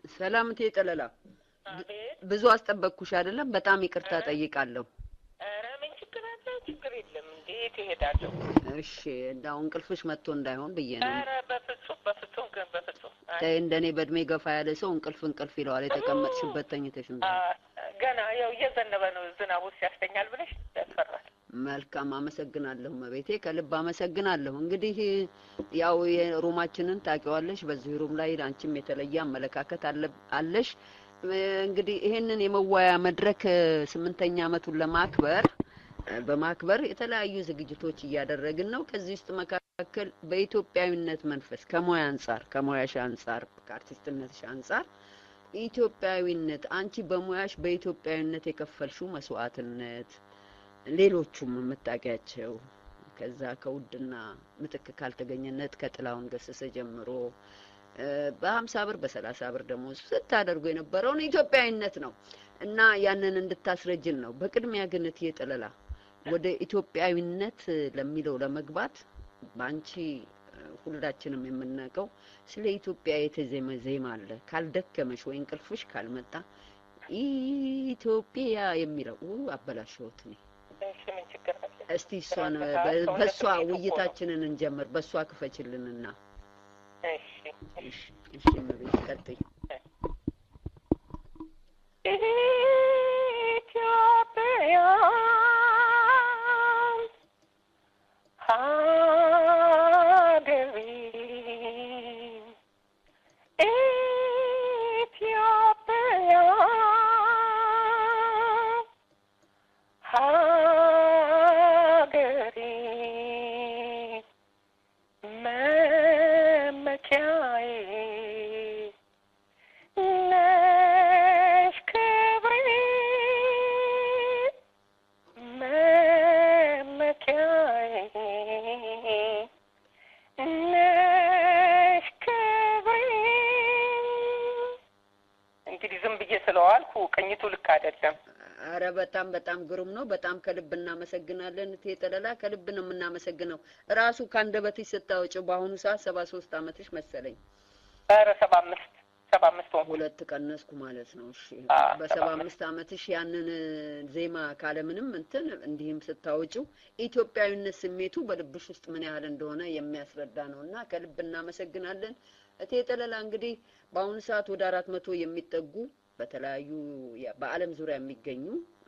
ሰላምቴ ጠለላ ብዙ አስጠበቅኩሽ አይደለም በጣም ይቅርታ ጠይቃለሁ ኧረ ምን ችግር አለ ችግር የለም እንዴት ይሄዳለሁ እሺ እንዳው እንቅልፍሽ መጥቶ እንዳይሆን ብዬ ነው ኧረ በፍጹም እንደኔ በእድሜ ገፋ ያለ ሰው እንቅልፍ ይለዋል የተቀመጥሽበት ተኝተሽ ገና ያው እየዘነበ ነው ዝናቡ ሲያስተኛል ብለሽ ያስፈራል መልካም አመሰግናለሁ መቤቴ ከልብ አመሰግናለሁ እንግዲህ ያው የሩማችንን ታቂዋለሽ በዚህ ሩም ላይ አንቺም የተለየ አመለካከት አለሽ እንግዲህ ይሄንን የመዋያ መድረክ 8ኛ አመቱን በማክበር የተለያዩ ዝግጅቶች እያደረግን ነው ከዚህ ውስጥ መካከል በኢትዮጵያዊነት መንፈስ ከሞያሽ አንፃር ከአርቲስትነትሽ አንፃር ኢትዮጵያዊነት አንቺ በሞያሽ በኢትዮጵያዊነት የከፈልሽው መስዋዕትነት ሌሎቹም መጣቂያቸው ከዛ ከውድና ምትክ ካልተገኘነት ከጥላውን ገሰሰ ጀምሮ በ50 ብር በ30 ብር ደሞዝ ስታደርጉ የነበረው ኢትዮጵያዊነት ነው እና ያንን እንድታስረጅን ነው በቅድሚያ ግን እየጠለላ ወደ ኢትዮጵያዊነት ለሚለው ለመግባት ባንቺ ሁላችንም የምናቀው ስለ ኢትዮጵያ የተዜመ ዜማ አለ ካልደከመሽ ወይ እንቅልፍሽ ካልመጣ ኢትዮጵያ የሚለው አበላሽውት ነው እስቲ እሷን በሷ ውይይታችንን እንጀምር በሷ ክፈችልንና እሺ መቤት ቀጥይ ኢትዮጵያ ሀገሬ ኢትዮጵያ ሀገሬ መመኪያዬ ነሽ ክብሬ መመኪያዬ ነሽ ክብሬ እንግዲህ ዝም ብዬ ስለዋልኩ ቅኝቱ ልክ አይደለም አረ በጣም ግሩም ነው በጣም ከልብ እናመሰግናለን እቴጠለላ ከልብ ነው እናመሰግነው ራሱ ካንደበትሽ ስታወጪው በአሁኑ ሰዓት 73 አመትሽ መሰለኝ አረ 75 ሁለት ቀነስኩ ማለት ነው እሺ በ75 አመትሽ ያንን ዜማ ካለምንም እንትን እንዲህም ስታወጪው ኢትዮጵያዊነት ስሜቱ በልብሽ ውስጥ ምን ያህል እንደሆነ የሚያስረዳ ነውና ከልብ እናመሰግናለን እቴጠለላ እንግዲህ በአሁኑ ሰዓት ወደ 400 የሚጠጉ በተለያዩ በአለም ዙሪያ የሚገኙ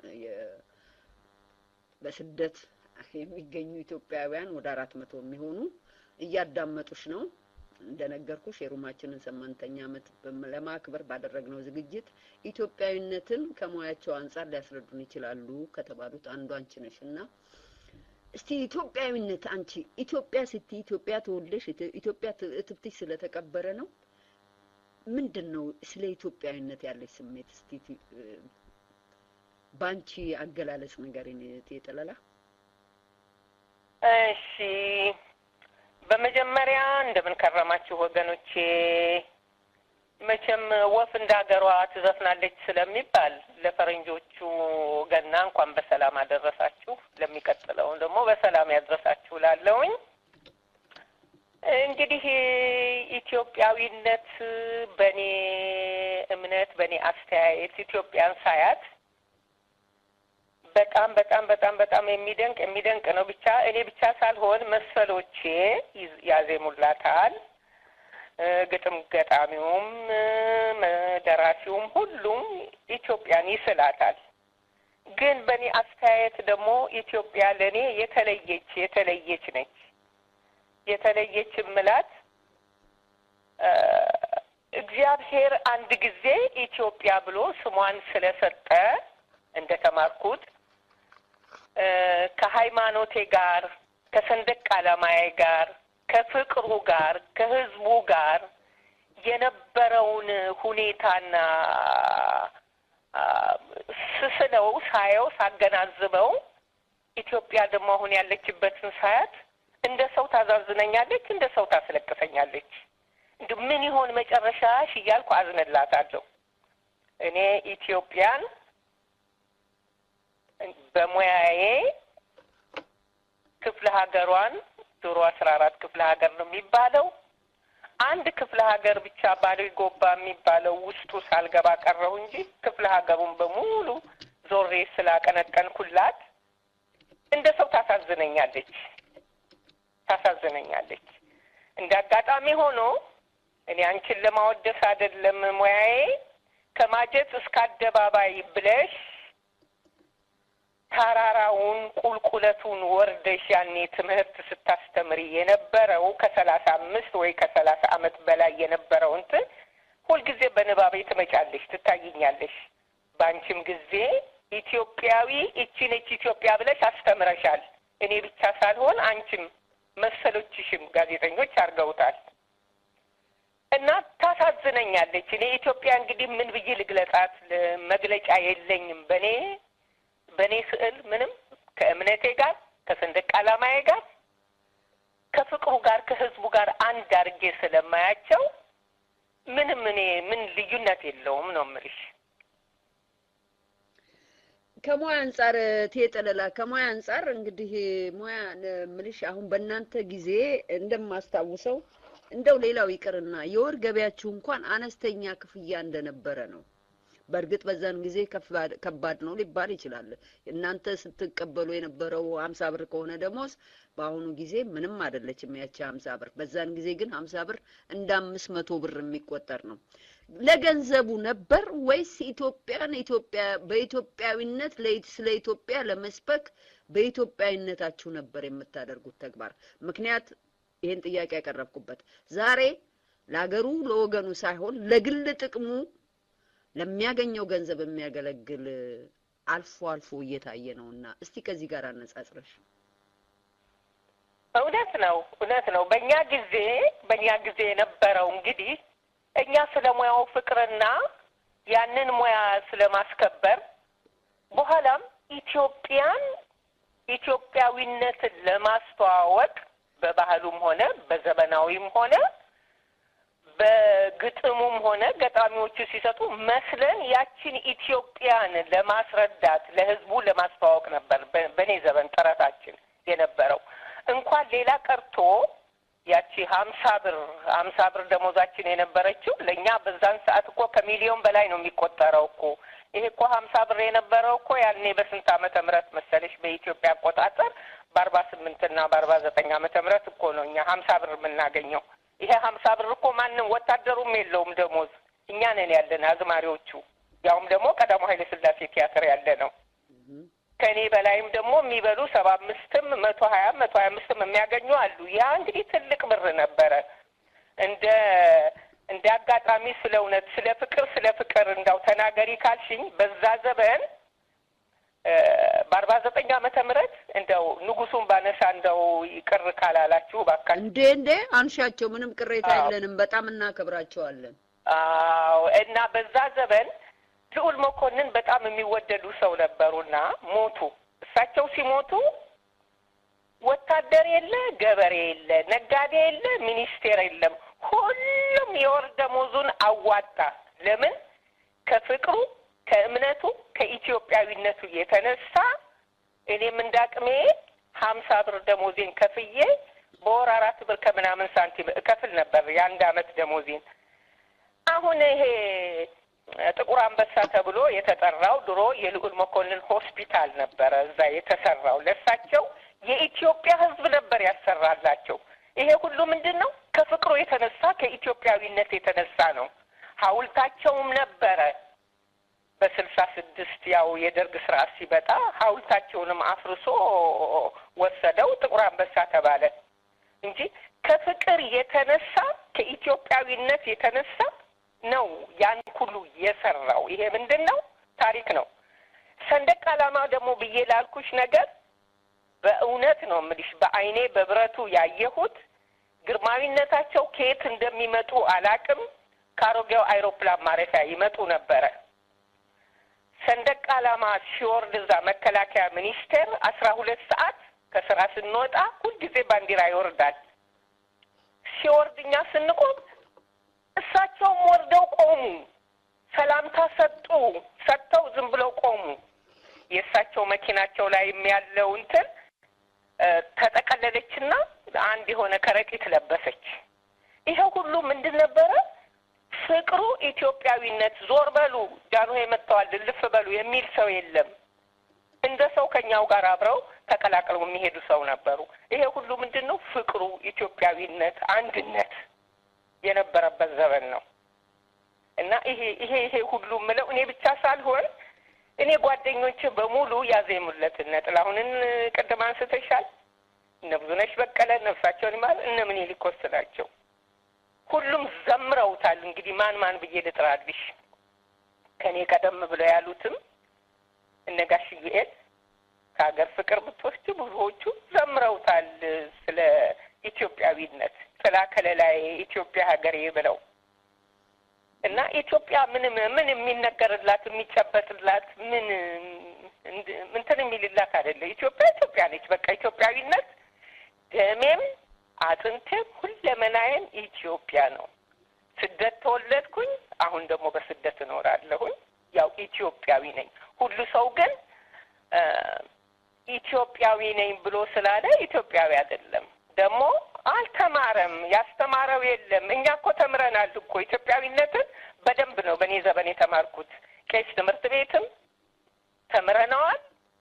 በስደት የሚገኙ ኢትዮጵያውያን ወደ 400 የሚሆኑ እያዳመጡሽ ነው እንደነገርኩሽ የሩማችንን 8ኛ አመት ለማክበር ባደረግነው ዝግጅት ኢትዮጵያዊነትን ከሞያቸው አንፃር ሊያስረዱን ይችላሉ ከተባሉት አንዱ አንቺ ነሽና እስቲ ኢትዮጵያዊነት አንቺ ኢትዮጵያ ስትይ ኢትዮጵያ ተወልደሽ ኢትዮጵያ እትብትሽ ስለተቀበረ ነው ምንድነው ስለ ኢትዮጵያዊነት ያለሽ ስሜት እስቲ ባንቺ አገላለጽ ንገሪኝ እቴጠለላ እሺ በመጀመሪያ እንደምን ከረማችሁ ወገኖቼ መቼም ወፍ እንዳገሯ ትዘፍናለች ስለሚባል ለፈረንጆቹ ገና እንኳን በሰላም አደረሳችሁ ለሚቀጥለው ደግሞ በሰላም ያድረሳችሁ ላለውኝ እንግዲህ ኢትዮጵያዊነት በኔ እምነት በኔ አስተያየት ኢትዮጵያን ሳያት በጣም የሚደንቅ ነው ብቻ እኔ ብቻ ሳልሆን መሰሎቼ ያዜሙላታል ግጥም ገጣሚውም ደራሲውም ሁሉም ኢትዮጵያን ይስላታል ግን በኔ አስተያየት ደግሞ ኢትዮጵያ ለኔ የተለየች ነች የተለየች ምላት እግዚአብሔር አንድ ጊዜ ኢትዮጵያ ብሎ ስሟን ስለሰጠ እንደተማርኩት ከሃይማኖቴ ጋር ከሰንደቅ ዓላማዬ ጋር ከፍቅሩ ጋር ከህዝቡ ጋር የነበረውን ሁኔታና ስስለው ሳየው ሳገናዝበው ኢትዮጵያ ደግሞ አሁን ያለችበትን ሳያት እንደ ሰው ታዛዝነኛለች እንደ ሰው ታስለቅሰኛለች ምን ይሆን መጨረሻሽ እያልኩ አዝንላታለሁ እኔ ኢትዮጵያን በሙያዬ ክፍለ ሀገሯን ዶሮ 14 ክፍለ ሀገር ነው የሚባለው አንድ ክፍለ ሀገር ብቻ ባዶ ጎባ የሚባለው ውስጡ ሳልገባ ቀረው እንጂ ክፍለ ሀገሩን በሙሉ ዞሬ ስላቀነቀንኩላት እንደ ሰው ታሳዝነኛለች። እንዳጋጣሚ ሆኖ እኔ አንቺን ለማወደስ አይደለም ሙያዬ ከማጀት እስከ አደባባይ ብለሽ ተራራውን ቁልቁለቱን ወርደሽ ያኔ ትምህርት ስታስተምሪ የነበረው ከ35 ወይ ከ30 ዓመት በላይ የነበረው እንትን ሁልጊዜ በንባቤ ትመጫለሽ ትታይኛለሽ። ባንቺም ጊዜ ኢትዮጵያዊ እቺ ነች ኢትዮጵያ ብለሽ አስተምረሻል። እኔ ብቻ ሳልሆን አንቺም መሰሎችሽም ጋዜጠኞች አርገውታል። እና ታሳዝነኛለች። እኔ ኢትዮጵያ እንግዲህ ምን ብዬ ልግለጻት? መግለጫ የለኝም። በኔ ስዕል ምንም ከእምነቴ ጋር ከሰንደቅ ዓላማዬ ጋር ከፍቅሩ ጋር ከህዝቡ ጋር አንድ አድርጌ ስለማያቸው ምንም እኔ ምን ልዩነት የለውም ነው የምልሽ። ከሙያ አንፃር ተጠለላ ከሙያ አንፃር እንግዲህ ሙያ ምልሽ አሁን በእናንተ ጊዜ እንደማስታውሰው እንደው ሌላው ይቅርና የወር ገበያችሁ እንኳን አነስተኛ ክፍያ እንደነበረ ነው። በርግጥ በዛን ጊዜ ከባድ ነው ሊባል ይችላል። እናንተ ስትቀበሉ የነበረው 50 ብር ከሆነ ደሞዝ በአሁኑ ጊዜ ምንም አይደለችም ያቺ 50 ብር። በዛን ጊዜ ግን 50 ብር እንደ 500 ብር የሚቆጠር ነው። ለገንዘቡ ነበር ወይስ ኢትዮጵያ በኢትዮጵያዊነት ስለ ኢትዮጵያ ለመስበክ በኢትዮጵያዊነታችሁ ነበር የምታደርጉት ተግባር? ምክንያት ይሄን ጥያቄ ያቀረብኩበት ዛሬ ለሀገሩ ለወገኑ ሳይሆን ለግል ጥቅሙ ለሚያገኘው ገንዘብ የሚያገለግል አልፎ እየታየ ነውና እስቲ ከዚህ ጋር አነጻጽረሽ። እውነት ነው። በእኛ ጊዜ የነበረው እንግዲህ እኛ ስለሙያው ፍቅርና ያንን ሙያ ስለማስከበር በኋላም ኢትዮጵያዊነትን ለማስተዋወቅ በባህሉም ሆነ በዘመናዊም ሆነ በግጥሙም ሆነ ገጣሚዎቹ ሲሰጡ መስለን ያችን ኢትዮጵያን ለማስረዳት ለህዝቡ ለማስተዋወቅ ነበር በኔ ዘመን ጥረታችን የነበረው። እንኳን ሌላ ቀርቶ ያቺ 50 ብር ደሞዛችን የነበረችው ለኛ በዛን ሰዓት እኮ ከሚሊዮን በላይ ነው የሚቆጠረው እኮ። ይሄ እኮ 50 ብር የነበረው እኮ ያኔ በስንት ዓመተ ምህረት መሰለሽ በኢትዮጵያ አቆጣጠር በ48 እና በ49 ዓመተ ምህረት እኮ ነው እኛ 50 ብር የምናገኘው። ይሄ 50 ብር እኮ ማንም ወታደሩም የለውም ደሞዝ፣ እኛ ነን ያለን አዝማሪዎቹ። ያውም ደግሞ ቀዳማዊ ኃይለ ሥላሴ ቲያትር ያለ ነው። ከኔ በላይም ደግሞ የሚበሉ 75ም 120ም 125ም የሚያገኙ አሉ። ያ እንግዲህ ትልቅ ብር ነበረ። እንደ አጋጣሚ ስለ እውነት ስለ ፍቅር እንዳው ተናገሪ ካልሽኝ በዛ ዘመን በ49 ዓመተ ምህረት እንደው ንጉሱን ባነሳ እንደው ይቅር ካላላችሁ ባካችሁ። እንዴ አንሻቸው፣ ምንም ቅሬታ የለንም፣ በጣም እናከብራቸዋለን። እና በዛ ዘመን ልዑል መኮንን በጣም የሚወደዱ ሰው ነበሩና ሞቱ። እሳቸው ሲሞቱ ወታደር የለ፣ ገበሬ የለ፣ ነጋዴ የለ፣ ሚኒስቴር የለም። ሁሉም የወር ደሞዙን አዋጣ። ለምን? ከፍቅሩ ከእምነቱ ከኢትዮጵያዊነቱ የተነሳ እኔም እንዳቅሜ 50 ብር ደሞዜን ከፍዬ በወር 4 ብር ከምናምን ሳንቲም እከፍል ነበር የአንድ አመት ደሞዜን። አሁን ይሄ ጥቁር አንበሳ ተብሎ የተጠራው ድሮ የልዑል መኮንን ሆስፒታል ነበረ እዛ የተሰራው። ለሳቸው የኢትዮጵያ ሕዝብ ነበር ያሰራላቸው። ይሄ ሁሉ ምንድነው? ከፍቅሩ የተነሳ ከኢትዮጵያዊነት የተነሳ ነው። ሐውልታቸውም ነበረ። በ66 ያው የደርግ ስርዓት ሲበጣ ሐውልታቸውንም አፍርሶ ወሰደው፣ ጥቁር አንበሳ ተባለ እንጂ ከፍቅር የተነሳ ከኢትዮጵያዊነት የተነሳ ነው ያን ሁሉ የሰራው። ይሄ ምንድነው? ታሪክ ነው። ሰንደቅ ዓላማ ደግሞ ብዬ ላልኩሽ ነገር በእውነት ነው የምልሽ፣ በአይኔ በብረቱ ያየሁት ግርማዊነታቸው ከየት እንደሚመጡ አላቅም። ካሮጌው አይሮፕላን ማረፊያ ይመጡ ነበረ። ሰንደቅ ዓላማ ሲወርድ እዛ መከላከያ ሚኒስቴር 12 ሰዓት ከስራ ስንወጣ ሁልጊዜ ባንዲራ ይወርዳል። ሲወርድ እኛ ስንቆም እሳቸውም ወርደው ቆሙ። ሰላምታ ሰጥተው ዝም ብለው ቆሙ። የእሳቸው መኪናቸው ላይ ያለው እንትን ተጠቀለለችና አንድ የሆነ ከረጢት ለበሰች። ይሄ ሁሉ ምንድን ነበረ? ፍቅሩ ኢትዮጵያዊነት። ዞር በሉ ጃንሆይ መጥተዋል ልፍ በሉ የሚል ሰው የለም። እንደ ሰው ከኛው ጋር አብረው ተቀላቅለው የሚሄዱ ሰው ነበሩ። ይሄ ሁሉ ምንድን ነው? ፍቅሩ ኢትዮጵያዊነት፣ አንድነት የነበረበት ዘመን ነው። እና ይሄ ሁሉ ምለው እኔ ብቻ ሳልሆን እኔ ጓደኞቼ በሙሉ ያዜሙለት ጥላሁንን ቅድም አንስተሻል። እነ ብዙነሽ በቀለ ነፍሳቸውን ይማር፣ እነ ምኒልክ ናቸው። ሁሉም ዘምረውታል። እንግዲህ ማን ብዬ ልጥራልሽ? ከኔ ቀደም ብለው ያሉትም እነ ጋሽ ዩኤል ከሀገር ፍቅር ብትወስድ ብዙዎቹ ዘምረውታል ስለ ኢትዮጵያዊነት፣ ጥላ ከለላይ ኢትዮጵያ ሀገሬ ብለው እና ኢትዮጵያ ምን የሚነገርላት የሚጨበጥላት ምን እንትን የሚልላት አይደለ። ኢትዮጵያ ነች። በቃ ኢትዮጵያዊነት ደሜም አጥንቴም ሁለመናዬም ኢትዮጵያ ነው። ስደት ተወለድኩኝ፣ አሁን ደግሞ በስደት እኖራለሁኝ። ያው ኢትዮጵያዊ ነኝ። ሁሉ ሰው ግን ኢትዮጵያዊ ነኝ ብሎ ስላለ ኢትዮጵያዊ አይደለም። ደግሞ አልተማረም፣ ያስተማረው የለም። እኛ እኮ ተምረናል እኮ ኢትዮጵያዊነትን በደንብ ነው በእኔ ዘመን የተማርኩት። ቄስ ትምህርት ቤትም ተምረናዋል፣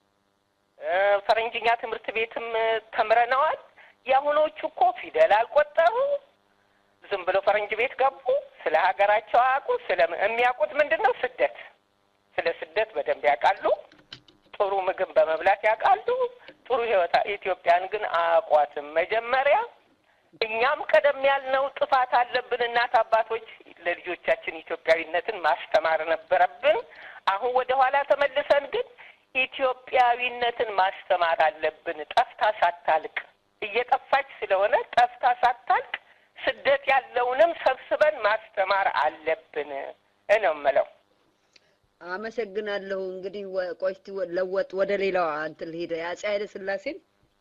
ፈረንጅኛ ትምህርት ቤትም ተምረናዋል። የአሁኖቹ እኮ ፊደል አልቆጠሩ፣ ዝም ብሎ ፈረንጅ ቤት ገቡ። ስለ ሀገራቸው አያውቁ። የሚያውቁት ምንድን ነው? ስደት። ስለ ስደት በደንብ ያውቃሉ። ጥሩ ምግብ በመብላት ያውቃሉ። ጥሩ ህይወት ኢትዮጵያን ግን አያውቋትም። መጀመሪያ እኛም ቀደም ያልነው ጥፋት አለብን። እናት አባቶች ለልጆቻችን ኢትዮጵያዊነትን ማስተማር ነበረብን። አሁን ወደ ኋላ ተመልሰን ግን ኢትዮጵያዊነትን ማስተማር አለብን። ጠፍታ ሳታልቅ እየጠፋች ስለሆነ ጠፍታ ሳታልቅ ስደት ያለውንም ሰብስበን ማስተማር አለብን ነው የምለው። አመሰግናለሁ። እንግዲህ ቆይት ለወጥ ወደ ሌላው እንትን ልሄድ። የአፄ ኃይለ ሥላሴን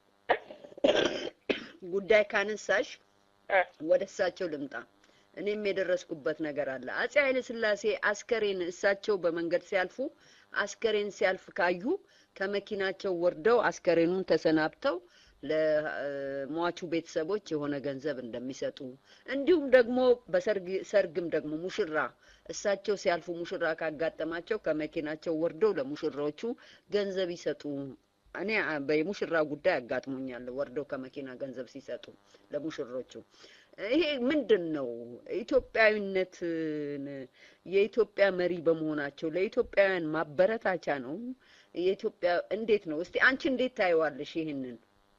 ጉዳይ ካነሳሽ ወደ እሳቸው ልምጣ። እኔም የደረስኩበት ነገር አለ። አፄ ኃይለ ሥላሴ አስከሬን እሳቸው በመንገድ ሲያልፉ አስከሬን ሲያልፍ ካዩ ከመኪናቸው ወርደው አስከሬኑን ተሰናብተው ለሟቹ ቤተሰቦች የሆነ ገንዘብ እንደሚሰጡ እንዲሁም ደግሞ በሰርግም ደግሞ ሙሽራ እሳቸው ሲያልፉ ሙሽራ ካጋጠማቸው ከመኪናቸው ወርደው ለሙሽራዎቹ ገንዘብ ይሰጡ። እኔ በሙሽራ ጉዳይ አጋጥሞኛል። ወርደው ከመኪና ገንዘብ ሲሰጡ ለሙሽሮቹ ይሄ ምንድነው? ኢትዮጵያዊነትን የኢትዮጵያ መሪ በመሆናቸው ለኢትዮጵያውያን ማበረታቻ ነው? የኢትዮጵያ እንዴት ነው? እስቲ አንቺ እንዴት ታይዋለሽ ይሄንን?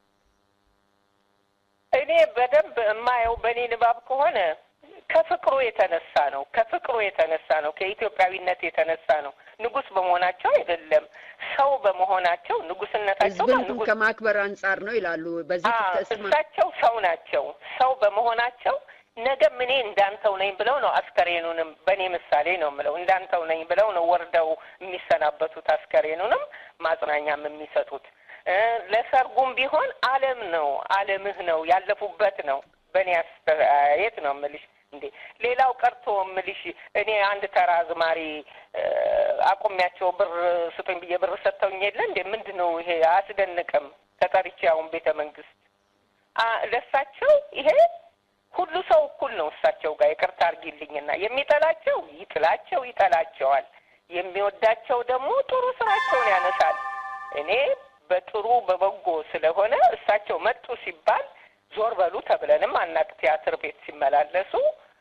እኔ በደንብ የማየው በእኔ ንባብ ከሆነ ከፍቅሩ የተነሳ ነው። ከኢትዮጵያዊነት የተነሳ ነው። ንጉስ በመሆናቸው አይደለም። ሰው በመሆናቸው ንጉስነታቸው ንጉስ ከማክበር አንፃር ነው ይላሉ። በዚህ ተስማ እሳቸው ሰው ናቸው። ሰው በመሆናቸው ነገም እኔ እንዳንተው ነኝ ብለው ነው አስከሬኑንም በእኔ ምሳሌ ነው የምለው እንዳንተው ነኝ ብለው ነው ወርደው የሚሰናበቱት። አስከሬኑንም ማጽናኛም የሚሰጡት ለሰርጉም ቢሆን ዓለም ነው ዓለምህ ነው ያለፉበት ነው። በእኔ አስተያየት ነው የምልሽ። እንዴ ሌላው ቀርቶ የምልሽ እኔ አንድ ተራ አዝማሪ አቆሚያቸው ብር ስጡኝ ብዬ ብር ሰጥተውኝ የለ እንዴ? ምንድነው ይሄ? አያስደንቅም? ተጠርቼ አሁን ቤተ መንግስት ለእሳቸው ይሄ ሁሉ ሰው እኩል ነው እሳቸው ጋር። ይቅርታ አድርጊልኝና የሚጠላቸው ይጠላቸዋል፣ የሚወዳቸው ደግሞ ጥሩ ስራቸውን ያነሳል። እኔ በጥሩ በበጎ ስለሆነ እሳቸው መጡ ሲባል ዞር በሉ ተብለንም አናቅ። ቲያትር ቤት ሲመላለሱ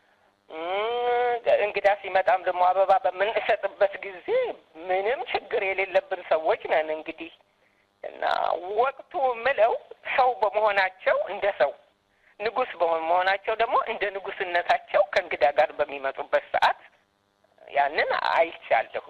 እንግዳ ሲመጣም ደግሞ አበባ በምንሰጥበት ጊዜ ምንም ችግር የሌለብን ሰዎች ነን። እንግዲህ እና ወቅቱ ምለው ሰው በመሆናቸው እንደ ሰው፣ ንጉስ በመሆናቸው ደግሞ እንደ ንጉስነታቸው ከእንግዳ ጋር በሚመጡበት ሰዓት ያንን አይቻለሁ።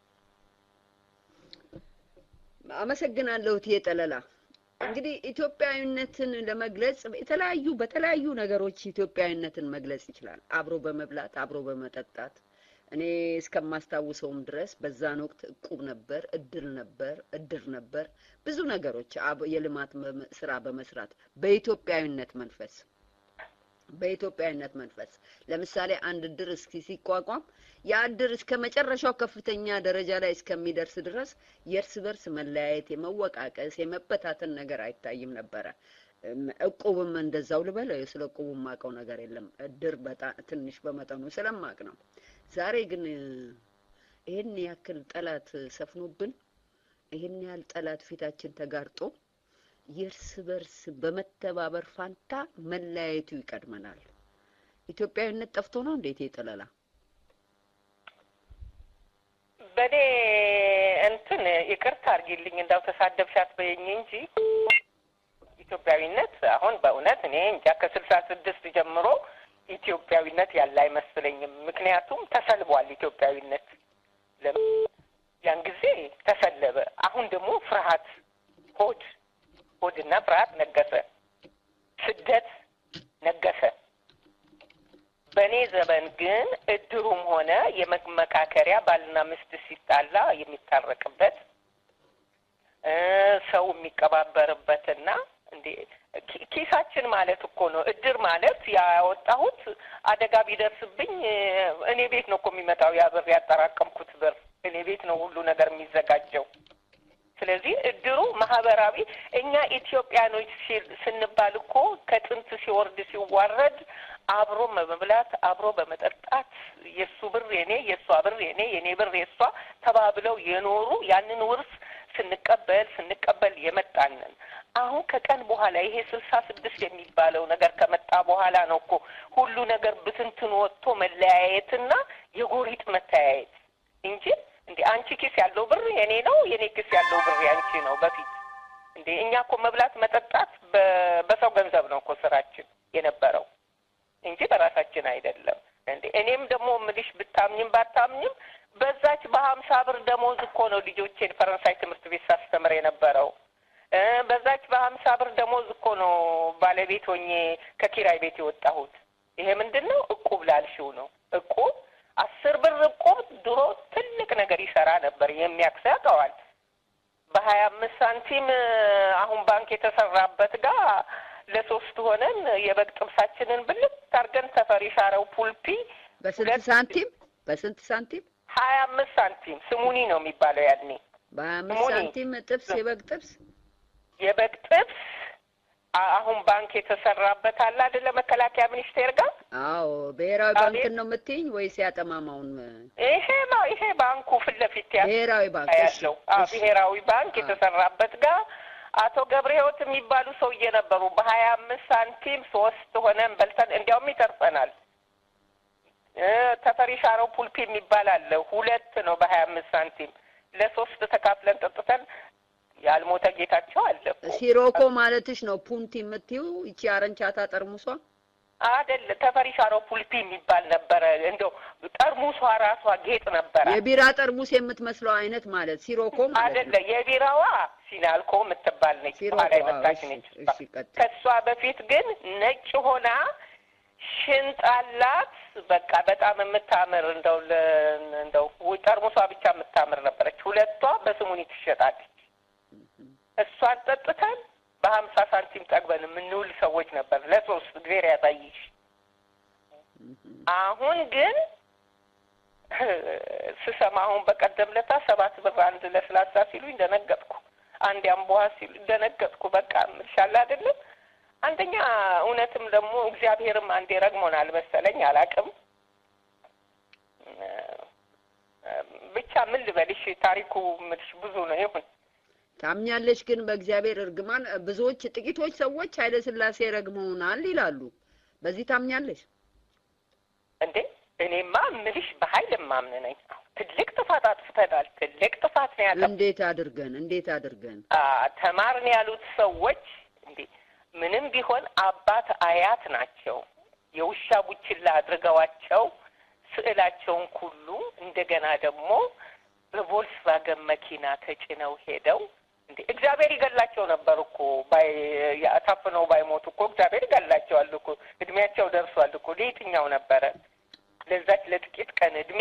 አመሰግናለሁ ጠለላ። እንግዲህ ኢትዮጵያዊነትን ለመግለጽ በተለያዩ ነገሮች ኢትዮጵያዊነትን መግለጽ ይችላል። አብሮ በመብላት አብሮ በመጠጣት እኔ እስከማስታውሰውም ድረስ በዛን ወቅት እቁብ ነበር፣ እድር ነበር፣ ብዙ ነገሮች የልማት ስራ በመስራት በኢትዮጵያዊነት መንፈስ ለምሳሌ አንድ እድር ሲቋቋም ያ እድር እስከ መጨረሻው ከፍተኛ ደረጃ ላይ እስከሚደርስ ድረስ የእርስ በርስ መለያየት፣ የመወቃቀስ፣ የመበታተን ነገር አይታይም ነበር። እቁብም እንደዛው ልበለ ስለ እቁብም ማቀው ነገር የለም እድር በጣም ትንሽ በመጠኑ ስለማቅ ነው ዛሬ ግን ይሄን ያክል ጠላት ሰፍኖብን ይሄን ያህል ጠላት ፊታችን ተጋርጦ የርስ በርስ በመተባበር ፋንታ መለያየቱ ይቀድመናል ኢትዮጵያዊነት ጠፍቶ ነው እንዴት ይጠላላ በኔ እንትን ይቅርታ አርጊልኝ እንዳው ተሳደብሻት በየኝ እንጂ ኢትዮጵያዊነት አሁን በእውነት እኔ እንጃ ከ66 ጀምሮ ኢትዮጵያዊነት ያለ አይመስለኝም ምክንያቱም ተሰልቧል ኢትዮጵያዊነት ያን ጊዜ ተሰለበ አሁን ደግሞ ፍርሃት ሆድና ፍርሃት ነገሰ ስደት ነገሰ በኔ ዘመን ግን እድሩም ሆነ የመመካከሪያ ባልና ሚስት ሲጣላ የሚታረቅበት ሰው የሚቀባበርበትና እንዴ ኪሳችን ማለት እኮ ነው እድር ማለት ያወጣሁት አደጋ ቢደርስብኝ እኔ ቤት ነው እኮ የሚመጣው ያ ብር ያጠራቀምኩት ብር እኔ ቤት ነው ሁሉ ነገር የሚዘጋጀው ስለዚህ እድሩ ማህበራዊ እኛ ኢትዮጵያኖች ስንባል እኮ ከጥንት ሲወርድ ሲዋረድ አብሮ መብላት አብሮ በመጠጣት የሱ ብር የኔ የሷ ብር የኔ ብር የሷ ተባብለው የኖሩ ያንን ውርስ ስንቀበል የመጣንን አሁን ከቀን በኋላ ይሄ 66 የሚባለው ነገር ከመጣ በኋላ ነው እኮ ሁሉ ነገር ብትንትን ወጥቶ መለያየትና የጎሪጥ መተያየት እንጂ እንዴ አንቺ ኪስ ያለው ብር የኔ ነው የኔ ኪስ ያለው ብር ያንቺ ነው በፊት እንዴ እኛ እኮ መብላት መጠጣት በሰው ገንዘብ ነው እኮ ስራችን የነበረው እንጂ በራሳችን አይደለም እንዴ እኔም ደግሞ ምልሽ ብታምኝም ባታምኝም በዛች በ50 ብር ደሞዝ እኮ ነው ልጆቼን ፈረንሳይ ትምህርት ቤት ሳስተምር የነበረው በዛች በ50 ብር ደሞዝ እኮ ነው ባለቤት ሆኜ ከኪራይ ቤት የወጣሁት ይሄ ምንድነው እቁብ ላልሽው ነው እቁብ 10 ብር እቁብ ድሮ ትልቅ ነገር ይሰራ ነበር የሚያክሳቀዋል በ25 ሳንቲም አሁን ባንክ የተሰራበት ጋር ለሶስት ሆነን የበግ ጥብሳችንን ብልት ታርገን ተፈሪ ሻረው ፑልፒ በስንት ሳንቲም 25 ሳንቲም ስሙኒ ነው የሚባለው ያኔ በ25 ሳንቲም ጥብስ የበግ ጥብስ አሁን ባንክ የተሰራበት አለ አይደለ መከላከያ ሚኒስቴር ጋር አዎ ብሔራዊ ባንክ ነው የምትይኝ ወይስ ያጠማማውን ይሄ ባንኩ ፍለፊት ብሔራዊ ባንክ ያለው ብሔራዊ ባንክ የተሰራበት ጋር አቶ ገብረህይወት የሚባሉ ሰውዬ ነበሩ በ25 ሳንቲም 3 ሆነን በልተን እንዲያውም ይተርፈናል ተፈሪ ሻረው ፑልፒ የሚባል አለ 2 ነው በ25 ሳንቲም ለሶስት ተካፍለን ጠጥተን ያልሞተ ጌታቸው አለ ሲሮኮ ማለትሽ ነው ፑንቲ የምትይው እቺ አረንቻታ ጠርሙሷ አይደል ተፈሪ ሻረው ፑልፒ የሚባል ነበር እንደው ጠርሙሷ ራሷ ጌጥ ነበር የቢራ ጠርሙስ የምትመስለው አይነት ማለት ሲሮኮ ማለት አይደል የቢራዋ ሲናልኮ የምትባል ነች ማለት መጣች ነች ከሷ በፊት ግን ነጭ ሆና ሽንጣላት በቃ በጣም የምታምር እንደው ጠርሙሷ ብቻ የምታምር ነበረች ሁለቷ በስሙኒ ትሸጣለች እሷን ጠጥተን በ50 ሳንቲም ጠግበን የምንውል ሰዎች ነበር ለሶስት ግሬር ያሳይሽ አሁን ግን ስሰማውን በቀደምለታ 7 ብር አንድ ለስላሳ ሲሉ እንደነገጥኩ አንድ ያምቧ ሲሉ እንደነገጥኩ በቃ ምንሻላ አይደለም አንደኛ እውነትም ደግሞ እግዚአብሔርም አንዴ ረግሞናል መሰለኝ አላቅም ብቻ ምን ልበልሽ ታሪኩ ምንሽ ብዙ ነው ይሁን ታምኛለሽ ግን በእግዚአብሔር እርግማን ብዙዎች ጥቂቶች ሰዎች ኃይለ ሥላሴ ረግመውናል ይላሉ በዚህ ታምኛለሽ እንዴ እኔማ ምንሽ በኃይል ማምን ነኝ ትልቅ ጥፋት አጥፍተናል ትልቅ ጥፋት ነው ያለው እንዴት አድርገን ተማርን ያሉት ሰዎች እንዴ ምንም ቢሆን አባት አያት ናቸው የውሻ ቡችላ አድርገዋቸው ስዕላቸውን ሁሉ እንደገና ደግሞ በቮልክስዋገን መኪና ተጭነው ሄደው እንዴ እግዚአብሔር ይገላቸው ነበር እኮ ያታፈነው ባይሞቱ እኮ እግዚአብሔር ይገላቸዋል እኮ እድሜያቸው ደርሷል እኮ ለየትኛው ነበረ ለዛች ለጥቂት ቀን እድሜ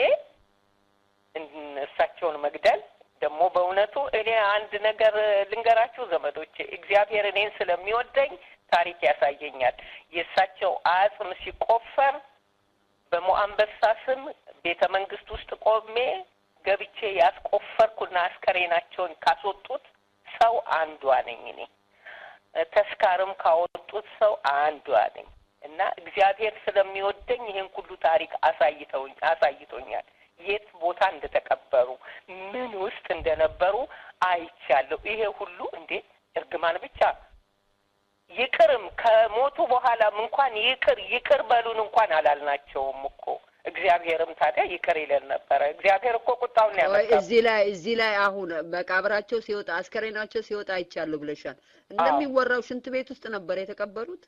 እሳቸውን መግደል ደግሞ በእውነቱ እኔ አንድ ነገር ልንገራችሁ ዘመዶቼ እግዚአብሔር እኔን ስለሚወደኝ ታሪክ ያሳየኛል የእሳቸው አጽም ሲቆፈር በሞአንበሳ ስም ቤተ መንግስት ውስጥ ቆሜ ገብቼ ያስቆፈርኩና አስከሬናቸውን ካስወጡት ሰው አንዷ ነኝ እኔ ተስካርም ካወጡት ሰው አንዱ ነኝ እና እግዚአብሔር ስለሚወደኝ ይሄን ሁሉ ታሪክ አሳይቶኛል። የት ቦታ እንደተቀበሩ ምን ውስጥ እንደነበሩ አይቻለሁ። ይሄ ሁሉ እንዴ እርግማን ብቻ ይቅርም ከሞቱ በኋላም እንኳን ይቅር በሉን እንኳን አላልናቸውም እኮ። እግዚአብሔርም ታዲያ ይቅር ይለን ነበር። እግዚአብሔር እኮ ቁጣውን ያመጣው። እዚህ ላይ አሁን መቃብራቸው ሲወጣ አስከሬናቸው ሲወጣ አይቻለሁ ብለሻል። እንደሚወራው ሽንት ቤት ውስጥ ነበር የተቀበሩት?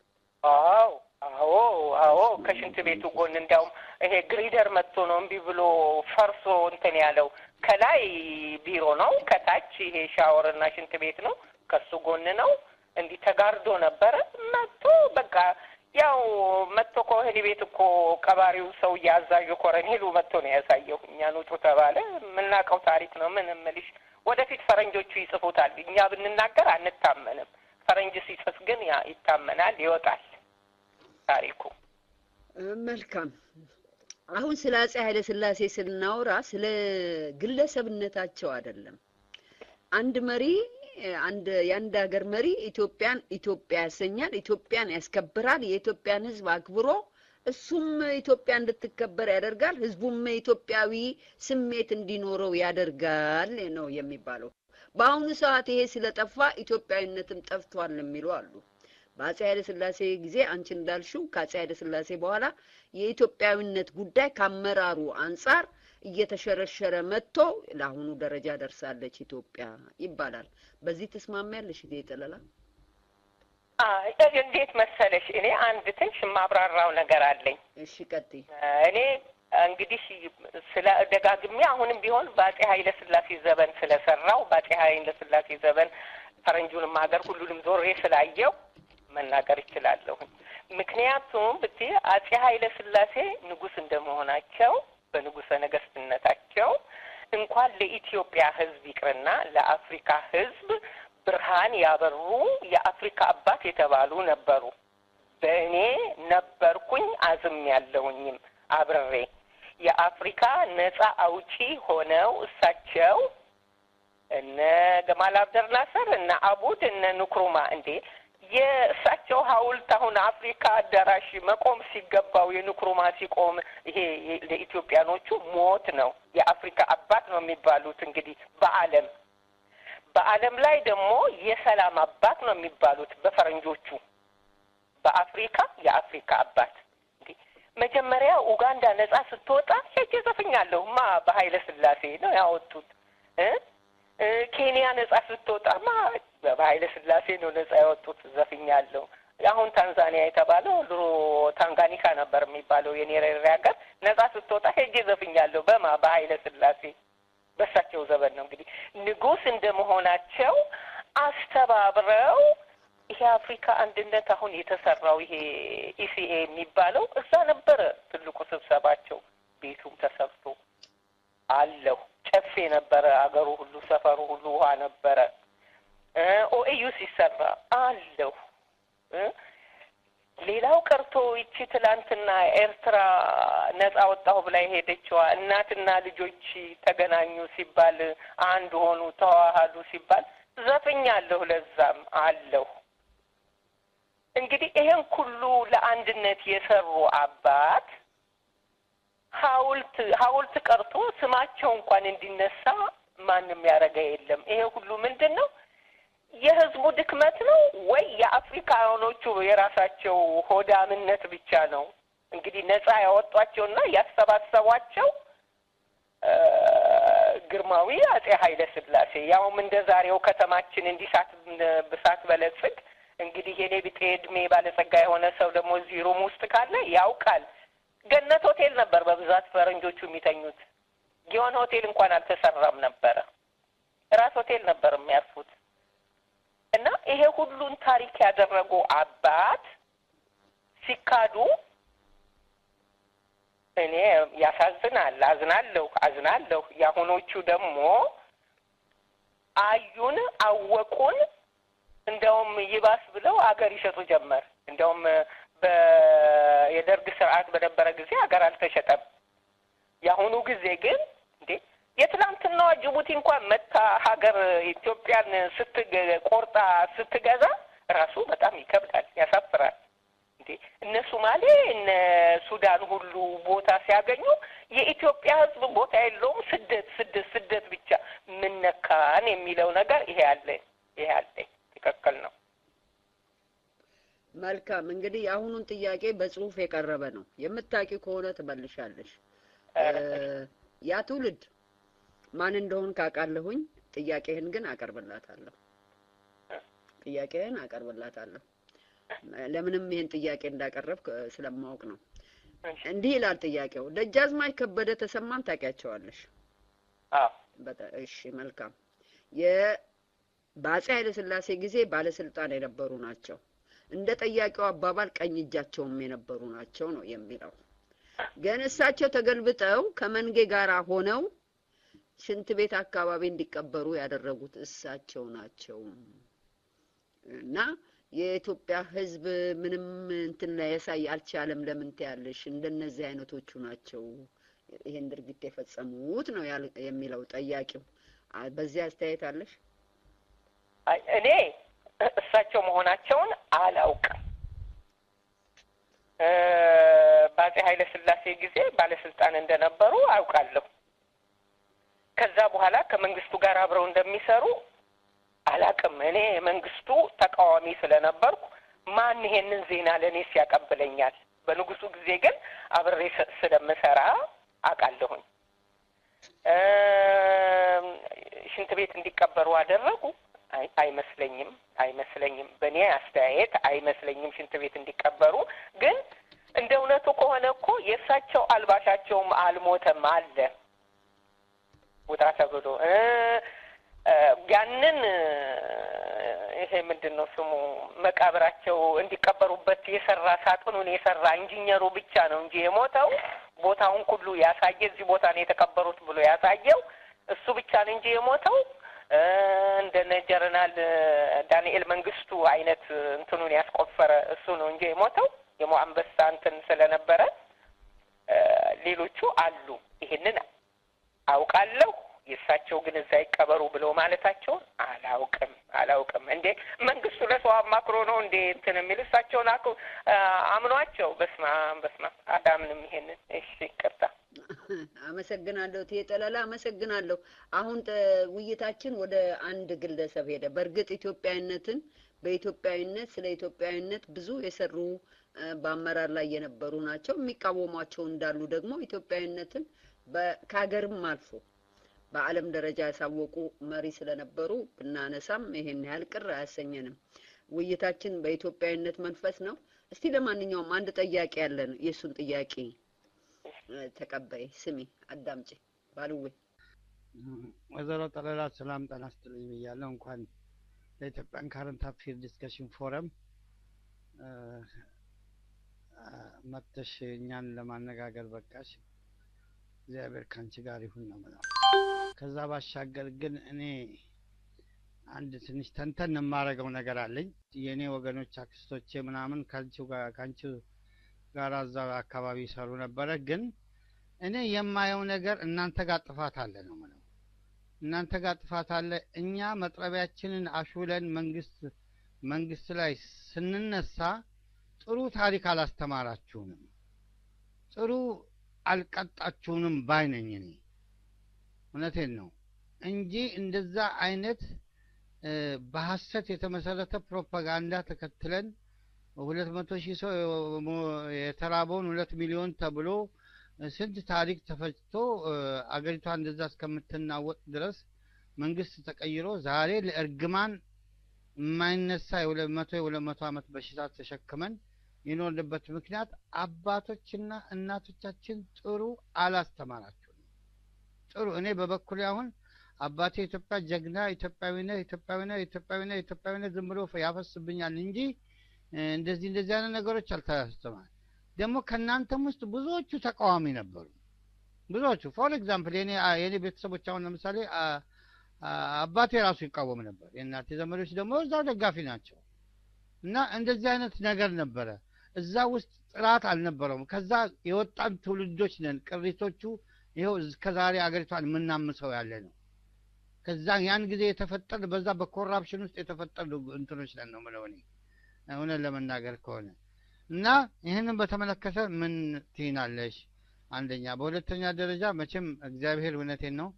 አዎ ከሽንት ቤቱ ጎን እንዲያውም ይሄ ግሪደር መጥቶ ነው እምቢ ብሎ ፈርሶ እንትን ያለው። ከላይ ቢሮ ነው፣ ከታች ይሄ ሻወርና ሽንት ቤት ነው። ከሱ ጎን ነው እንዲህ ተጋርዶ ነበረ። መጥቶ በቃ ያው መጥቶ ከወህኒ ቤት እኮ ቀባሪው ሰው ያዛዡ ኮረኔሉ መጥቶ ነው ያሳየው። እኛን ውጡ ተባለ። የምናውቀው ታሪክ ነው። ምን እምልሽ ወደፊት ፈረንጆቹ ይጽፉታል። እኛ ብንናገር አንታመንም። ፈረንጅ ሲጽፍ ግን ያ ይታመናል፣ ይወጣል ታሪኩ። መልካም። አሁን ስለ አፄ ኃይለ ሥላሴ ስናወራ ስለ ግለሰብነታቸው አይደለም። አንድ መሪ የአንድ ሀገር መሪ ኢትዮጵያ ያሰኛል፣ ኢትዮጵያን ያስከብራል፣ የኢትዮጵያን ሕዝብ አክብሮ እሱም ኢትዮጵያ እንድትከበር ያደርጋል፣ ሕዝቡም ኢትዮጵያዊ ስሜት እንዲኖረው ያደርጋል ነው የሚባለው። በአሁኑ ሰዓት ይሄ ስለጠፋ ኢትዮጵያዊነትም ጠፍቷል የሚሉ አሉ። በአፄ ኃይለ ሥላሴ ጊዜ አንቺ እንዳልሽው ከአፄ ኃይለ ሥላሴ በኋላ የኢትዮጵያዊነት ጉዳይ ከአመራሩ አንፃር እየተሸረሸረ መጥቶ ለአሁኑ ደረጃ ደርሳለች ኢትዮጵያ ይባላል። በዚህ ተስማሚያለሽ? ይሄ ጠለላ እንዴት መሰለሽ፣ እኔ አንድ ትንሽ ማብራራው ነገር አለኝ። እሺ ቀጥይ። እኔ እንግዲህ ስለ ደጋግሜ አሁንም ቢሆን በአፄ ኃይለ ሥላሴ ዘመን ስለሰራው በአፄ ኃይለ ሥላሴ ዘመን ፈረንጁንም ሀገር ሁሉንም ዞሬ ስላየው መናገር እችላለሁ። ምክንያቱም አፄ ኃይለ ሥላሴ ንጉስ እንደመሆናቸው በንጉሰ ነገስትነታቸው እንኳን ለኢትዮጵያ ሕዝብ ይቅርና ለአፍሪካ ሕዝብ ብርሃን ያበሩ የአፍሪካ አባት የተባሉ ነበሩ። በእኔ ነበርኩኝ አዝም ያለውኝም አብሬ የአፍሪካ ነጻ አውጪ ሆነው እሳቸው እነ ገማል አብደል ናስር እነ አቡድ እነ ንክሩማ እንዴ የእሳቸው ሐውልት አሁን አፍሪካ አዳራሽ መቆም ሲገባው የንክሩማ ሲቆም ይሄ ለኢትዮጵያኖቹ ሞት ነው። የአፍሪካ አባት ነው የሚባሉት። እንግዲህ በዓለም ላይ ደግሞ የሰላም አባት ነው የሚባሉት በፈረንጆቹ። በአፍሪካ የአፍሪካ አባት እንዴ መጀመሪያ ኡጋንዳ ነጻ ስትወጣ ሄጄ ዘፍኛለሁማ በኃይለ ሥላሴ ነው ያወጡት። ኬንያ ነጻ ስትወጣማ በኃይለ ሥላሴ ነው ነጻ ያወጡት፣ ዘፍኛለሁ። አሁን ታንዛኒያ የተባለው ድሮ ታንጋኒካ ነበር የሚባለው የኔሬሬ ሀገር ነጻ ስትወጣ ሄጄ ዘፍኛለሁ በኃይለ ሥላሴ በሳቸው ዘመን ነው። እንግዲህ ንጉስ እንደመሆናቸው አስተባብረው ይሄ አፍሪካ አንድነት አሁን የተሰራው ይሄ ኢሲኤ የሚባለው እዛ ነበረ ትልቁ ስብሰባቸው። ቤቱም ተሰብቶ አለሁ ጨፌ ነበረ፣ አገሩ ሁሉ ሰፈሩ ሁሉ ውሃ ነበረ። ኦኤዩ ሲሰራ አለሁ። ሌላው ቀርቶ ይቺ ትላንትና ኤርትራ ነጻ ወጣሁ ብላ ሄደችዋ እናትና ልጆች ተገናኙ ሲባል አንድ ሆኑ ተዋሃዱ ሲባል ዘፍኛለሁ፣ ለዛም አለሁ። እንግዲህ ይሄን ሁሉ ለአንድነት የሰሩ አባት ሐውልት ቀርቶ ስማቸው እንኳን እንዲነሳ ማንም ያረጋ የለም። ይሄ ሁሉ ምንድነው? የህዝቡ ድክመት ነው ወይ የአፍሪካኖቹ የራሳቸው ሆዳምነት ብቻ ነው? እንግዲህ ነጻ ያወጧቸውና ያሰባሰቧቸው ግርማዊ አፄ ኃይለ ሥላሴ ያውም እንደዛሬው ከተማችን እንዲሳት ብሳት በለጽግ እንግዲህ የኔ ቢጤ እድሜ ባለጸጋ የሆነ ሰው ደግሞ እዚህ ሩም ውስጥ ካለ ያውቃል። ገነት ሆቴል ነበር በብዛት ፈረንጆቹ የሚተኙት። ጊዮን ሆቴል እንኳን አልተሰራም ነበረ። ራስ ሆቴል ነበር የሚያርፉት። እና ይሄ ሁሉን ታሪክ ያደረጉ አባት ሲካዱ እኔ ያሳዝናል። አዝናለሁ። የአሁኖቹ ደግሞ አዩን አወቁን እንደውም ይባስ ብለው አገር ይሸጡ ጀመር። እንደውም የደርግ ስርዓት በነበረ ጊዜ አገር አልተሸጠም። የአሁኑ ጊዜ ግን እንዴ የትላንትናዋ ጅቡቲ እንኳን መታ ሀገር ኢትዮጵያን ቆርጣ ስትገዛ ራሱ በጣም ይከብዳል፣ ያሳፍራል። እንዴ እነ ሶማሌ እነ ሱዳን ሁሉ ቦታ ሲያገኙ የኢትዮጵያ ህዝብ ቦታ የለውም። ስደት ብቻ ምን ነካን የሚለው ነገር ይሄ አለ። ትክክል ነው። መልካም እንግዲህ የአሁኑን ጥያቄ በጽሁፍ የቀረበ ነው። የምታውቂው ከሆነ ትመልሻለሽ። ያ ትውልድ ማን እንደሆን ካቃለሁኝ ጥያቄህን ግን አቀርብላታለሁ። ለምንም ይሄን ጥያቄ እንዳቀረብክ ስለማወቅ ነው። እንዲህ ይላል ጥያቄው። ደጃዝማች ከበደ ተሰማን ታውቂያቸዋለሽ? እሺ መልካም። በአፄ ኃይለ ሥላሴ ጊዜ ባለስልጣን የነበሩ ናቸው። እንደ ጠያቂው አባባል ቀኝ እጃቸውም የነበሩ ናቸው ነው የሚለው። ግን እሳቸው ተገልብጠው ከመንጌ ጋራ ሆነው ሽንት ቤት አካባቢ እንዲቀበሩ ያደረጉት እሳቸው ናቸው። እና የኢትዮጵያ ህዝብ ምንም እንትን ላይ ያሳይ አልቻለም። ለምን ትያለሽ? እንደነዚህ አይነቶቹ ናቸው ይሄን ድርጊት የፈጸሙት ነው የሚለው ጠያቂው። በዚህ አስተያየት አለሽ? እኔ እሳቸው መሆናቸውን አላውቅም። በአፄ ኃይለ ሥላሴ ጊዜ ባለስልጣን እንደነበሩ አውቃለሁ። ከዛ በኋላ ከመንግስቱ ጋር አብረው እንደሚሰሩ አላውቅም። እኔ መንግስቱ ተቃዋሚ ስለነበርኩ ማን ይሄንን ዜና ለኔስ ያቀብለኛል? በንጉሱ ጊዜ ግን አብሬ ስለምሰራ አውቃለሁኝ። ሽንት ቤት እንዲቀበሩ አደረጉ? አይመስለኝም። በእኔ አስተያየት አይመስለኝም ሽንት ቤት እንዲቀበሩ። ግን እንደ እውነቱ ከሆነ እኮ የእሳቸው አልባሻቸውም አልሞተም አለ ቦታ ተብሎ ያንን ይሄ ምንድነው ስሙ መቃብራቸው እንዲቀበሩበት የሰራ ሳጥኑን የሰራ ኢንጂነሩ ብቻ ነው እንጂ የሞተው ቦታውን ሁሉ ያሳየ እዚህ ቦታ ነው የተቀበሩት ብሎ ያሳየው እሱ ብቻ ነው እንጂ የሞተው እንደነ ጀነራል ዳንኤል መንግስቱ አይነት እንትኑን ያስቆፈረ እሱ ነው እንጂ የሞተው የሞአንበሳ እንትን ስለነበረ ሌሎቹ አሉ። ይሄንን አውቃለሁ። የእሳቸው ግን እዛ ይቀበሩ ብለው ማለታቸው አላውቅም። እንዴ መንግስቱ ለሰው አማክሮ ነው እንዴ እንትን የሚል እሳቸውን አምኗቸው? በስማ አዳምንም ይሄንን። እሺ ይቅርታ። አመሰግናለሁ። ተጠላላ አመሰግናለሁ። አሁን ውይይታችን ወደ አንድ ግለሰብ ሄደ። በእርግጥ ኢትዮጵያዊነትን በኢትዮጵያዊነት ስለ ኢትዮጵያዊነት ብዙ የሰሩ በአመራር ላይ የነበሩ ናቸው። የሚቃወሟቸው እንዳሉ ደግሞ ኢትዮጵያዊነትን ከሀገርም አልፎ በዓለም ደረጃ ያሳወቁ መሪ ስለነበሩ ብናነሳም ይሄን ያህል ቅር አያሰኘንም። ውይይታችን በኢትዮጵያዊነት መንፈስ ነው። እስቲ ለማንኛውም አንድ ጥያቄ ያለን የሱን ጥያቄ ተቀበይ ስሚ አዳምጪ ባልዌ። ወይዘሮ ጠለላ ሰላም ጤና ይስጥልኝ ብያለሁ። እንኳን ለኢትዮጵያን ካረንት አፌር ዲስከሽን ፎረም መጥተሽ እኛን ለማነጋገር በቃሽ። እግዚአብሔር ካንቺ ጋር ይሁን ነው ማለት። ከዛ ባሻገር ግን እኔ አንድ ትንሽ ተንተን የማረገው ነገር አለኝ። የኔ ወገኖች አክስቶቼ ምናምን ካንቺ ጋር እዛ አካባቢ ይሰሩ ነበረ። ግን እኔ የማየው ነገር እናንተ ጋር ጥፋት አለ ነው ማለት። እናንተ ጋር ጥፋት አለ። እኛ መጥረቢያችንን አሹለን መንግስት ላይ ስንነሳ ጥሩ ታሪክ አላስተማራችሁንም፣ ጥሩ አልቀጣችሁንም ባይነኝ እኔ እውነቴን ነው እንጂ እንደዛ አይነት በሐሰት የተመሰረተ ፕሮፓጋንዳ ተከትለን 200,000 ሰው የተራበውን 2 ሚሊዮን ተብሎ ስንት ታሪክ ተፈጭቶ አገሪቷ እንደዛ እስከምትናወጥ ድረስ መንግስት ተቀይሮ ዛሬ ለእርግማን የማይነሳ የ200 ዓመት በሽታ ተሸክመን የኖርንበት ምክንያት አባቶችና እናቶቻችን ጥሩ አላስተማራቸውም። ጥሩ እኔ በበኩሌ አሁን አባቴ ኢትዮጵያ ጀግና ኢትዮጵያዊነት ዝም ብሎ ያፈስብኛል እንጂ እንደዚህ አይነት ነገሮች አልተስተማር። ደግሞ ከናንተም ውስጥ ብዙዎቹ ተቃዋሚ ነበሩ። ብዙዎቹ ፎር ኤግዛምፕል የኔ ቤተሰቦች አሁን ለምሳሌ አባቴ ራሱ ይቃወም ነበር። የእናቴ ዘመዶች ደግሞ እዛው ደጋፊ ናቸው። እና እንደዚህ አይነት ነገር ነበረ። እዛ ውስጥ ጥራት አልነበረውም። ከዛ የወጣን ትውልዶች ነን። ቅሪቶቹ ይሄው እስከዛሬ አገሪቷን የምናምሰው ያለ ነው። ከዛ ያን ጊዜ የተፈጠረ በዛ በኮራፕሽን ውስጥ የተፈጠሩ እንትኖች ነን ነው ማለት ነው። እውነት ለመናገር ከሆነ እና ይህንን በተመለከተ ምን ትይናለሽ? አንደኛ። በሁለተኛ ደረጃ መቼም እግዚአብሔር እውነቴን ነው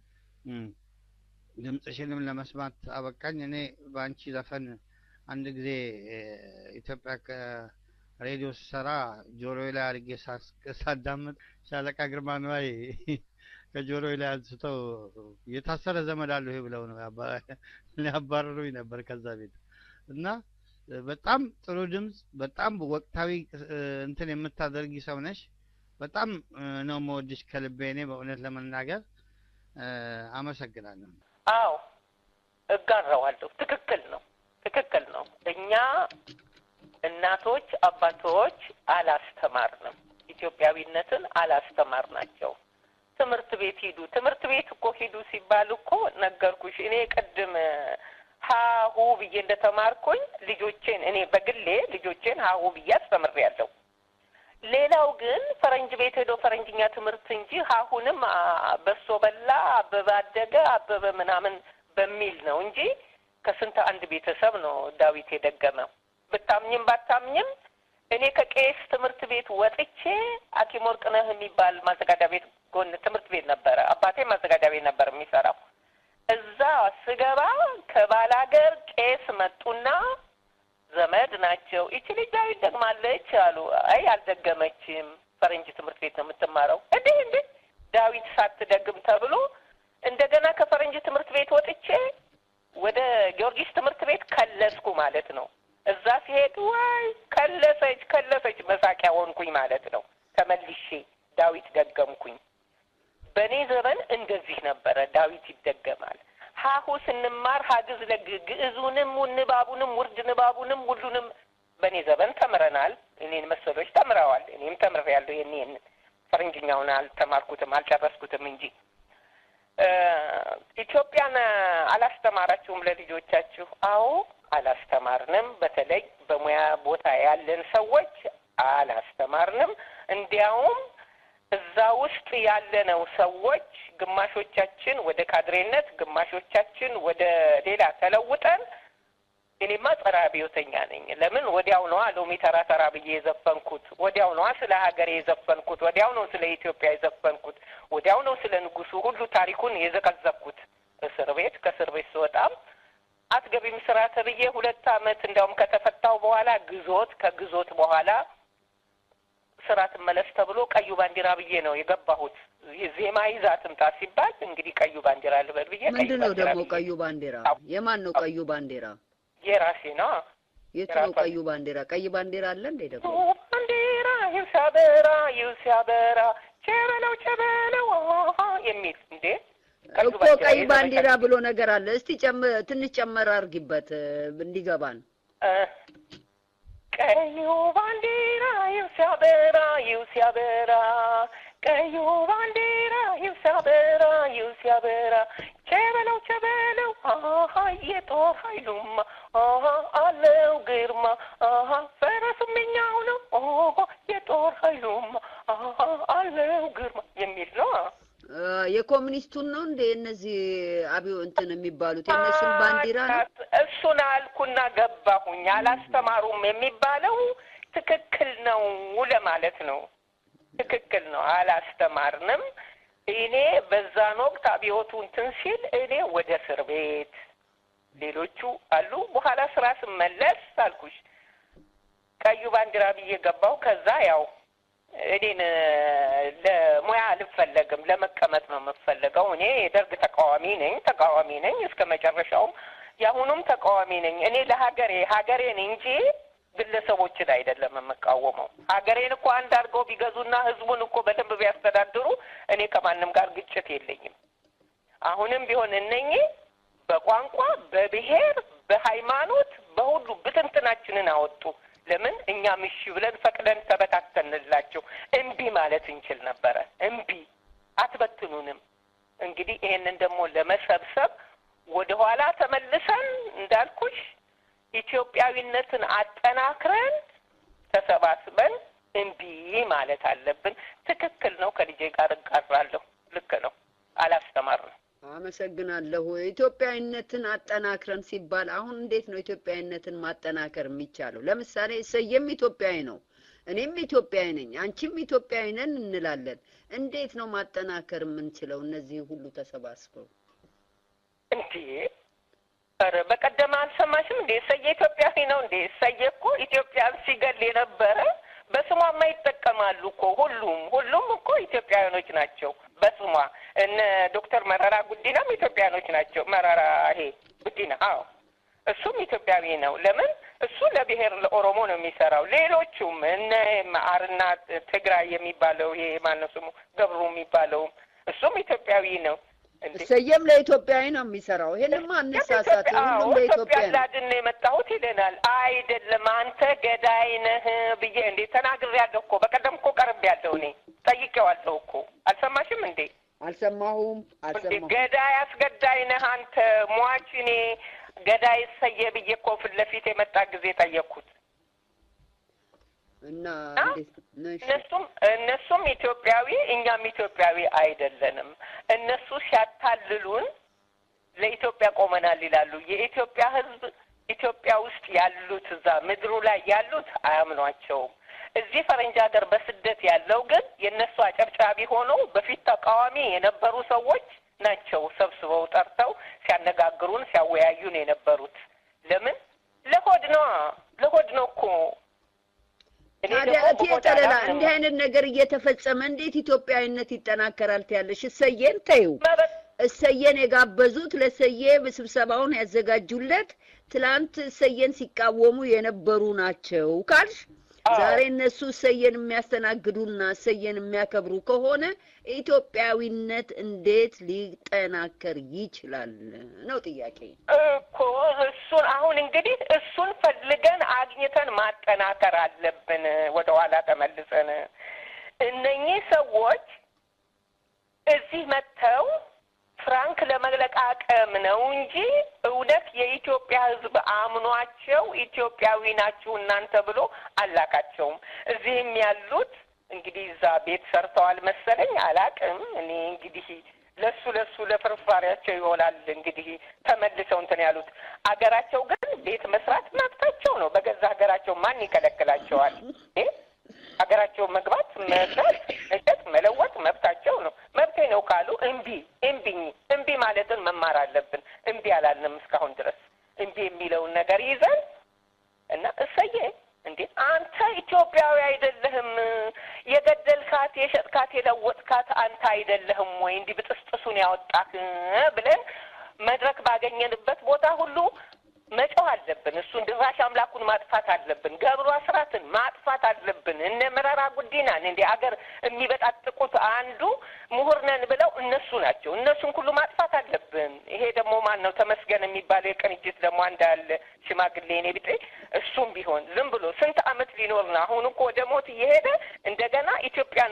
ድምፅሽንም ለመስማት አበቃኝ። እኔ በአንቺ ዘፈን አንድ ጊዜ ኢትዮጵያ ከሬዲዮ ስሰራ ጆሮዬ ላይ አድርጌ ሳዳምጥ ሻለቃ ግርማ ነዋይ ከጆሮዬ ላይ አንስተው የታሰረ ዘመድ አለው ይሄ ብለው ነው ሊያባረሩኝ ነበር ከዛ ቤት እና በጣም ጥሩ ድምፅ፣ በጣም ወቅታዊ እንትን የምታደርጊ ሰው ነሽ። በጣም ነው የምወድሽ ከልቤ። እኔ በእውነት ለመናገር አመሰግናለሁ። አዎ እጋራዋለሁ። ትክክል ነው፣ ትክክል ነው። እኛ እናቶች አባቶች አላስተማርንም፣ ኢትዮጵያዊነትን አላስተማርናቸው። ትምህርት ቤት ሂዱ፣ ትምህርት ቤት እኮ ሂዱ ሲባል እኮ ነገርኩሽ። እኔ ቅድም ሀሁ ብዬ እንደተማርኩኝ ልጆቼን እኔ በግሌ ልጆቼን ሀሁ ብዬ አስተምሬያለሁ። ሌላው ግን ፈረንጅ ቤት ሄዶ ፈረንጅኛ ትምህርት እንጂ ሀሁንም በሶ በላ አበበ አደገ አበበ ምናምን በሚል ነው እንጂ ከስንት አንድ ቤተሰብ ነው ዳዊት የደገመው። ብታምኝም ባታምኝም እኔ ከቄስ ትምህርት ቤት ወጥቼ ሐኪም ወርቅነህ የሚባል ማዘጋጃ ቤት ጎን ትምህርት ቤት ነበረ። አባቴ ማዘጋጃ ቤት ነበር የሚሰራው። እዛ ስገባ ከባላገር ቄስ መጡና ዘመድ ናቸው። እቺ ልጅ ዳዊት ደግማለች አሉ። አይ አልደገመችም፣ ፈረንጅ ትምህርት ቤት ነው የምትማረው። እንዴ ዳዊት ሳትደግም ተብሎ እንደገና ከፈረንጅ ትምህርት ቤት ወጥቼ ወደ ጊዮርጊስ ትምህርት ቤት ከለስኩ ማለት ነው። እዛ ሲሄድ ወይ ከለሰች መሳቂያ ሆንኩኝ ማለት ነው። ተመልሼ ዳዊት ደገምኩኝ። በእኔ ዘመን እንደዚህ ነበረ፣ ዳዊት ይደገማል። ሀሁ ስንማር ሀግዝ ለግዕዙንም ንባቡንም ውርድ ንባቡንም ሁሉንም በእኔ ዘመን ተምረናል። እኔን መሰሎች ተምረዋል። እኔም ተምሬያለሁ። የኔን ፈረንጅኛውን አልተማርኩትም አልጨረስኩትም እንጂ ኢትዮጵያን አላስተማራችሁም ለልጆቻችሁ? አዎ አላስተማርንም። በተለይ በሙያ ቦታ ያለን ሰዎች አላስተማርንም። እንዲያውም እዛ ውስጥ ያለነው ሰዎች ግማሾቻችን ወደ ካድሬነት፣ ግማሾቻችን ወደ ሌላ ተለውጠን እኔማ ጸረ አብዮተኛ ነኝ። ለምን ወዲያው ነዋ ሎሚ ተራ ተራ ብዬ የዘፈንኩት፣ ወዲያው ነዋ ስለ ሀገሬ የዘፈንኩት፣ ወዲያው ነው ስለ ኢትዮጵያ የዘፈንኩት፣ ወዲያው ነው ስለ ንጉሱ ሁሉ ታሪኩን የዘቀዘቅኩት። እስር ቤት ከእስር ቤት ስወጣም አትገቢም ስራ ተብዬ 2 አመት እንዲያውም ከተፈታው በኋላ ግዞት፣ ከግዞት በኋላ ስራ ትመለስ ተብሎ ቀዩ ባንዲራ ብዬ ነው የገባሁት። ዜማ ይዛ ትምጣ ሲባል እንግዲህ ቀዩ ባንዲራ ልበል ብዬ ምንድን ነው ደግሞ ቀዩ ባንዲራ? የማን ነው ቀዩ ባንዲራ? የራሴ ነው። የት ነው ቀዩ ባንዲራ? ቀይ ባንዲራ አለ እንዴ ደግሞ? ባንዲራ ይውሲያበራ ቸበለው የሚል እንዴ እኮ ቀይ ባንዲራ ብሎ ነገር አለ። እስቲ ትንሽ ጨመር አድርጊበት እንዲገባን። ቀዩ ባንዲራ ይውሲያበራ ቀዩ ባንዲራ ይውሲያበራ ቸበለው የጦር ኃይሉማ አለው ግርማ ፈረሱም የኛው ነው የጦር ኃይሉማ አለው ግርማ የሚል ነው። የኮሙኒስቱን ነው እንደ እነዚህ አብዮ እንትን የሚባሉት የነሱን ባንዲራ ነው። እሱን አልኩና ገባሁኝ። አላስተማሩም የሚባለው ትክክል ነው ለማለት ነው። ትክክል ነው፣ አላስተማርንም። እኔ በዛን ወቅት አብዮቱ እንትን ሲል እኔ ወደ እስር ቤት ሌሎቹ አሉ። በኋላ ስራ ስመለስ አልኩሽ ቀዩ ባንዲራ ብዬ ገባሁ። ከዛ ያው እኔን ለሙያ አልፈለግም፣ ለመቀመጥ ነው የምፈልገው። እኔ የደርግ ተቃዋሚ ነኝ እስከ መጨረሻውም፣ ያሁኑም ተቃዋሚ ነኝ። እኔ ሀገሬን እንጂ ግለሰቦችን አይደለም የምቃወመው። ሀገሬን እኮ አንድ አድርገው ቢገዙና ህዝቡን እኮ በደንብ ቢያስተዳድሩ እኔ ከማንም ጋር ግጭት የለኝም። አሁንም ቢሆን እነኚህ በቋንቋ፣ በብሔር፣ በሃይማኖት፣ በሁሉ ብትንትናችንን አወጡ። ለምን እኛም እሺ ብለን ፈቅደን ተበታተንላቸው? እምቢ ማለት እንችል ነበረ። እምቢ አትበትኑንም። እንግዲህ ይሄንን ደግሞ ለመሰብሰብ ወደ ኋላ ተመልሰን እንዳልኩሽ ኢትዮጵያዊነትን አጠናክረን ተሰባስበን እምቢ ማለት አለብን። ትክክል ነው። ከልጄ ጋር እጋራለሁ። ልክ ነው። አላስተማርንም። አመሰግናለሁ። ኢትዮጵያዊነትን አጠናክረን ሲባል አሁን እንዴት ነው ኢትዮጵያዊነትን ማጠናከር የሚቻለው? ለምሳሌ እሰየም ኢትዮጵያዊ ነው፣ እኔም ኢትዮጵያዊ ነኝ፣ አንቺም ኢትዮጵያዊ ነን እንላለን። እንዴት ነው ማጠናከር የምንችለው እነዚህ ሁሉ ተሰባስበው? እንዴ ኧረ በቀደም አልሰማሽም እንዴ? እሰየ ኢትዮጵያዊ ነው እንዴ? እሰየ እኮ ኢትዮጵያን ሲገል የነበረ በስሟማ ይጠቀማሉ እኮ ሁሉም እኮ ኢትዮጵያውያኖች ናቸው በስሟ። እነ ዶክተር መረራ ጉዲናም ኢትዮጵያውያኖች ናቸው። መረራ ይሄ ጉዲና አዎ እሱም ኢትዮጵያዊ ነው። ለምን እሱ ለብሔር ለኦሮሞ ነው የሚሰራው። ሌሎቹም እነ አርና ትግራይ የሚባለው ይሄ ማነው ስሙ ገብሩ የሚባለው እሱም ኢትዮጵያዊ ነው። እሰየም ለኢትዮጵያዊ ነው የሚሰራው። ይሄንማ አነሳሳት ሁሉም ለኢትዮጵያ ነው። ላድን የመጣሁት ይለናል። አይደለም አንተ ገዳይ ነህ ብዬ እንዴ ተናግሬያለሁ እኮ። በቀደም እኮ ቀርቤያለሁ እኔ ጠይቄዋለሁ እኮ። አልሰማሽም እንዴ? አልሰማሁም። ገዳይ አስገዳይ ነህ አንተ ሟች። እኔ ገዳይ እሰየ ብዬ እኮ ፊት ለፊት የመጣ ጊዜ ጠየቅኩት። እና እነሱም ኢትዮጵያዊ እኛም ኢትዮጵያዊ አይደለንም። እነሱ ሲያታልሉን ለኢትዮጵያ ቆመናል ይላሉ። የኢትዮጵያ ሕዝብ ኢትዮጵያ ውስጥ ያሉት እዛ ምድሩ ላይ ያሉት አያምኗቸውም። እዚህ ፈረንጅ ሀገር በስደት ያለው ግን የእነሱ አጨብጫቢ ሆነው በፊት ተቃዋሚ የነበሩ ሰዎች ናቸው ሰብስበው ጠርተው ሲያነጋግሩን ሲያወያዩን የነበሩት። ለምን? ለሆድ ነው እኮ። ታዲያ እቴጠለላ እንዲህ አይነት ነገር እየተፈጸመ እንዴት ኢትዮጵያዊነት ይጠናከራል ትያለሽ? እሰየን ተይው። እሰየን የጋበዙት ለሰየ በስብሰባውን ያዘጋጁለት ትላንት እሰየን ሲቃወሙ የነበሩ ናቸው ካልሽ ዛሬ እነሱ እሰየን የሚያስተናግዱና እሰየን የሚያከብሩ ከሆነ ኢትዮጵያዊነት እንዴት ሊጠናከር ይችላል ነው ጥያቄ እኮ። እሱን አሁን እንግዲህ እሱን ፈልገን አግኝተን ማጠናከር አለብን። ወደ ኋላ ተመልሰን እነኚህ ሰዎች እዚህ መጥተው ፍራንክ ለመለቃቀም ነው እንጂ እውነት የኢትዮጵያ ሕዝብ አምኗቸው ኢትዮጵያዊ ናችሁ እናንተ ብሎ አላካቸውም። እዚህም ያሉት እንግዲህ እዛ ቤት ሰርተዋል መሰለኝ አላቅም። እኔ እንግዲህ ለሱ ለፍርፋሪያቸው ይሆናል እንግዲህ ተመልሰው እንትን ያሉት። አገራቸው ግን ቤት መስራት መብታቸው ነው። በገዛ ሀገራቸው ማን ይከለክላቸዋል? ሀገራቸው መግባት መስራት እንጨት መለወጥ መብታቸው ነው። መብቴ ነው ካሉ እምቢ ማለትን መማር አለብን። እምቢ አላልንም እስካሁን ድረስ። እምቢ የሚለውን ነገር ይዘን እና እሰየ እንዴ አንተ ኢትዮጵያዊ አይደለህም? የገደልካት የሸጥካት የለወጥካት አንተ አይደለህም ወይ? እንዲህ ብጥስጥሱን ያወጣክ ብለን መድረክ ባገኘንበት ቦታ ሁሉ መጮህ አለብን። እሱን ድራሽ አምላኩን ማጥፋት አለብን። ገብሩ አስራትን ማጥፋት አለብን። እነ መረራ ጉዲናን እንደ አገር የሚበጣጥቁት አንዱ ምሁር ነን ብለው እነሱ ናቸው። እነሱን ሁሉ ማጥፋት አለብን። ይሄ ደግሞ ማን ነው? ተመስገን የሚባለው የቅንጅት ደግሞ አንድ አለ ሽማግሌ እኔ ቢጤ። እሱም ቢሆን ዝም ብሎ ስንት ዓመት ሊኖር ነው? አሁን እኮ ወደ ሞት እየሄደ እንደገና ኢትዮጵያን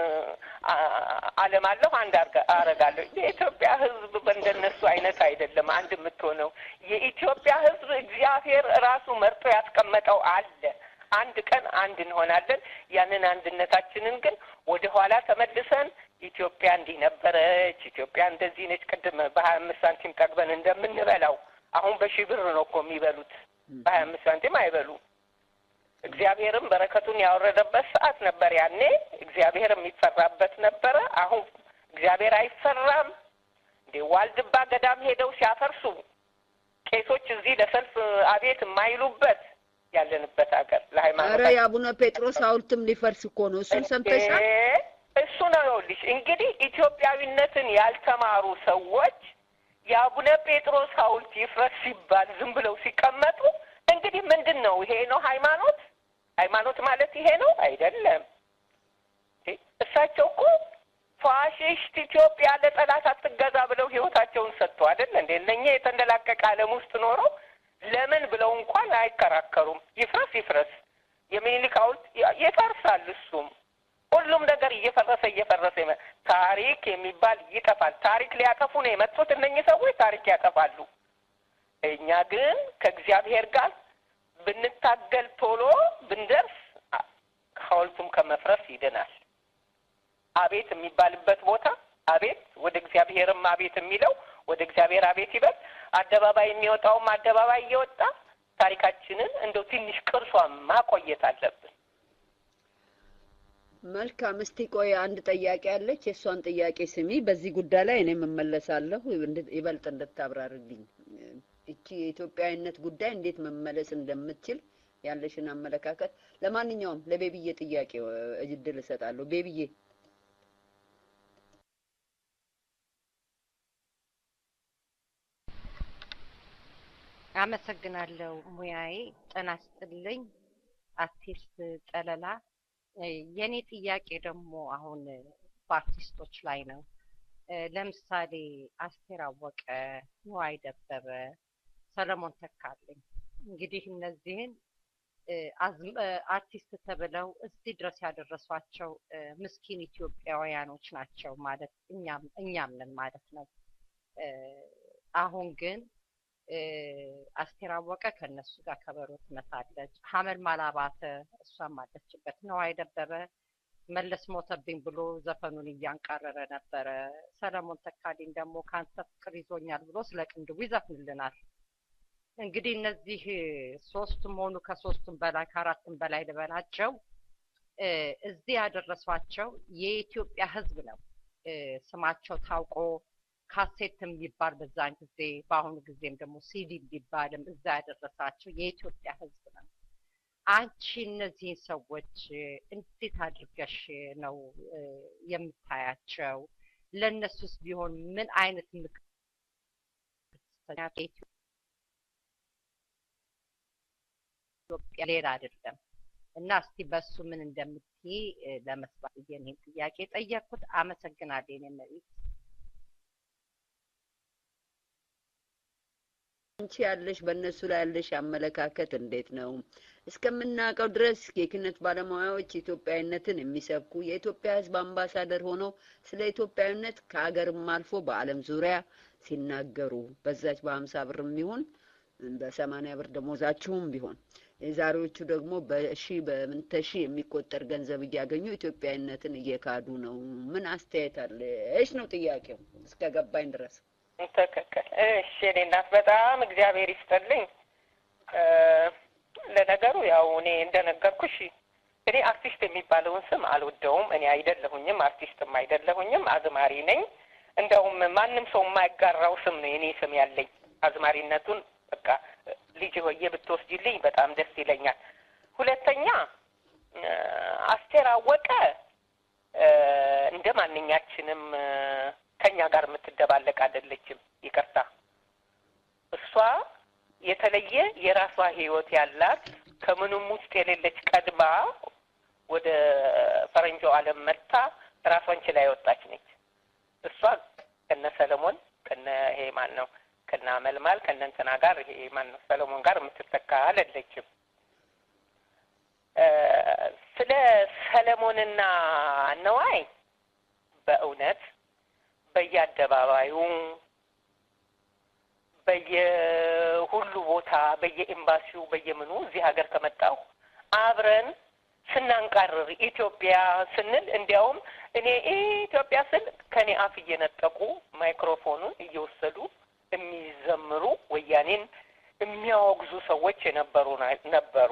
አለማለሁ አንድ አረጋለሁ። የኢትዮጵያ ሕዝብ በእንደነሱ አይነት አይደለም አንድ የምትሆነው። የኢትዮጵያ ሕዝብ እግዚአብሔር ራሱ መርጦ ያስቀመጠው አለ። አንድ ቀን አንድ እንሆናለን። ያንን አንድነታችንን ግን ወደ ኋላ ተመልሰን ኢትዮጵያ እንዲህ ነበረች፣ ኢትዮጵያ እንደዚህ ነች፣ ቅድም በ25 ሳንቲም ጠግበን እንደምንበላው አሁን በሺህ ብር ነው እኮ የሚበሉት። በ25 ሳንቲም አይበሉ። እግዚአብሔርም በረከቱን ያወረደበት ሰዓት ነበር ያኔ። እግዚአብሔር የሚፈራበት ነበረ። አሁን እግዚአብሔር አይፈራም እንዴ? ዋልድባ ገዳም ሄደው ሲያፈርሱ ቄሶች እዚህ ለሰልፍ አቤት የማይሉበት ያለንበት ሀገር ለሃይማኖት። ኧረ የአቡነ ጴጥሮስ ሐውልትም ሊፈርስ እኮ ነው። እሱን ሰምተሻል? እሱ ነው ይኸውልሽ። እንግዲህ ኢትዮጵያዊነትን ያልተማሩ ሰዎች የአቡነ ጴጥሮስ ሐውልት ይፍረስ ሲባል ዝም ብለው ሲቀመጡ እንግዲህ ምንድን ነው ይሄ? ነው ሃይማኖት? ሃይማኖት ማለት ይሄ ነው አይደለም። እሳቸው እኮ ፋሽስት ኢትዮጵያ ለጠላት አትገዛ ብለው ህይወታቸውን ሰጥቶ አይደል እንዴ? እነኛ የተንደላቀቀ ዓለም ውስጥ ኖረው ለምን ብለው እንኳን አይከራከሩም። ይፍረስ የሚኒሊክ ሐውልት ይፈርሳል። እሱም ሁሉም ነገር እየፈረሰ ታሪክ የሚባል ይጠፋል። ታሪክ ሊያጠፉ ነው የመጡት እነኚህ ሰዎች፣ ታሪክ ያጠፋሉ። እኛ ግን ከእግዚአብሔር ጋር ብንታገል ቶሎ ብንደርስ ሐውልቱም ከመፍረስ ይድናል። አቤት የሚባልበት ቦታ አቤት ወደ እግዚአብሔርም አቤት የሚለው ወደ እግዚአብሔር አቤት ይበል። አደባባይ የሚወጣውም አደባባይ እየወጣ ታሪካችንን እንደው ትንሽ ቅርሷን ማቆየት አለብን። መልካም። እስቲ ቆይ አንድ ጥያቄ አለች። የሷን ጥያቄ ስሚ። በዚህ ጉዳይ ላይ እኔም እመለሳለሁ ይበልጥ እንድታብራርልኝ። እቺ የኢትዮጵያዊነት ጉዳይ እንዴት መመለስ እንደምትችል ያለሽን አመለካከት። ለማንኛውም ለቤቢዬ ጥያቄ እድል እሰጣለሁ። ቤቢዬ አመሰግናለሁ። ሙያዬ ጤና ይስጥልኝ አርቲስት ጠለላ። የኔ ጥያቄ ደግሞ አሁን በአርቲስቶች ላይ ነው። ለምሳሌ አስቴር አወቀ፣ ንዋይ ደበበ፣ ሰለሞን ተካልኝ እንግዲህ እነዚህን አርቲስት ተብለው እዚህ ድረስ ያደረሷቸው ምስኪን ኢትዮጵያውያኖች ናቸው ማለት እኛም ነን ማለት ነው። አሁን ግን አስቴር አወቀ ከነሱ ጋር ከበሮ ትመታለች። ሐመልማል አባተ እሷም አለችበት። ንዋይ ደበበ መለስ ሞተብኝ ብሎ ዘፈኑን እያንቃረረ ነበረ። ሰለሞን ተካልኝ ደግሞ ካንተ ፍቅር ይዞኛል ብሎ ስለ ቅንድቡ ይዘፍንልናል። እንግዲህ እነዚህ ሶስቱም ሆኑ ከሶስቱም በላይ ከአራቱም በላይ ልበላቸው እዚህ ያደረሷቸው የኢትዮጵያ ሕዝብ ነው። ስማቸው ታውቆ ካሴትም ቢባል በዛን ጊዜ በአሁኑ ጊዜም ደግሞ ሲዲ ቢባልም እዛ ያደረሳቸው የኢትዮጵያ ሕዝብ ነው። አንቺ እነዚህን ሰዎች እንዴት አድርገሽ ነው የምታያቸው? ለነሱስ ቢሆን ምን አይነት ምክር ኢትዮጵያ ሌላ አይደለም እና እስቲ በሱ ምን እንደምትይ ለመስማት ይሄን ጥያቄ ጠየቅኩት። አመሰግናለሁ። የኔ መሪት አንቺ ያለሽ በእነሱ ላይ ያለሽ አመለካከት እንዴት ነው? እስከምናውቀው ድረስ የኪነት ባለሙያዎች ኢትዮጵያዊነትን የሚሰብኩ የኢትዮጵያ ሕዝብ አምባሳደር ሆነው ስለ ኢትዮጵያዊነት ከሀገርም አልፎ በዓለም ዙሪያ ሲናገሩ በዛች በ50 ብርም ይሁን በ80 ብር ደሞዛቸውም ቢሆን የዛሬዎቹ ደግሞ በመንተሺ የሚቆጠር ገንዘብ እያገኙ ኢትዮጵያዊነትን እየካዱ ነው። ምን አስተያየት አለሽ ነው ጥያቄው እስከገባኝ ድረስ። ትክክል። እሺ እኔ እናት በጣም እግዚአብሔር ይስጥልኝ። ለነገሩ ያው እኔ እንደነገርኩሽ እኔ አርቲስት የሚባለውን ስም አልወደውም። እኔ አይደለሁኝም፣ አርቲስትም አይደለሁኝም፣ አዝማሪ ነኝ። እንደውም ማንም ሰው የማይጋራው ስም ነው የኔ ስም ያለኝ። አዝማሪነቱን በቃ ልጅ ሆዬ ብትወስጂልኝ በጣም ደስ ይለኛል። ሁለተኛ አስቴር አወቀ እንደ ማንኛችንም ከኛ ጋር የምትደባለቅ አይደለችም። ይቅርታ፣ እሷ የተለየ የራሷ ህይወት ያላት ከምንም ውስጥ የሌለች ቀድማ ወደ ፈረንጆ ዓለም መጥታ ራሷን ችላ የወጣች ነች። እሷ ከነ ሰለሞን ከነ ይሄ ማን ነው ከነ አመልማል ከነ እንትና ጋር ይሄ ማን ነው ሰለሞን ጋር የምትተካ አይደለችም። ስለ ሰለሞንና ነዋይ በእውነት በየአደባባዩ በየሁሉ ቦታ በየኤምባሲው በየምኑ እዚህ ሀገር ከመጣሁ አብረን ስናንቃርር ኢትዮጵያ ስንል እንዲያውም እኔ ኢትዮጵያ ስል ከኔ አፍ እየነጠቁ ማይክሮፎኑን እየወሰዱ የሚዘምሩ ወያኔን የሚያወግዙ ሰዎች ነበሩ።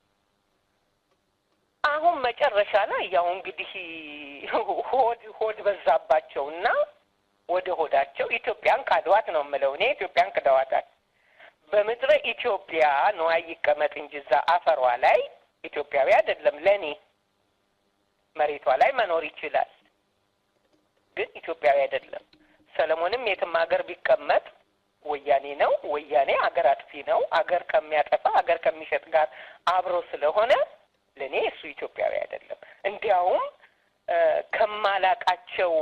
አሁን መጨረሻ ላይ ያው እንግዲህ ሆድ በዛባቸውና ወደ ሆዳቸው ኢትዮጵያን ካድዋት ነው የምለው። እኔ ኢትዮጵያን ክደዋታል። በምድረ ኢትዮጵያ ነዋይ ይቀመጥ እንጂ እዛ አፈሯ ላይ ኢትዮጵያዊ አይደለም። ለኔ መሬቷ ላይ መኖር ይችላል፣ ግን ኢትዮጵያዊ አይደለም። ሰለሞንም የትም ሀገር ቢቀመጥ ወያኔ ነው። ወያኔ ሀገር አጥፊ ነው። ሀገር ከሚያጠፋ ሀገር ከሚሸጥ ጋር አብሮ ስለሆነ ለኔ እሱ ኢትዮጵያዊ አይደለም። እንዲያውም ከማላቃቸው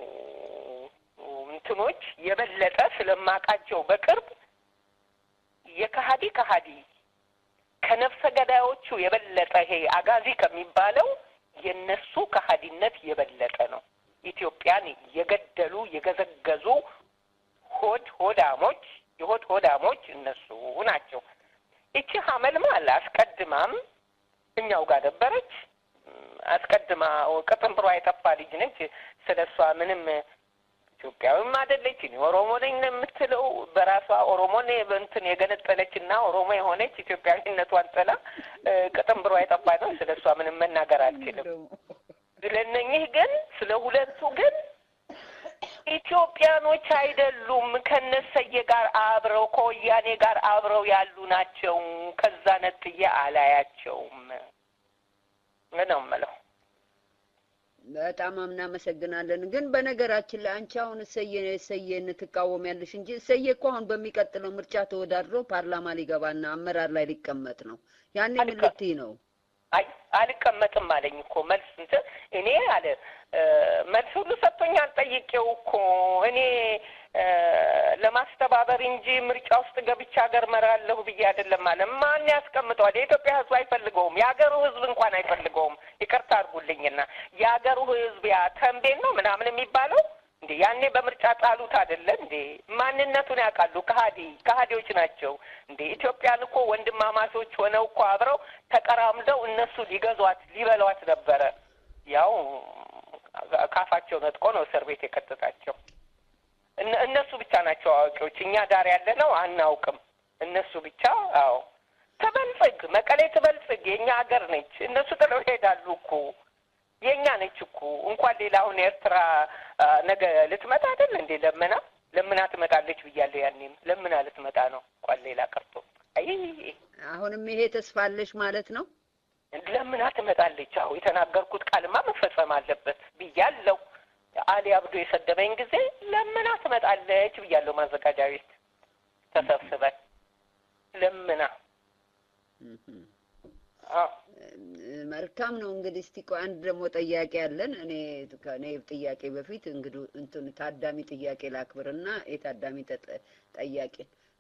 እንትኖች የበለጠ ስለማቃቸው በቅርብ የከሃዲ ከነፍሰ ገዳዮቹ የበለጠ ይሄ አጋዚ ከሚባለው የነሱ ከሃዲነት የበለጠ ነው። ኢትዮጵያን የገደሉ የገዘገዙ ሆዳሞች እነሱ ናቸው። እቺ ሐመልማል አስቀድማም እኛው ጋር ነበረች። አስቀድማ ቅጥንብሯ የጠፋ ልጅ ነች። ስለሷ ምንም ኢትዮጵያዊም አይደለች እኔ ኦሮሞ ነኝ የምትለው በራሷ ኦሮሞን በእንትን የገነጠለችና ኦሮሞ የሆነች ኢትዮጵያዊነቷን ጥላ ቅጥምብሯ የጠፋ ነው። ስለሷ ምንም መናገር አልችልም። ስለነኚህ ግን ስለ ሁለቱ ግን ኢትዮጵያኖች አይደሉም። ከነሰየ ጋር አብረው ከወያኔ ጋር አብረው ያሉ ናቸው። ከዛ ነጥዬ አላያቸውም ነው የምለው። በጣም እናመሰግናለን። ግን በነገራችን ላይ አንቺ አሁን እሰየን ትቃወሚያለሽ እንጂ እሰየ እኮ አሁን በሚቀጥለው ምርጫ ተወዳድሮ ፓርላማ ሊገባና አመራር ላይ ሊቀመጥ ነው። ያኔ ምን ልትይ ነው? አይ አልቀመጥም አለኝ እኮ መልስ እንትን እኔ አለ መልስ ሁሉ ሰጥቶኛል። ጠይቄው እኮ እኔ ለማስተባበር እንጂ ምርጫ ውስጥ ገብቻ ሀገር መራለሁ ብዬ አይደለም አለ። ማን ያስቀምጠዋል? የኢትዮጵያ ሕዝብ አይፈልገውም። የሀገሩ ሕዝብ እንኳን አይፈልገውም። ይቅርታ አድርጉልኝና የሀገሩ ሕዝብ ያ ተንቤን ነው ምናምን የሚባለው እንዴ ያኔ በምርጫ ጣሉት አይደለ እንዴ? ማንነቱን ያውቃሉ። ከሃዲዎች ናቸው እንዴ? ኢትዮጵያን እኮ ወንድማማቾች ሆነው እኮ አብረው ተቀራምደው እነሱ ሊገዟት ሊበሏት ነበረ። ያው ካፋቸው ነጥቆ ነው እስር ቤት የከተታቸው። እነሱ ብቻ ናቸው አዋቂዎች። እኛ ዳር ያለ ነው አናውቅም። እነሱ ብቻ አዎ ተበልጽግ መቀሌ ተበልጽግ የኛ ሀገር ነች። እነሱ ጥለው ይሄዳሉ እኮ የኛ ነች እኮ። እንኳን ሌላውን ኤርትራ ነገ ልትመጣ አይደል እንዴ? ለምና ትመጣለች ብያለሁ። ያኔም ለምና ልትመጣ ነው እንኳን ሌላ ቀርቶ። አይ አሁንም ይሄ ተስፋለሽ ማለት ነው? ለምና ትመጣለች። አዎ የተናገርኩት ቃልማ መፈጸም አለበት ብያለሁ። አሊ አብዶ የሰደበኝ ጊዜ ለምና ትመጣለች ብያለሁ። ማዘጋጃ ቤት ተሰብስበን ለምና መልካም ነው። እንግዲህ እስቲ ቆይ አንድ ደግሞ ጥያቄ አለን። ከኔ ጥያቄ በፊት እንግዲህ እንትን ታዳሚ ጥያቄ ላክብርና የታዳሚ ጥያቄ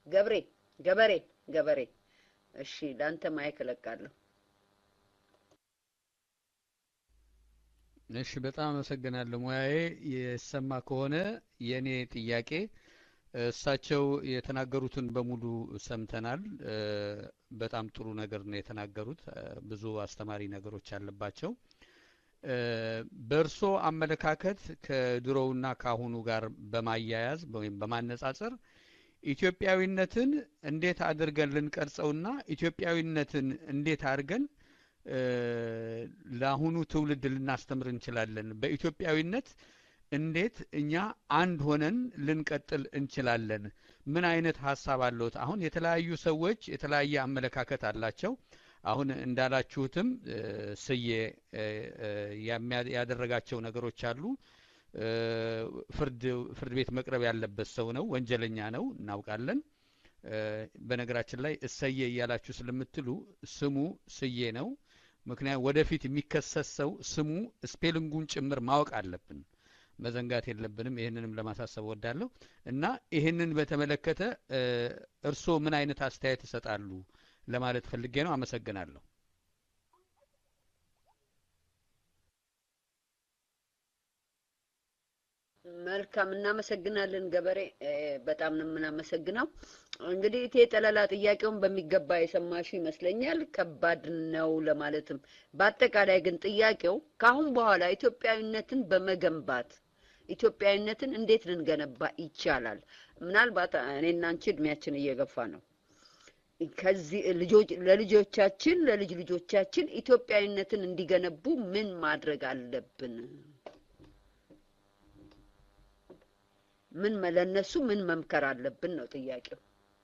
ገበሬ እሺ ላንተ ማይክ ለቃለሁ። እሺ በጣም አመሰግናለሁ። ሙያዬ የሰማ ከሆነ የኔ ጥያቄ እሳቸው የተናገሩትን በሙሉ ሰምተናል። በጣም ጥሩ ነገር ነው የተናገሩት። ብዙ አስተማሪ ነገሮች አለባቸው። በእርሶ አመለካከት ከድሮውና ካሁኑ ጋር በማያያዝ ወይም በማነጻጸር ኢትዮጵያዊነትን እንዴት አድርገን ልንቀርጸውና ኢትዮጵያዊነትን እንዴት አድርገን ለአሁኑ ትውልድ ልናስተምር እንችላለን? በኢትዮጵያዊነት እንዴት እኛ አንድ ሆነን ልንቀጥል እንችላለን? ምን አይነት ሐሳብ አለዎት? አሁን የተለያዩ ሰዎች የተለያየ አመለካከት አላቸው። አሁን እንዳላችሁትም ስዬ ያደረጋቸው ነገሮች አሉ። ፍርድ ቤት መቅረብ ያለበት ሰው ነው፣ ወንጀለኛ ነው፣ እናውቃለን። በነገራችን ላይ እሰየ እያላችሁ ስለምትሉ ስሙ ስዬ ነው። ምክንያቱም ወደፊት የሚከሰስ ሰው ስሙ ስፔሊንጉን ጭምር ማወቅ አለብን፣ መዘንጋት የለብንም። ይሄንንም ለማሳሰብ ወዳለሁ እና ይሄንን በተመለከተ እርሶ ምን አይነት አስተያየት ይሰጣሉ ለማለት ፈልጌ ነው። አመሰግናለሁ። መልካም እናመሰግናለን ገበሬ። በጣም ነው የምናመሰግነው። እንግዲህ እቴ ጠለላ ጥያቄውን በሚገባ የሰማሽ ይመስለኛል። ከባድ ነው ለማለትም በአጠቃላይ ግን ጥያቄው ካሁን በኋላ ኢትዮጵያዊነትን በመገንባት ኢትዮጵያዊነትን እንዴት ልንገነባ ይቻላል? ምናልባት እኔና አንቺ እድሜያችን እየገፋ ነው። ከዚህ ለልጅ ልጆቻችን ኢትዮጵያዊነትን እንዲገነቡ ምን ማድረግ አለብን? ምን ለነሱ ምን መምከር አለብን ነው ጥያቄው።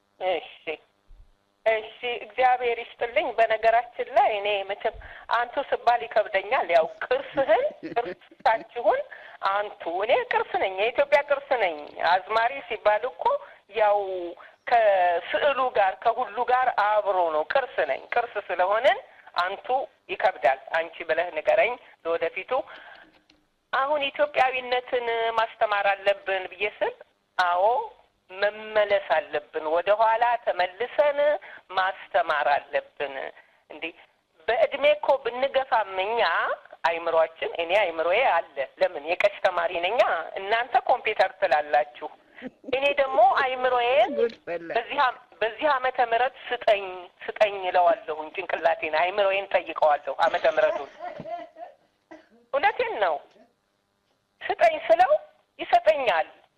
እሺ እግዚአብሔር ይስጥልኝ። በነገራችን ላይ እኔ መቼም አንቱ ስባል ይከብደኛል። ያው ቅርሳችሁን አንቱ፣ እኔ ቅርስ ነኝ፣ የኢትዮጵያ ቅርስ ነኝ። አዝማሪ ሲባል እኮ ያው ከስዕሉ ጋር ከሁሉ ጋር አብሮ ነው። ቅርስ ነኝ። ቅርስ ስለሆነን አንቱ ይከብዳል። አንቺ ብለህ ንገረኝ ለወደፊቱ። አሁን ኢትዮጵያዊነትን ማስተማር አለብን ብዬ ስል አዎ መመለስ አለብን። ወደ ኋላ ተመልሰን ማስተማር አለብን። እንዴ በእድሜ እኮ ብንገፋም እኛ አይምሮአችን እኔ አይምሮዬ አለ። ለምን የቀሽ ተማሪ ነኛ። እናንተ ኮምፒውተር ስላላችሁ እኔ ደግሞ አይምሮዬን በዚህ ዓመተ ምህረት ስጠኝ እለዋለሁ። ጭንቅላቴን አይምሮዬን ጠይቀዋለሁ ዓመተ ምህረቱን። እውነቴን ነው። ስጠኝ ስለው ይሰጠኛል።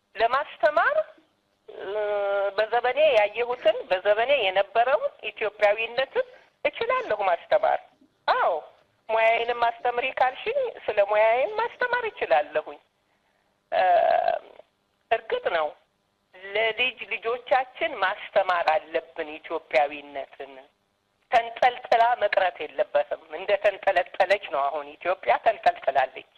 ለማስተማር በዘመኔ ያየሁትን በዘመኔ የነበረውን ኢትዮጵያዊነትን እችላለሁ ማስተማር። አዎ ሙያዬንም ማስተምሪ ካልሽኝ ስለ ሙያዬን ማስተማር እችላለሁኝ። እርግጥ ነው ለልጅ ልጆቻችን ማስተማር አለብን ኢትዮጵያዊነትን። ተንጠልጥላ መቅረት የለበትም። እንደ ተንጠለጠለች ነው አሁን ኢትዮጵያ ተንጠልጥላለች።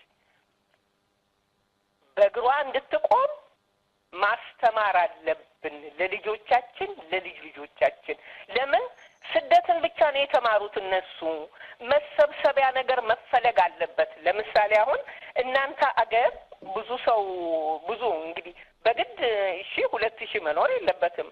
በእግሯ እንድትቆም ማስተማር አለብን ለልጆቻችን ለልጅ ልጆቻችን። ለምን ስደትን ብቻ ነው የተማሩት እነሱ? መሰብሰቢያ ነገር መፈለግ አለበት። ለምሳሌ አሁን እናንተ አገር ብዙ እንግዲህ በግድ 2000 መኖር የለበትም።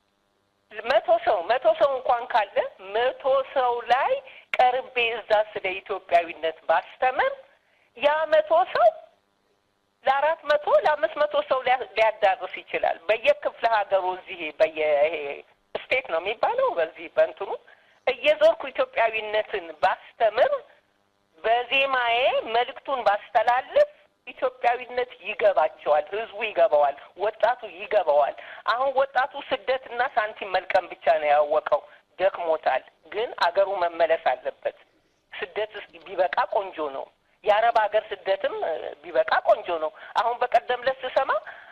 100 ሰው እንኳን ካለ 100 ሰው ላይ ቀርቤ እዛ ስለ ኢትዮጵያዊነት ባስተምር ያ 100 ሰው ለ400 ለ500 ሰው ሊያዳርስ ይችላል። በየክፍለ ሀገሩ እዚህ ስቴት ነው የሚባለው በዚህ በእንትኑ እየዞርኩ ኢትዮጵያዊነትን ባስተምር በዜማዬ መልእክቱን ባስተላልፍ ኢትዮጵያዊነት ይገባቸዋል፣ ህዝቡ ይገባዋል፣ ወጣቱ ይገባዋል። አሁን ወጣቱ ስደትና ሳንቲም መልቀም ብቻ ነው ያወቀው፣ ደክሞታል። ግን አገሩ መመለስ አለበት። ስደት ቢበቃ ቆንጆ ነው። የአረብ ሀገር ስደትም ቢበቃ ቆንጆ ነው። አሁን በቀደም ለስሰማ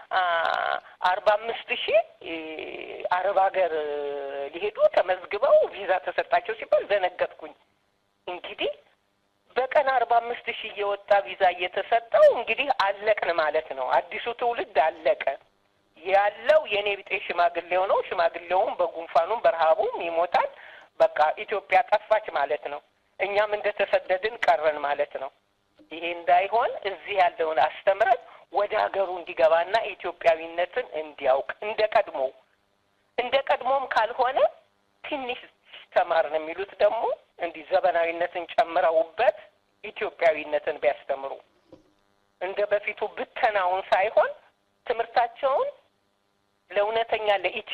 45,000 አረብ ሀገር ሊሄዱ ተመዝግበው ቪዛ ተሰጣቸው ሲባል ደነገጥኩኝ። እንግዲህ በቀን 45,000 እየወጣ ቪዛ እየተሰጠው እንግዲህ አለቅን ማለት ነው። አዲሱ ትውልድ አለቀ። ያለው የኔ ቢጤ ሽማግሌው ነው። ሽማግሌውም በጉንፋኑም በረሃቡም ይሞታል። በቃ ኢትዮጵያ ጠፋች ማለት ነው። እኛም እንደተሰደድን ቀረን ማለት ነው። ይሄ እንዳይሆን እዚህ ያለውን አስተምረን ወደ ሀገሩ እንዲገባና ኢትዮጵያዊነትን እንዲያውቅ እንደ ቀድሞም ካልሆነ ትንሽ ተማር ነው የሚሉት ደግሞ እንዲህ ዘመናዊነትን ጨምረውበት ኢትዮጵያዊነትን ቢያስተምሩ እንደ በፊቱ ብተናውን ሳይሆን ትምህርታቸውን ለእውነተኛ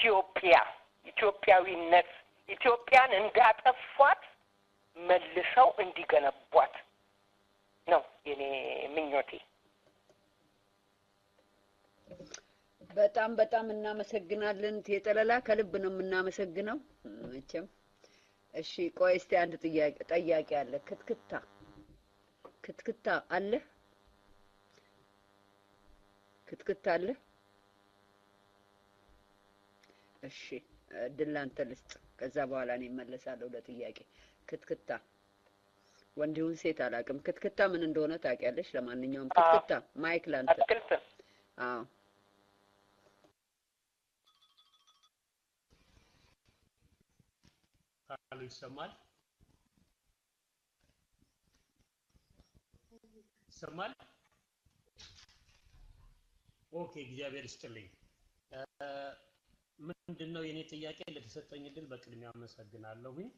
ኢትዮጵያዊነት ኢትዮጵያን እንዳጠፏት መልሰው እንዲገነቧት ነው የኔ ምኞቴ። በጣም እናመሰግናለን የጠለላ ከልብ ነው የምናመሰግነው መቼም። እሺ ቆይ እስቲ አንድ ጥያቄ አለ። ክትክታ አለ? ክትክታ አለ? እሺ ድላንተ ልስጥ፣ ከዛ በኋላ እኔ እመለሳለሁ ለጥያቄ። ክትክታ ወንድ ይሁን ሴት አላውቅም። ክትክታ ምን እንደሆነ ታውቂያለሽ? ለማንኛውም ክትክታ ማይክ ላንተ። አዎ ቃሉ ይሰማል? ኦኬ እግዚአብሔር ይስጥልኝ። ምንድነው የኔ ጥያቄ? ለተሰጠኝ እድል በቅድሚያ አመሰግናለሁኝ።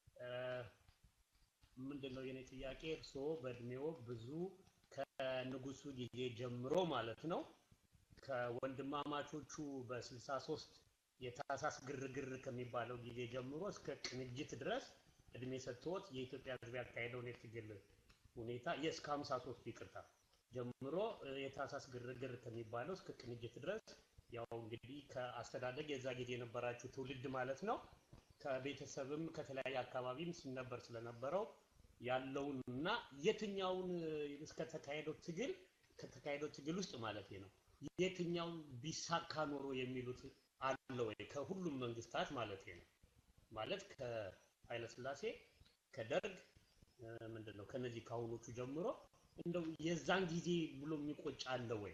ምንድነው የኔ ጥያቄ? እርስዎ በእድሜው ብዙ ከንጉሱ ጊዜ ጀምሮ ማለት ነው ከወንድማማቾቹ በ63 የታሳስ ግርግር ከሚባለው ጊዜ ጀምሮ እስከ ቅንጅት ድረስ እድሜ ሰጥቶት የኢትዮጵያ ሕዝብ ያካሄደውን የትግል ሁኔታ እስከ 53 ይቅርታ ጀምሮ የታሳስ ግርግር ከሚባለው እስከ ቅንጅት ድረስ ያው እንግዲህ ከአስተዳደግ የዛ ጊዜ የነበራችሁ ትውልድ ማለት ነው ከቤተሰብም ከተለያየ አካባቢም ሲነበር ስለነበረው ያለውንና የትኛውን ከተካሄደው ትግል ውስጥ ማለት ነው የትኛው ቢሳካ ኖሮ የሚሉት አለ ወይ? ከሁሉም መንግስታት ማለት ነው ማለት ከኃይለ ሥላሴ ከደርግ ምንድነው ከነዚህ ካሁኖቹ ጀምሮ እንደው የዛን ጊዜ ብሎ የሚቆጭ አለ ወይ?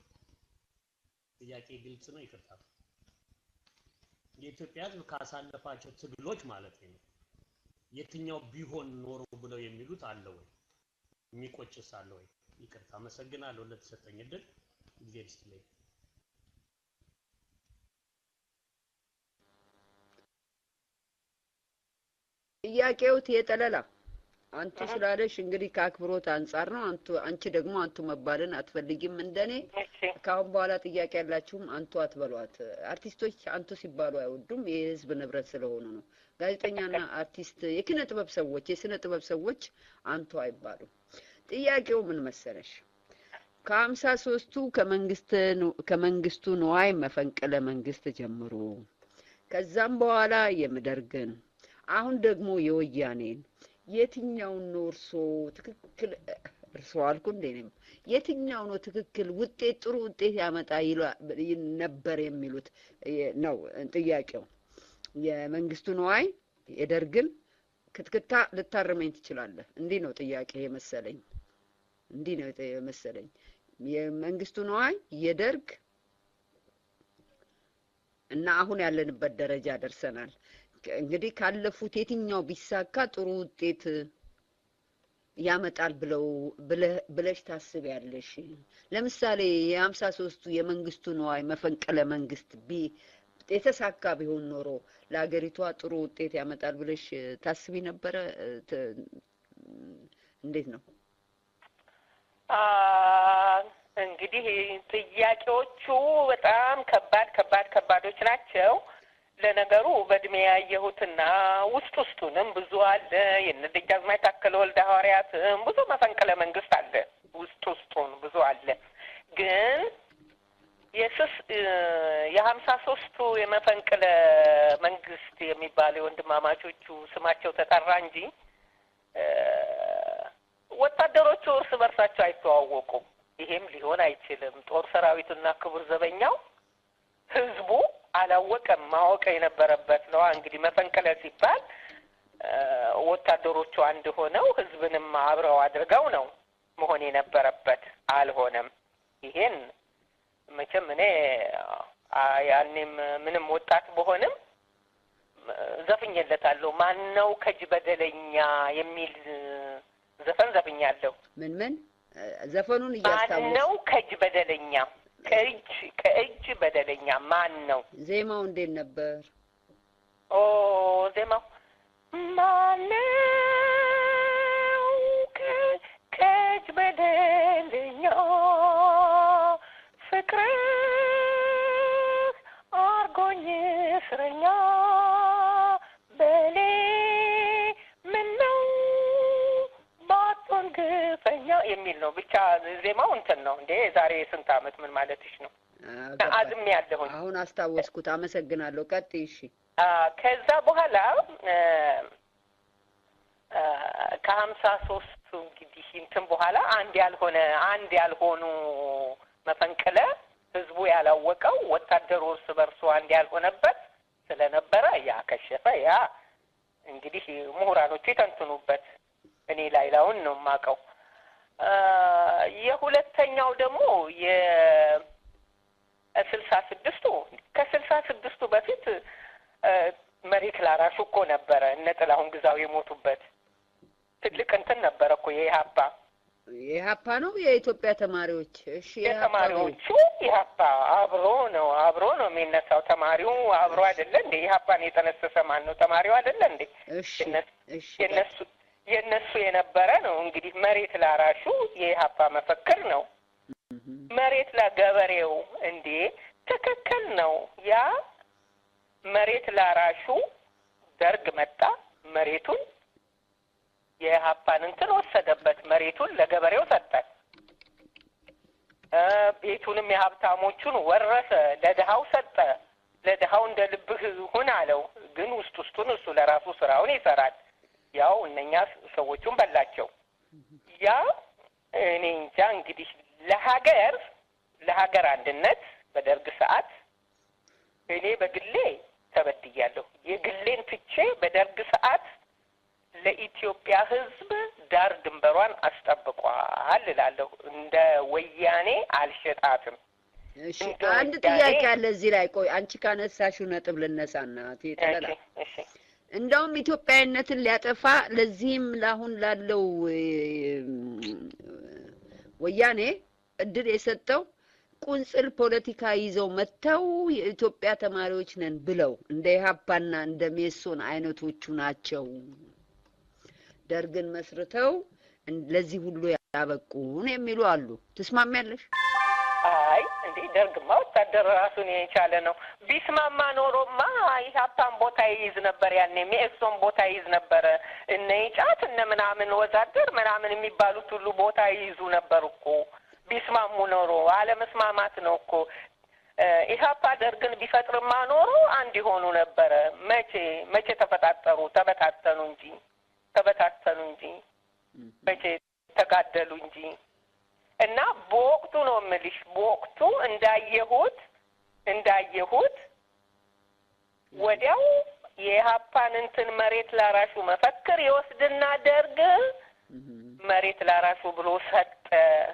ጥያቄ ግልጽ ነው። ይቅርታ የኢትዮጵያ ሕዝብ ካሳለፋቸው ትግሎች ማለት ነው የትኛው ቢሆን ኖሮ ብለው የሚሉት አለ ወይ? የሚቆጭስ አለ ወይ? ይቅርታ አመሰግናለሁ ለተሰጠኝ እድል። እግዚአብሔር ይስጥልኝ። ጥያቄው የጠለላ አንቱ ስላለሽ እንግዲህ ከአክብሮት አንፃር ነው። አንቺ ደግሞ አንቱ መባልን አትፈልጊም እንደኔ። ካሁን በኋላ ጥያቄ ያላችሁም አንቱ አትበሏት። አርቲስቶች አንቱ ሲባሉ አይወዱም፣ የህዝብ ንብረት ስለሆኑ ነው። ጋዜጠኛና አርቲስት፣ የኪነ ጥበብ ሰዎች፣ የስነ ጥበብ ሰዎች አንቱ አይባሉም። ጥያቄው ምን መሰለሽ? ከ53ቱ ከመንግስቱ ንዋይ መፈንቅለ መንግስት ጀምሮ ከዛም በኋላ የምደርግን አሁን ደግሞ የወያኔን የትኛው ነው ትክክል እርሶ አልኩ እንደኔም የትኛው ነው ትክክል ውጤት ጥሩ ውጤት ያመጣ ነበር የሚሉት ነው ጥያቄው። የመንግስቱ ንዋይ የደርግን ክትክታ ልታርመኝ ትችላለህ? እንዲህ ነው ጥያቄ የመሰለኝ። እንዲህ ነው የመሰለኝ። የመንግስቱ ንዋይ የደርግ እና አሁን ያለንበት ደረጃ ደርሰናል። እንግዲህ ካለፉት የትኛው ቢሳካ ጥሩ ውጤት ያመጣል ብለሽ ታስቢያለሽ? ለምሳሌ የ53ቱ የመንግስቱ ንዋይ መፈንቅለ መንግስት የተሳካ ቢሆን ኖሮ ለሀገሪቷ ጥሩ ውጤት ያመጣል ብለሽ ታስቢ ነበረ? እንዴት ነው? እንግዲህ ጥያቄዎቹ በጣም ከባዶች ናቸው። ለነገሩ በእድሜ ያየሁትና ውስጡንም ብዙ አለ። የነደጃዝማች ታከለ ወልደ ሐዋርያትም ብዙ መፈንቅለ መንግስት አለ። ውስጡን ብዙ አለ። ግን የ53ቱ የመፈንቅለ መንግስት የሚባለው የወንድማማቾቹ ስማቸው ተጠራ እንጂ ወታደሮቹ እርስ በርሳቸው አይተዋወቁም። ይሄም ሊሆን አይችልም። ጦር ሰራዊቱና ክቡር ዘበኛው ህዝቡ አላወቀም። ማወቅ የነበረበት ነው። እንግዲህ መፈንቅለ ሲባል ወታደሮቹ አንድ ሆነው ህዝብንም አብረው አድርገው ነው መሆን የነበረበት። አልሆነም። ይሄን መቼም እኔ ያኔም ምንም ወጣት በሆንም ዘፍኜለታለሁ። ማነው ከእጅ በደለኛ የሚል ዘፈን ዘፍኛለሁ። ምን ዘፈኑን እያስታወስኩ ማነው ከእጅ በደለኛ? ከእጅ በደለኛ ማን ነው? ዜማው እንዴት ነበር? ዜማው ማነው ከእጅ በደለኛ ፍቅርህ አርጎኝ እስረኛ በሌ ምነው ባቶን ግፈኛ የሚል ነው። ብቻ ዜማው እንትን ነው እንዴ። ዛሬ ስንት ዓመት ምን ማለትሽ ነው? አዝም ያለሁኝ አሁን አስታወስኩት። አመሰግናለሁ። ቀጥይ። እሺ። ከዛ በኋላ ከ53 እንግዲህ እንትን በኋላ አንድ ያልሆኑ መፈንቅለ ህዝቡ ያላወቀው ወታደሩ እርስ በርሱ አንድ ያልሆነበት ስለነበረ ያ ከሸፈ። ያ እንግዲህ ምሁራኖቹ ይተንትኑበት። እኔ ላይላውን ነው የማውቀው። የሁለተኛው ደግሞ የ66ቱ ከ66ቱ በፊት መሬት ላራሹ እኮ ነበረ። እነ ጥላሁን ግዛው የሞቱበት ትልቅ እንትን ነበረ እኮ የኢህአፓ ነው የኢትዮጵያ ተማሪዎች። እሺ የተማሪዎቹ ኢህአፓ አብሮ ነው የሚነሳው። ተማሪው አብሮ አይደለ እንዴ? ኢህአፓን የጠነሰሰ ማን ነው? ተማሪው አይደለ እንዴ? እሺ የነሱ የነበረ ነው። እንግዲህ መሬት ላራሹ የኢህአፓ መፈክር ነው። መሬት ለገበሬው እንዴ ትክክል ነው። ያ መሬት ላራሹ ደርግ መጣ፣ መሬቱን የኢህአፓን እንትን ወሰደበት፣ መሬቱን ለገበሬው ሰጠ። ቤቱንም የሀብታሞቹን ወረሰ፣ ለድሃው ሰጠ። ለድሃው እንደ ልብህ ሁን አለው። ግን ውስጡን እሱ ለራሱ ስራውን ይሰራል። ያው እነኛ ሰዎቹን በላቸው። ያ እኔ እንጃ እንግዲህ ለሀገር አንድነት በደርግ ሰዓት እኔ በግሌ ተበድያለሁ። የግሌን ትቼ በደርግ ሰዓት ለኢትዮጵያ ሕዝብ ዳር ድንበሯን አስጠብቋል እላለሁ። እንደ ወያኔ አልሸጣትም። እሺ፣ አንድ ጥያቄ አለ እዚህ ላይ። ቆይ አንቺ ካነሳሽው ነጥብ ልነሳና ተጠላ እንደውም ኢትዮጵያዊነትን ሊያጠፋ ለዚህም ላሁን ላለው ወያኔ እድል የሰጠው ቁንጽል ፖለቲካ ይዘው መተው የኢትዮጵያ ተማሪዎች ነን ብለው እንደ ኢህአፓና እንደ ሜሶን አይነቶቹ ናቸው ደርግን መስርተው ለዚህ ሁሉ ያበቁን የሚሉ አሉ። ትስማሚያለሽ? አይ እንዴ ደርግማ ወታደር ራሱን የቻለ ነው። ቢስማማ ኖሮማ ኢህአፓን ቦታ ይይዝ ነበር። ያኔ ሜሶን ቦታ ይይዝ ነበር። እነ ይጫት እነ ምናምን ወዛደር ምናምን የሚባሉት ሁሉ ቦታ ይይዙ ነበር እኮ። ቢስማሙ ኖሮ አለመስማማት ነው እኮ ኢህአፓ ደርግን ቢፈጥርማ ኖሮ አንድ ይሆኑ ነበረ። መቼ ተበታተኑ እንጂ መቼ ተጋደሉ እንጂ። እና በወቅቱ ነው የምልሽ፣ በወቅቱ እንዳየሁት ወዲያው የኢህአፓን እንትን መሬት ላራሹ መፈክር ይወስድና ደርግ መሬት ላራሹ ብሎ ሰጠ።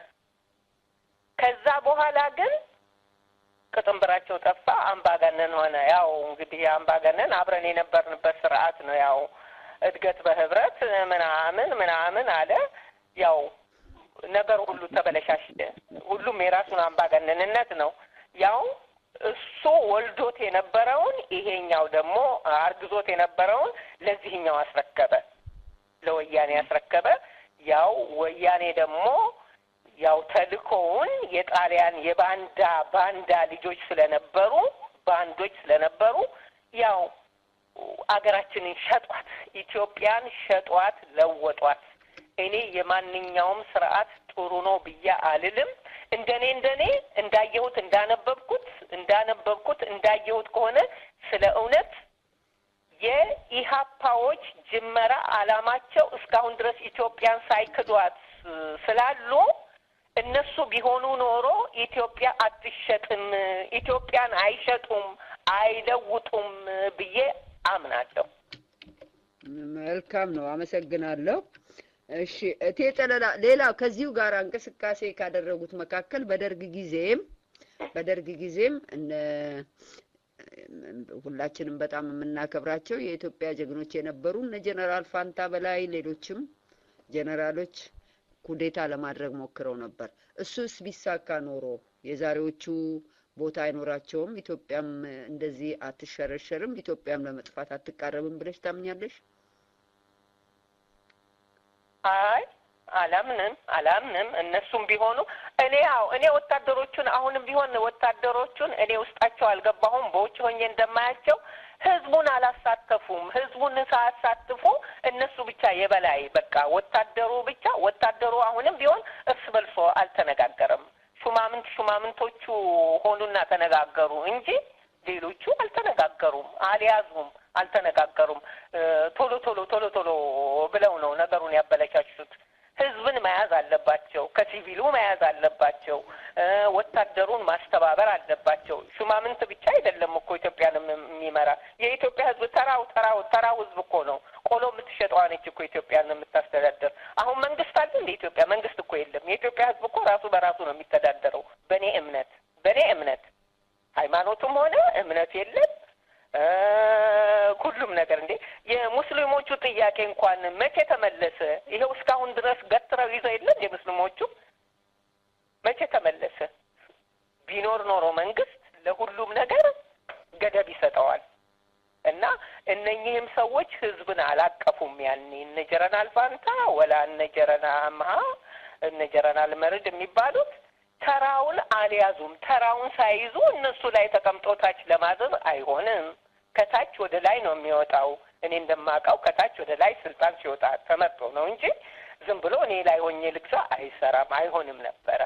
ከዛ በኋላ ግን ቅጥንብራቸው ጠፋ፣ አምባገነን ሆነ። ያው እንግዲህ አምባገነን አብረን የነበርንበት ስርዓት ነው። ያው እድገት በህብረት ምናምን አለ። ያው ነገር ሁሉ ተበለሻሸ። ሁሉም የራሱን አምባገነንነት ነው። ያው እሱ ወልዶት የነበረውን ይሄኛው ደግሞ አርግዞት የነበረውን ለዚህኛው አስረከበ፣ ለወያኔ አስረከበ። ያው ወያኔ ደግሞ ያው ተልኮውን የጣሊያን ባንዳ ልጆች ባንዶች ስለነበሩ ያው አገራችንን ሸጧት፣ ኢትዮጵያን ሸጧት፣ ለወጧት። እኔ የማንኛውም ስርዓት ጥሩ ነው ብዬ አልልም። እንደኔ እንዳነበብኩት ከሆነ ስለ እውነት የኢሃፓዎች ጅመራ አላማቸው እስካሁን ድረስ ኢትዮጵያን ሳይክዷት ስላሉ እነሱ ቢሆኑ ኖሮ ኢትዮጵያ አትሸጥም፣ ኢትዮጵያን አይሸጡም፣ አይለውጡም ብዬ አምናለሁ። መልካም ነው፣ አመሰግናለሁ። እሺ እቴ ጠለላ፣ ሌላ ከዚሁ ጋር እንቅስቃሴ ካደረጉት መካከል በደርግ ጊዜም ሁላችንም በጣም የምናከብራቸው የኢትዮጵያ ጀግኖች የነበሩ እነ ጀነራል ፋንታ በላይ፣ ሌሎችም ጀነራሎች ኩዴታ ለማድረግ ሞክረው ነበር። እሱስ ቢሳካ ኖሮ የዛሬዎቹ ቦታ አይኖራቸውም፣ ኢትዮጵያም እንደዚህ አትሸረሸርም፣ ኢትዮጵያም ለመጥፋት አትቃረብም ብለሽ ታምኛለሽ? አይ አላምንም። እነሱም ቢሆኑ እኔ ወታደሮቹን አሁንም ቢሆን ወታደሮቹን እኔ ውስጣቸው አልገባሁም። በውጭ ሆኜ እንደማያቸው ህዝቡን አላሳተፉም። ህዝቡን ሳያሳትፉ እነሱ ብቻ የበላይ በቃ ወታደሩ አሁንም ቢሆን እርስ በርሶ አልተነጋገረም። ሹማምንቶቹ ሆኑና ተነጋገሩ እንጂ ሌሎቹ አልተነጋገሩም፣ አልተነጋገሩም። ቶሎ ብለው ነው ነገሩን ያበለቻቹት። ህዝብን መያዝ አለባቸው፣ ከሲቪሉ መያዝ አለባቸው፣ ወታደሩን ማስተባበር አለባቸው። ሹማምንት ብቻ አይደለም እኮ ኢትዮጵያን የሚመራ የኢትዮጵያ ህዝብ ተራው ህዝብ እኮ ነው። ቆሎ የምትሸጠዋ ነች እኮ ኢትዮጵያን የምታስተዳደር። አሁን መንግስት አለ እንደ ኢትዮጵያ? መንግስት እኮ የለም። የኢትዮጵያ ህዝብ እኮ ራሱ በራሱ ነው የሚተዳደረው። በእኔ እምነት ሃይማኖቱም ሆነ እምነት የለም። ሁሉም ነገር እንዴ የሙስሊሞቹ ጥያቄ እንኳን መቼ ተመለሰ? ይሄው እስካሁን ድረስ ገትረው ይዘው የለም የሙስሊሞቹ መቼ ተመለሰ? ቢኖር ኖሮ መንግስት ለሁሉም ነገር ገደብ ይሰጠዋል። እና እነኚህም ሰዎች ህዝብን አላቀፉም። ያኔ እነ ጀነራል ፋንታ ወላ እነ ጀነራል አምሃ እነ ጀነራል መርድ የሚባሉት ተራውን አልያዙም። ተራውን ሳይዙ እነሱ ላይ ተቀምጦታች ለማዘዝ አይሆንም። ከታች ወደ ላይ ነው የሚወጣው። እኔ እንደማውቀው ከታች ወደ ላይ ስልጣን ሲወጣ ተመርጦ ነው እንጂ ዝም ብሎ እኔ ላይ ሆኜ ልግዛ አይሰራም፣ አይሆንም ነበረ።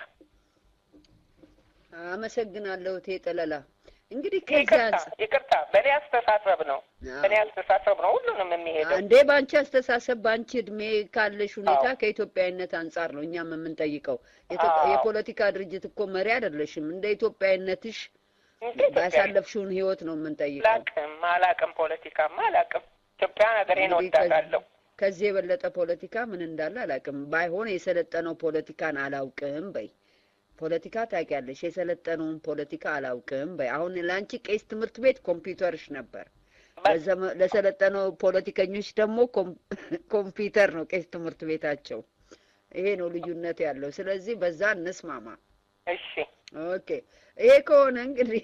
አመሰግናለሁ እቴ ጠለላ። እንግዲህ ይቅርታ በእኔ አስተሳሰብ ነው ሁሉንም የሚሄደው። እንዴ ባንቺ አስተሳሰብ ባንቺ እድሜ ካለሽ ሁኔታ ከኢትዮጵያዊነት አንጻር ነው እኛም የምንጠይቀው። የፖለቲካ ድርጅት እኮ መሪ አይደለሽም። እንደ ኢትዮጵያዊነትሽ ባሳለፍሽውን ህይወት ነው የምንጠይቀው። አላቅም ፖለቲካማ አላቅም። ኢትዮጵያ ሀገሬን እወዳታለሁ። ከዚህ የበለጠ ፖለቲካ ምን እንዳለ አላቅም። ባይሆን የሰለጠነው ፖለቲካን አላውቅም በይ። ፖለቲካ ታውቂያለሽ፣ የሰለጠነውን ፖለቲካ አላውቅም በይ። አሁን ላንቺ ቄስ ትምህርት ቤት ኮምፒውተርሽ ነበር፣ ለሰለጠነው ፖለቲከኞች ደግሞ ኮምፒውተር ነው ቄስ ትምህርት ቤታቸው። ይሄ ነው ልዩነት ያለው። ስለዚህ በዛ እንስማማ። እሺ ኦኬ። ይሄ ከሆነ እንግዲህ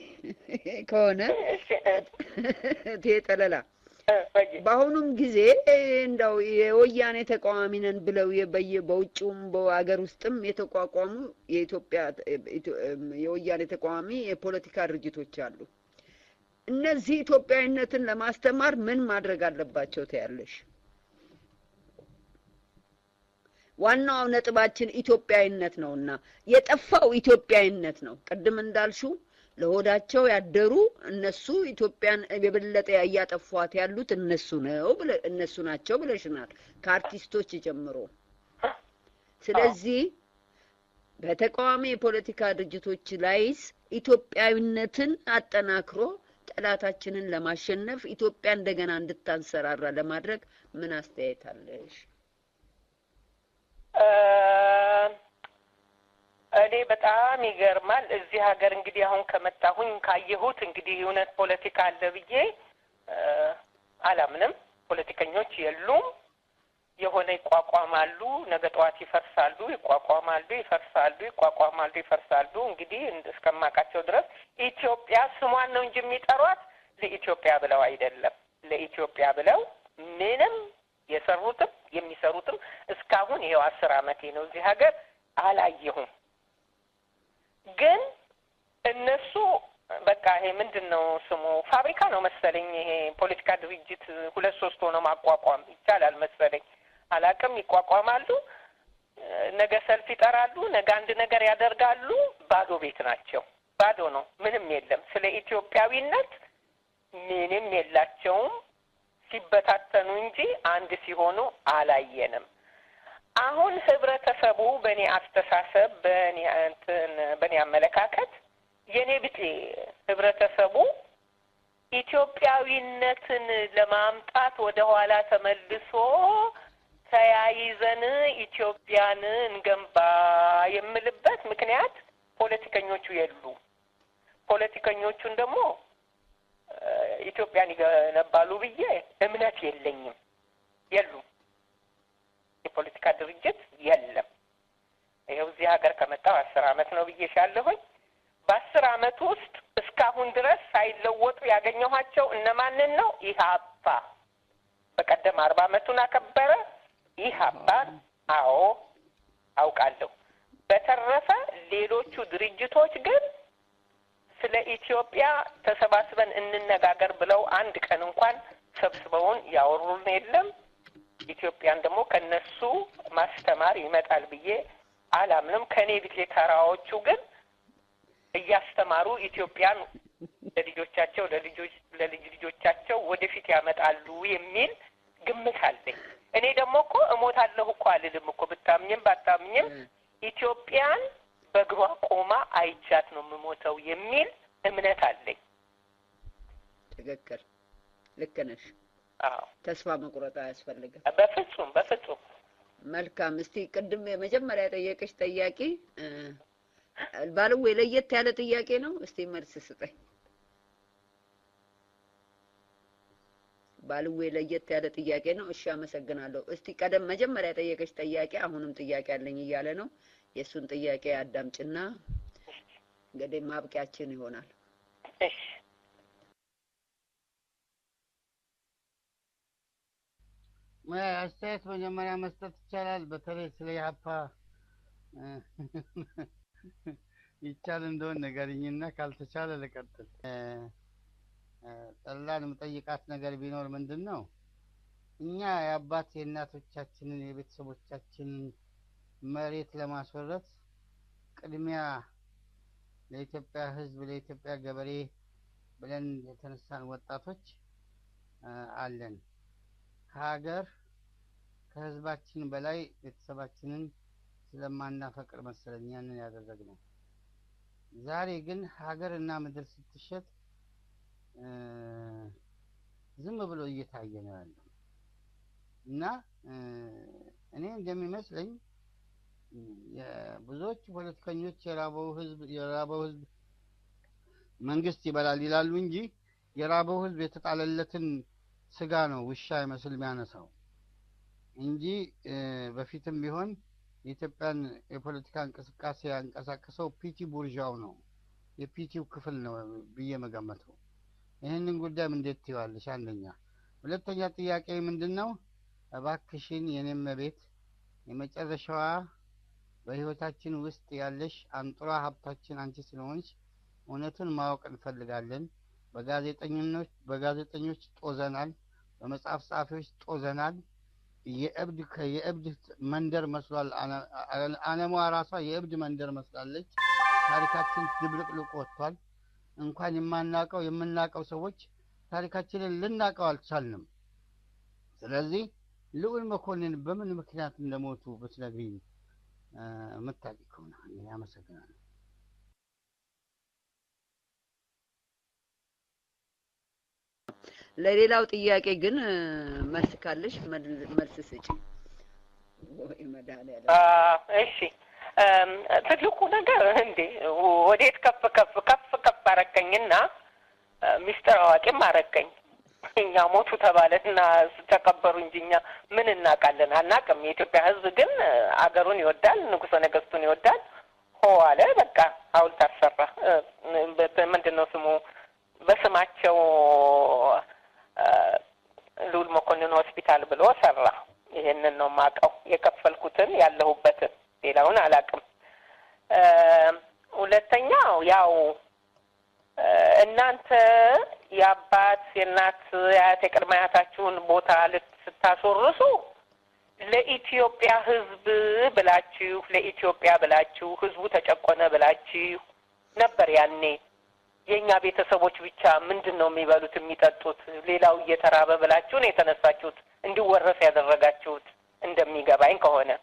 ጠለላ በአሁኑም ጊዜ እንደው የወያኔ ተቃዋሚ ነን ብለው በውጭውም በአገር ውስጥም የተቋቋሙ የኢትዮጵያ የወያኔ ተቃዋሚ የፖለቲካ ድርጅቶች አሉ። እነዚህ ኢትዮጵያዊነትን ለማስተማር ምን ማድረግ አለባቸው ትያለሽ? ዋናው ነጥባችን ኢትዮጵያዊነት ነውና የጠፋው ኢትዮጵያዊነት ነው። ቅድም እንዳልሽው ለሆዳቸው ያደሩ እነሱ ኢትዮጵያን የበለጠ ያያጠፏት ያሉት እነሱ ናቸው ብለሽናል ከአርቲስቶች ጀምሮ። ስለዚህ በተቃዋሚ የፖለቲካ ድርጅቶች ላይስ ኢትዮጵያዊነትን አጠናክሮ ጠላታችንን ለማሸነፍ ኢትዮጵያ እንደገና እንድታንሰራራ ለማድረግ ምን አስተያየት አለሽ? እኔ በጣም ይገርማል። እዚህ ሀገር እንግዲህ አሁን ከመጣሁኝ ካየሁት እንግዲህ እውነት ፖለቲካ አለ ብዬ አላምንም። ፖለቲከኞች የሉም። የሆነ ይቋቋማሉ፣ ነገ ጠዋት ይፈርሳሉ፣ ይቋቋማሉ፣ ይፈርሳሉ፣ ይቋቋማሉ፣ ይፈርሳሉ። እንግዲህ እስከማውቃቸው ድረስ ኢትዮጵያ ስሟን ነው እንጂ የሚጠሯት ለኢትዮጵያ ብለው አይደለም። ለኢትዮጵያ ብለው ምንም የሰሩትም የሚሰሩትም እስካሁን ይሄው 10 ዓመቴ ነው እዚህ ሀገር አላየሁም። ግን እነሱ በቃ ይሄ ምንድነው ስሙ ፋብሪካ ነው መሰለኝ። ይሄ ፖለቲካ ድርጅት 2-3 ሆኖ ማቋቋም ይቻላል መሰለኝ። አላቅም። ይቋቋማሉ፣ ነገ ሰልፍ ይጠራሉ፣ ነገ አንድ ነገር ያደርጋሉ። ባዶ ቤት ናቸው። ባዶ ነው፣ ምንም የለም። ስለ ኢትዮጵያዊነት ምንም የላቸውም። ሲበታተኑ እንጂ አንድ ሲሆኑ አላየንም። አሁን ህብረተሰቡ በእኔ አስተሳሰብ በእኔ አመለካከት የኔ ብጤ ህብረተሰቡ ኢትዮጵያዊነትን ለማምጣት ወደ ኋላ ተመልሶ ተያይዘን ኢትዮጵያን እንገንባ የምልበት ምክንያት ፖለቲከኞቹ የሉ። ፖለቲከኞቹን ደግሞ ኢትዮጵያን ይገነባሉ ብዬ እምነት የለኝም። የሉም። የፖለቲካ ድርጅት የለም። ይኸው እዚህ ሀገር ከመጣሁ 10 ዓመት ነው ብዬሻለሁኝ። በ10 ዓመት ውስጥ እስካሁን ድረስ ሳይለወጡ ያገኘኋቸው እነማንን ነው? ኢህአፓ በቀደም 40 ዓመቱን አከበረ። ኢህአፓ አዎ አውቃለሁ። በተረፈ ሌሎቹ ድርጅቶች ግን ስለ ኢትዮጵያ ተሰባስበን እንነጋገር ብለው አንድ ቀን እንኳን ሰብስበውን ያወሩን የለም። ኢትዮጵያን ደግሞ ከነሱ ማስተማር ይመጣል ብዬ አላምንም። ከኔ ቢጤ ተራዎቹ ግን እያስተማሩ ኢትዮጵያን ለልጆቻቸው ለልጅ ልጆቻቸው ወደፊት ያመጣሉ የሚል ግምት አለኝ። እኔ ደግሞ እኮ እሞታለሁ እኮ አልልም እኮ ብታምኝም ባታምኝም ኢትዮጵያን በእግሯ ቆማ አይቻት ነው የምሞተው የሚል እምነት አለኝ። ትክክል፣ ልክ ነሽ። አዎ፣ ተስፋ መቁረጥ አያስፈልግም። በፍጹም። መልካም። እስቲ ቅድም የመጀመሪያ ጠየቀሽ ጥያቄ ባለው ለየት ያለ ጥያቄ ነው። እስቲ መልስ ስጠኝ። ባለው ለየት ያለ ጥያቄ ነው። እሺ፣ አመሰግናለሁ። እስቲ ቀደም መጀመሪያ ጠየቀሽ ጥያቄ አሁንም ጥያቄ አለኝ እያለ ነው። የሱን ጥያቄ አዳምጭና እንግዲህ ማብቂያችን ይሆናል። እሺ። አስተያየት መጀመሪያ መስጠት ይቻላል። በተለይ ስለ ኢህአፓ ይቻል እንደሆነ ንገሪኝና ካልተቻለ ልቀጥል። ጠላን የምጠይቃት ነገር ቢኖር ምንድን ነው እኛ የአባት የእናቶቻችንን የቤተሰቦቻችንን መሬት ለማስወረስ ቅድሚያ ለኢትዮጵያ ሕዝብ ለኢትዮጵያ ገበሬ ብለን የተነሳን ወጣቶች አለን። ሀገር ከህዝባችን በላይ ቤተሰባችንን ስለማናፈቅር መሰለኝ ያንን ያደረግነው። ዛሬ ግን ሀገር እና ምድር ስትሸጥ ዝም ብሎ እየታየ ነው ያለው እና እኔ እንደሚመስለኝ ብዙዎች ፖለቲከኞች የራበው ህዝብ መንግስት ይበላል ይላሉ እንጂ የራበው ህዝብ የተጣለለትን ስጋ ነው ውሻ ይመስል የሚያነሳው እንጂ በፊትም ቢሆን የኢትዮጵያን የፖለቲካ እንቅስቃሴ ያንቀሳቀሰው ፒቲ ቡርዣው ነው፣ የፒቲው ክፍል ነው ብዬ መገመተው። ይህንን ጉዳይም እንዴት ትይዋለሽ? አንደኛ። ሁለተኛ ጥያቄ ምንድነው? እባክሽን የኔም ቤት የመጨረሻዋ በህይወታችን ውስጥ ያለሽ አንጡራ ሀብታችን አንቺ ስለሆንሽ እውነቱን ማወቅ እንፈልጋለን። በጋዜጠኞች ጦዘናል፣ በመጽሐፍ ጸሐፊዎች ጦዘናል። የእብድ መንደር መስሏል። ዓለሟ ራሷ የእብድ መንደር መስላለች። ታሪካችን ድብልቅልቅ ወጥቷል። እንኳን የምናውቀው ሰዎች ታሪካችንን ልናውቀው አልቻልንም። ስለዚህ ልዑል መኮንን በምን ምክንያት እንደሞቱ ብትነግሪኝ መታቂ ከሆነ አመሰግናለሁ። ለሌላው ጥያቄ ግን መልስ ካለሽ መልስ ስጪ። ወይ መድኃኒዓለም። እሺ ትልቁ ነገር እንዴ ወዴት ከፍ አረከኝና ሚስተር አዋቂም አረከኝ። እኛ ሞቱ ተባለና ተከበሩ እንጂ እኛ ምን እናውቃለን? አናውቅም። የኢትዮጵያ ሕዝብ ግን አገሩን ይወዳል፣ ንጉሠ ነገሥቱን ይወዳል። ሆ አለ በቃ ሐውልት አሰራ። ምንድነው ስሙ? በስማቸው ልዑል መኮንን ሆስፒታል ብሎ ሰራ። ይሄንን ነው የማውቀው፣ የከፈልኩትን ያለሁበትን፣ ሌላውን አላውቅም። ሁለተኛው ያው እናንተ የአባት የእናት የአያት የቅድመ አያታችሁን ቦታ ስታስወርሱ ለኢትዮጵያ ሕዝብ ብላችሁ ለኢትዮጵያ ብላችሁ ሕዝቡ ተጨቆነ ብላችሁ ነበር ያኔ። የኛ ቤተሰቦች ብቻ ምንድነው የሚበሉት የሚጠጡት ሌላው እየተራበ ብላችሁ ነው የተነሳችሁት እንዲወረስ ያደረጋችሁት እንደሚገባኝ ከሆነ።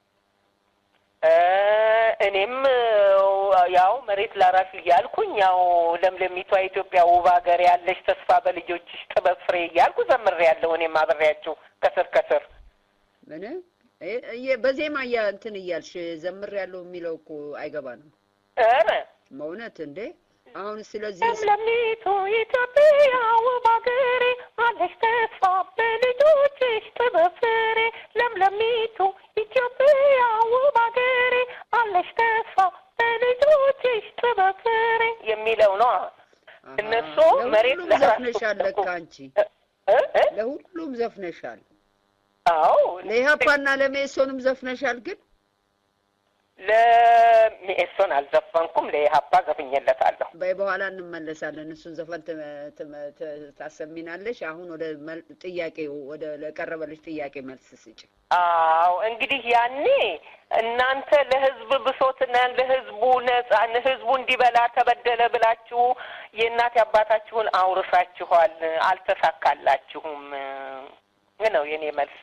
እኔም ያው መሬት ላራሽ እያልኩኝ ያው ለምለሚቷ ኢትዮጵያ ውብ ሀገር ያለሽ ተስፋ በልጆችሽ ጥበብ ፍሬ እያልኩ ዘምሬያለሁ። እኔም አብሬያችሁ ከስር ምን በዜማ እንትን እያልሽ ዘምሬያለሁ የሚለው እኮ አይገባንም። ኧረ መውነት እንዴ አሁን ስለዚህ ለምለሚቱ ኢትዮጵያ ውብ ሀገር አለሽ ተስፋ በልጆችሽ ጥበብ ፍሬ ለምለሚቱ ኢትዮጵያ ውብ ሀገር አለሽ ተስፋ በልጆችሽ ጥበብ ፍሬ የሚለው ነው። እነሱ መሬት ዘፍነሻል ለካ አንቺ ለሁሉም ዘፍነሻል። አዎ ለኢህአፓና ለሜሶንም ዘፍነሻል። ግን ለሜሶን አልዘፈንኩም፣ ለኢህአፓ ዘፍኜለታለሁ። በኋላ እንመለሳለን። እሱን ዘፈን ታሰሚናለሽ። አሁን ወደ ጥያቄው ወደ ለቀረበልሽ ጥያቄ መልስ ስጪ። አዎ እንግዲህ ያኔ እናንተ ለህዝብ ብሶትና ለህዝቡ ነጻን ህዝቡ እንዲበላ ተበደለ ብላችሁ የእናት አባታችሁን አውርሳችኋል፣ አልተሳካላችሁም ነው የኔ መልስ።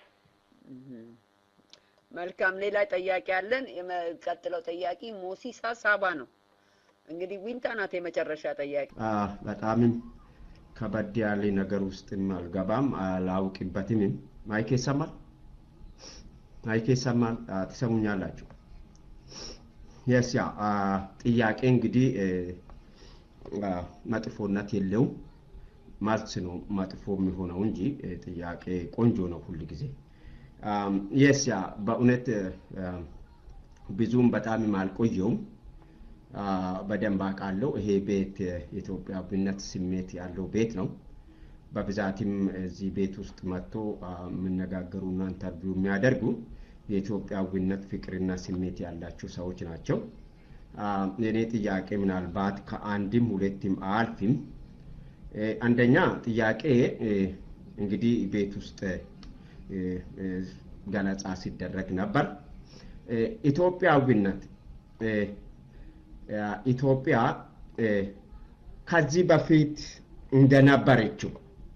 መልካም ሌላ ጥያቄ አለን። የመቀጥለው ጥያቄ ሞሲሳ ሳባ ነው። እንግዲህ ዊንታ ናት የመጨረሻ ጥያቄ። በጣምም ከበድ ያለ ነገር ውስጥም አልገባም፣ አላውቅበትም። ማይክ ይሰማል? ትሰሙኛላችሁ? ጥያቄ እንግዲህ መጥፎነት የለውም፣ መልስ ነው መጥፎ የሚሆነው እንጂ ጥያቄ ቆንጆ ነው ሁሉ ጊዜ። በእውነት ብዙም በጣም አልቆየውም፣ በደንብ አውቃለሁ። ይሄ ቤት የኢትዮጵያዊነት ስሜት ያለው ቤት ነው። በብዛትም እዚህ ቤት ውስጥ መጥቶ የምነጋገሩና ኢንተርቪው የሚያደርጉ የኢትዮጵያዊነት ፍቅርና ስሜት ያላቸው ሰዎች ናቸው። የኔ ጥያቄ ምናልባት ከአንድም ሁለትም አልፍም። አንደኛ ጥያቄ እንግዲህ ቤት ውስጥ ገለጻ ሲደረግ ነበር። ኢትዮጵያዊነት ኢትዮጵያ ከዚህ በፊት እንደነበረችው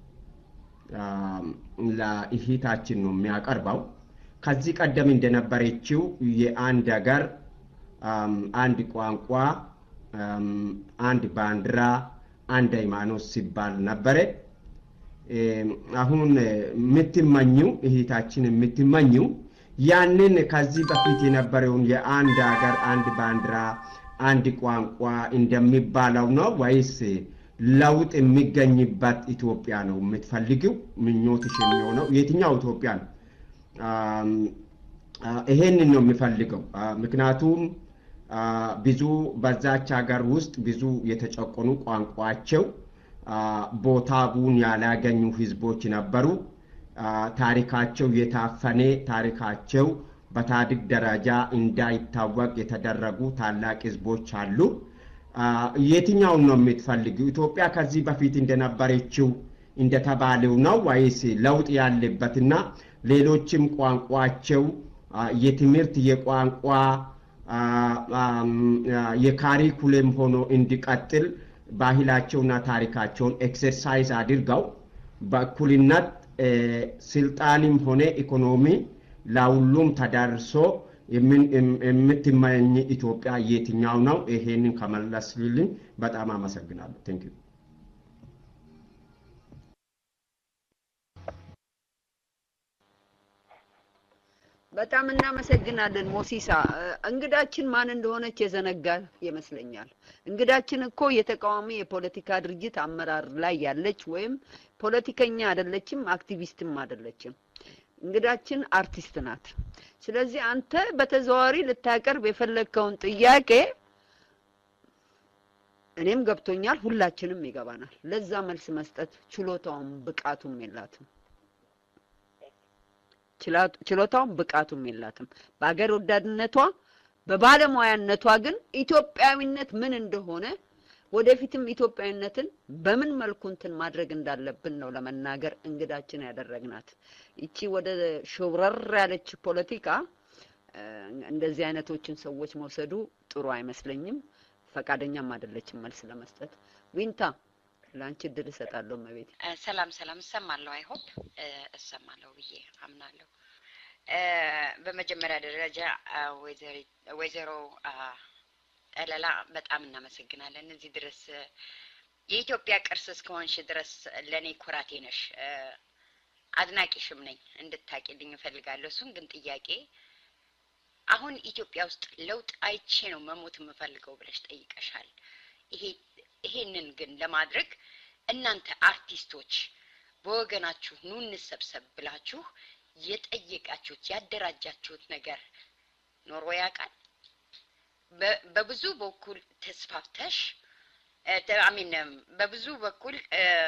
ለእህታችን ነው የሚያቀርበው። ከዚህ ቀደም እንደነበረችው የአንድ ሀገር አንድ ቋንቋ አንድ ባንዲራ አንድ ሃይማኖት ሲባል ነበረ። አሁን የምትመኘው እህታችን የምትመኘው ያንን ከዚህ በፊት የነበረውን የአንድ ሀገር አንድ ባንዲራ አንድ ቋንቋ እንደሚባለው ነው ወይስ ለውጥ የሚገኝበት ኢትዮጵያ ነው የምትፈልጊው? ምኞትሽ የሚሆነው የትኛው ኢትዮጵያ ነው? ይሄንን ነው የሚፈልገው። ምክንያቱም ብዙ በዛች ሀገር ውስጥ ብዙ የተጨቆኑ ቋንቋቸው ቦታውን ያላገኙ ህዝቦች ነበሩ። ታሪካቸው የታፈነ ታሪካቸው በታሪክ ደረጃ እንዳይታወቅ የተደረጉ ታላቅ ህዝቦች አሉ። የትኛው ነው የምትፈልጊው? ኢትዮጵያ ከዚህ በፊት እንደነበረችው እንደተባለው ነው ወይስ ለውጥ ያለበትና ሌሎችም ቋንቋቸው የትምህርት የቋንቋ የካሪኩለም ሆኖ እንዲቀጥል ባህላቸውና ታሪካቸውን ኤክሰርሳይዝ አድርገው በእኩልነት ስልጣንም ሆነ ኢኮኖሚ ለሁሉም ተዳርሶ የምትመኝ ኢትዮጵያ የትኛው ነው? ይሄንን ከመለስልኝ በጣም አመሰግናለሁ። ቴንክ ዩ። በጣም እናመሰግናለን ሞሲሳ። እንግዳችን ማን እንደሆነች የዘነጋ ይመስለኛል። እንግዳችን እኮ የተቃዋሚ የፖለቲካ ድርጅት አመራር ላይ ያለች ወይም ፖለቲከኛ አይደለችም፣ አክቲቪስትም አይደለችም። እንግዳችን አርቲስት ናት። ስለዚህ አንተ በተዘዋዋሪ ልታቀርብ የፈለግከውን ጥያቄ እኔም ገብቶኛል፣ ሁላችንም ይገባናል። ለዛ መልስ መስጠት ችሎታውም ብቃቱም የላትም። ችሎታውም ብቃቱም የላትም። በአገር ወዳድነቷ በባለሙያነቷ ግን ኢትዮጵያዊነት ምን እንደሆነ ወደፊትም ኢትዮጵያዊነትን በምን መልኩ እንትን ማድረግ እንዳለብን ነው ለመናገር እንግዳችን ያደረግናት። እቺ ወደ ሾብረር ያለች ፖለቲካ እንደዚህ አይነቶችን ሰዎች መውሰዱ ጥሩ አይመስለኝም። ፈቃደኛም አይደለችም መልስ ለመስጠት። ዊንታ ላንቺ እድል እሰጣለሁ። መቤት ሰላም እሰማለሁ። አይ ሆፕ እሰማለሁ ብዬ አምናለሁ። በመጀመሪያ ደረጃ ወይዘሮ ጠለላ በጣም እናመሰግናለን። እዚህ ድረስ የኢትዮጵያ ቅርስ እስከሆንሽ ድረስ ለኔ ኩራቴ ነሽ። አድናቂሽም ነኝ፣ እንድታቂልኝ እፈልጋለሁ። እሱን ግን ጥያቄ አሁን ኢትዮጵያ ውስጥ ለውጥ አይቼ ነው መሞት የምፈልገው ብለሽ ጠይቀሻል። ይሄንን ግን ለማድረግ እናንተ አርቲስቶች በወገናችሁ ኑ እንሰብሰብ ብላችሁ የጠየቃችሁት ያደራጃችሁት ነገር ኖሮ ያውቃል? በብዙ በኩል ተስፋፍተሽ በብዙ በኩል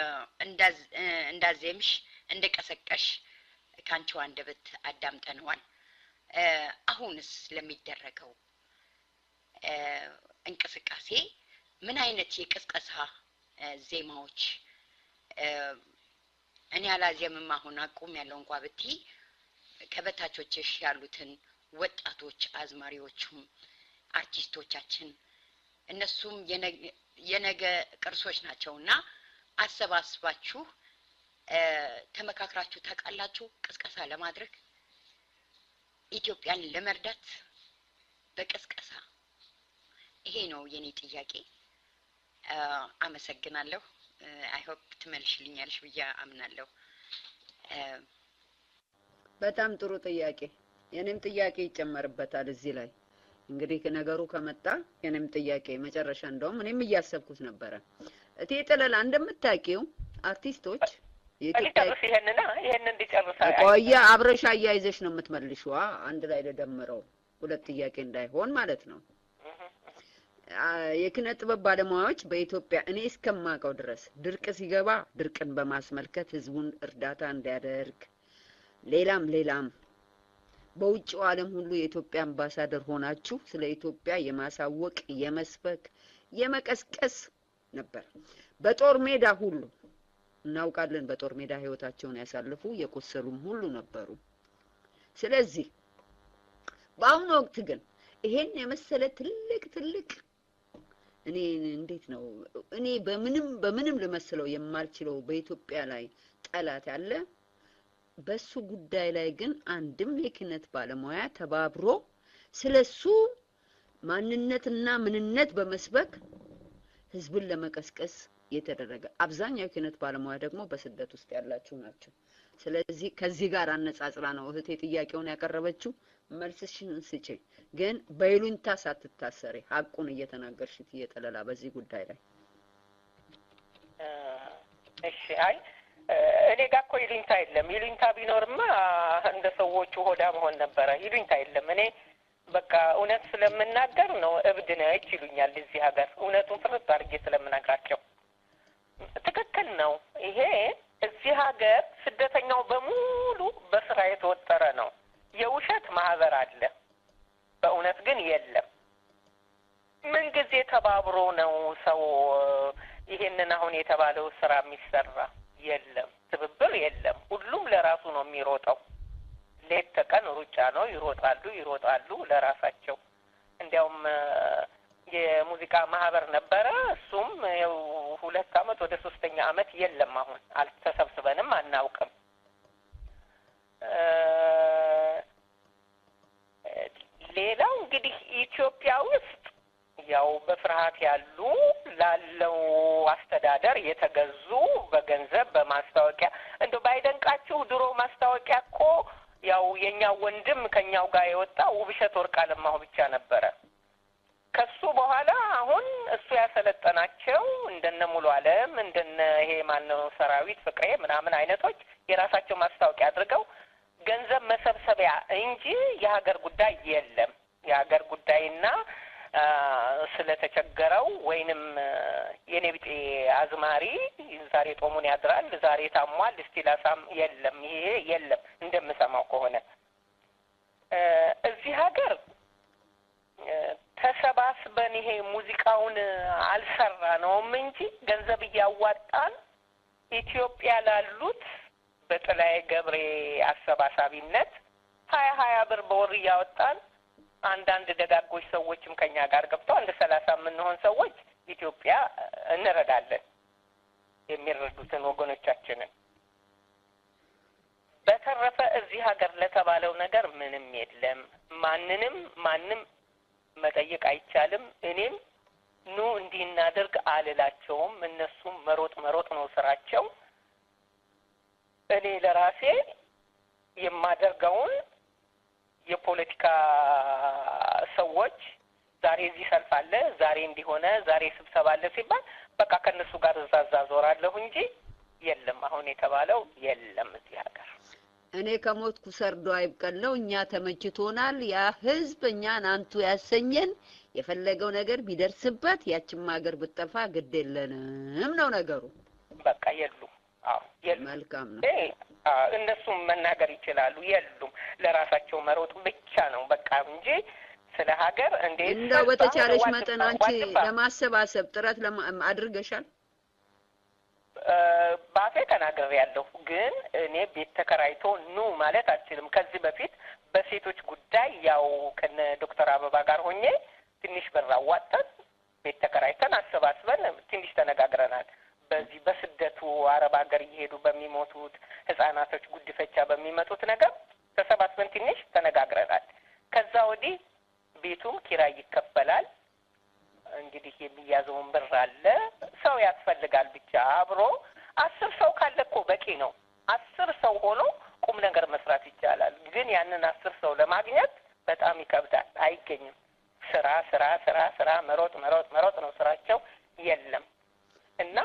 እንዳዘምሽ እንደቀሰቀሽ ካንቺው አንደበት አዳምጠነዋል። አሁንስ ለሚደረገው እንቅስቃሴ ምን አይነት የቅስቀሳ ዜማዎች እኔ አላዜምም አሁን አቁም ያለው እንኳን ብቲ ከበታቾችሽ ያሉትን ወጣቶች አዝማሪዎቹም አርቲስቶቻችን እነሱም የነገ ቅርሶች ናቸውና አሰባስባችሁ ተመካክራችሁ ታውቃላችሁ? ቅስቀሳ ለማድረግ ኢትዮጵያን ለመርዳት በቅስቀሳ ይሄ ነው የኔ ጥያቄ። አመሰግናለሁ። አይ ሆፕ ትመልሽልኛለሽ ብዬ አምናለሁ። በጣም ጥሩ ጥያቄ። የኔም ጥያቄ ይጨመርበታል እዚህ ላይ። እንግዲህ ነገሩ ከመጣ የኔም ጥያቄ መጨረሻ እንደውም እኔም እያሰብኩት ነበረ። እቴ ጠለላ እንደምታውቂው አርቲስቶች ይሄንን እንዲጨርሳል ቆያ አብረሻ አያይዘሽ ነው የምትመልሺው። አንድ ላይ ለደምረው ሁለት ጥያቄ እንዳይሆን ማለት ነው። የኪነ ጥበብ ባለሙያዎች በኢትዮጵያ እኔ እስከማውቀው ድረስ ድርቅ ሲገባ ድርቅን በማስመልከት ህዝቡን እርዳታ እንዲያደርግ ሌላም በውጭው ዓለም ሁሉ የኢትዮጵያ አምባሳደር ሆናችሁ ስለ ኢትዮጵያ የማሳወቅ የመስበክ የመቀስቀስ ነበር። በጦር ሜዳ ሁሉ እናውቃለን። በጦር ሜዳ ህይወታቸውን ያሳልፉ የቆሰሉም ሁሉ ነበሩ። ስለዚህ በአሁኑ ወቅት ግን ይሄን የመሰለ ትልቅ እኔ እንዴት ነው እኔ በምንም ልመስለው የማልችለው በኢትዮጵያ ላይ ጠላት ያለ በሱ ጉዳይ ላይ ግን አንድም የኪነት ባለሙያ ተባብሮ ስለሱ ማንነትና ምንነት በመስበክ ህዝብን ለመቀስቀስ የተደረገ አብዛኛው የኪነት ባለሙያ ደግሞ በስደት ውስጥ ያላችሁ ናቸው። ስለዚህ ከዚህ ጋር አነጻጽራ ነው እህቴ ጥያቄውን ያቀረበችው። መልስሽን ስጪ፣ ግን በይሉኝታ ሳትታሰሪ ሐቁን እየተናገርሽ እየጠለላ በዚህ ጉዳይ ላይ። እሺ አይ እኔ ጋር እኮ ይሉኝታ የለም። ይሉኝታ ቢኖርማ እንደ ሰዎቹ ሆዳ መሆን ነበረ። ይሉኝታ የለም። እኔ በቃ እውነት ስለምናገር ነው። እብድ ነች ይሉኛል እዚህ ሀገር። እውነቱን ፍርጥ አድርጌ ስለምናግራቸው ትክክል ነው። ይሄ እዚህ ሀገር ስደተኛው በሙሉ በስራ የተወጠረ ነው። የውሸት ማህበር አለ፣ በእውነት ግን የለም። ምን ጊዜ ተባብሮ ነው ሰው ይሄንን አሁን የተባለው ስራ የሚሰራ? የለም፣ ትብብር የለም። ሁሉም ለራሱ ነው የሚሮጠው። ሌት ተቀን ሩጫ ነው። ይሮጣሉ ለራሳቸው። እንዲያውም የሙዚቃ ማህበር ነበረ። እሱም ያው 2 አመት ወደ 3ኛ አመት የለም። አሁን አልተሰብስበንም አናውቅም። ሌላው እንግዲህ ኢትዮጵያ ውስጥ ያው በፍርሃት ያሉ ላለው አስተዳደር የተገዙ በገንዘብ በማስታወቂያ እንደው ባይደንቃችሁ ድሮ ማስታወቂያ እኮ ያው የኛ ወንድም ከኛው ጋር የወጣ ውብሸት ወርቅ አለማሁ ብቻ ነበረ። ከሱ በኋላ አሁን እሱ ያሰለጠናቸው እንደነ ሙሉ ዓለም እንደነ ይሄ ማነው ሰራዊት ፍቅሬ ምናምን አይነቶች የራሳቸው ማስታወቂያ አድርገው ገንዘብ መሰብሰቢያ እንጂ የሀገር ጉዳይ የለም። የሀገር ጉዳይና ስለተቸገረው ወይንም የኔቢጤ አዝማሪ ዛሬ ጦሙን ያድራል ዛሬ ታሟል እስቲ ላሳም የለም። ይሄ የለም እንደምሰማው ከሆነ እዚህ ሀገር ተሰባስበን ይሄ ሙዚቃውን አልሰራ ነውም እንጂ ገንዘብ እያዋጣን ኢትዮጵያ ላሉት በጥላይ ገብሬ አሰባሳቢነት 20 ብር በወር እያወጣን አንዳንድ ደጋጎች ሰዎችም ከኛ ጋር ገብተው አንድ 30 የምንሆን ሰዎች ኢትዮጵያ እንረዳለን የሚረዱትን ወገኖቻችንን። በተረፈ እዚህ ሀገር ለተባለው ነገር ምንም የለም። ማንም መጠየቅ አይቻልም። እኔም ኑ እንዲህ እናድርግ አልላቸውም። እነሱም መሮጥ ነው ስራቸው። እኔ ለራሴ የማደርገውን የፖለቲካ ሰዎች ዛሬ እዚህ ሰልፍ አለ፣ ዛሬ እንዲሆነ፣ ዛሬ ስብሰባ አለ ሲባል በቃ ከነሱ ጋር እዛዛ ዞራለሁ እንጂ የለም አሁን የተባለው የለም እዚህ ሀገር። እኔ ከሞትኩ ሰርዶ አይብቀለው። እኛ ተመችቶናል። ያ ህዝብ እኛን አንቱ ያሰኘን የፈለገው ነገር ቢደርስበት ያችም ሀገር ብትጠፋ ግድ የለንም ነው ነገሩ። በቃ የሉም። አዎ የሉም። መልካም ነው። እነሱም መናገር ይችላሉ። የሉም። ለራሳቸው መሮጥ ብቻ ነው በቃ እንጂ ስለ ሀገር እንዴት እንደው በተቻለሽ መጠን አንቺ ለማሰባሰብ ጥረት አድርገሻል? ባፌ ተናግሬያለሁ። ግን እኔ ቤት ተከራይቶ ኑ ማለት አልችልም። ከዚህ በፊት በሴቶች ጉዳይ ያው ከነ ዶክተር አበባ ጋር ሆኜ ትንሽ ብር አዋጣን ቤት ተከራይተን አሰባስበን ትንሽ ተነጋግረናል። በዚህ በስደቱ አረብ ሀገር እየሄዱ በሚሞቱት ህፃናቶች ጉድፈቻ በሚመጡት ነገር ተሰባስበን ትንሽ ተነጋግረናል። ከዛ ወዲህ ቤቱም ኪራይ ይከፈላል። እንግዲህ የሚያዘውን ብር አለ። ሰው ያስፈልጋል ብቻ አብሮ 10 ሰው ካለ እኮ በቂ ነው። 10 ሰው ሆኖ ቁም ነገር መስራት ይቻላል። ግን ያንን 10 ሰው ለማግኘት በጣም ይከብዳል። አይገኝም። ስራ መሮጥ ነው ስራቸው። የለም እና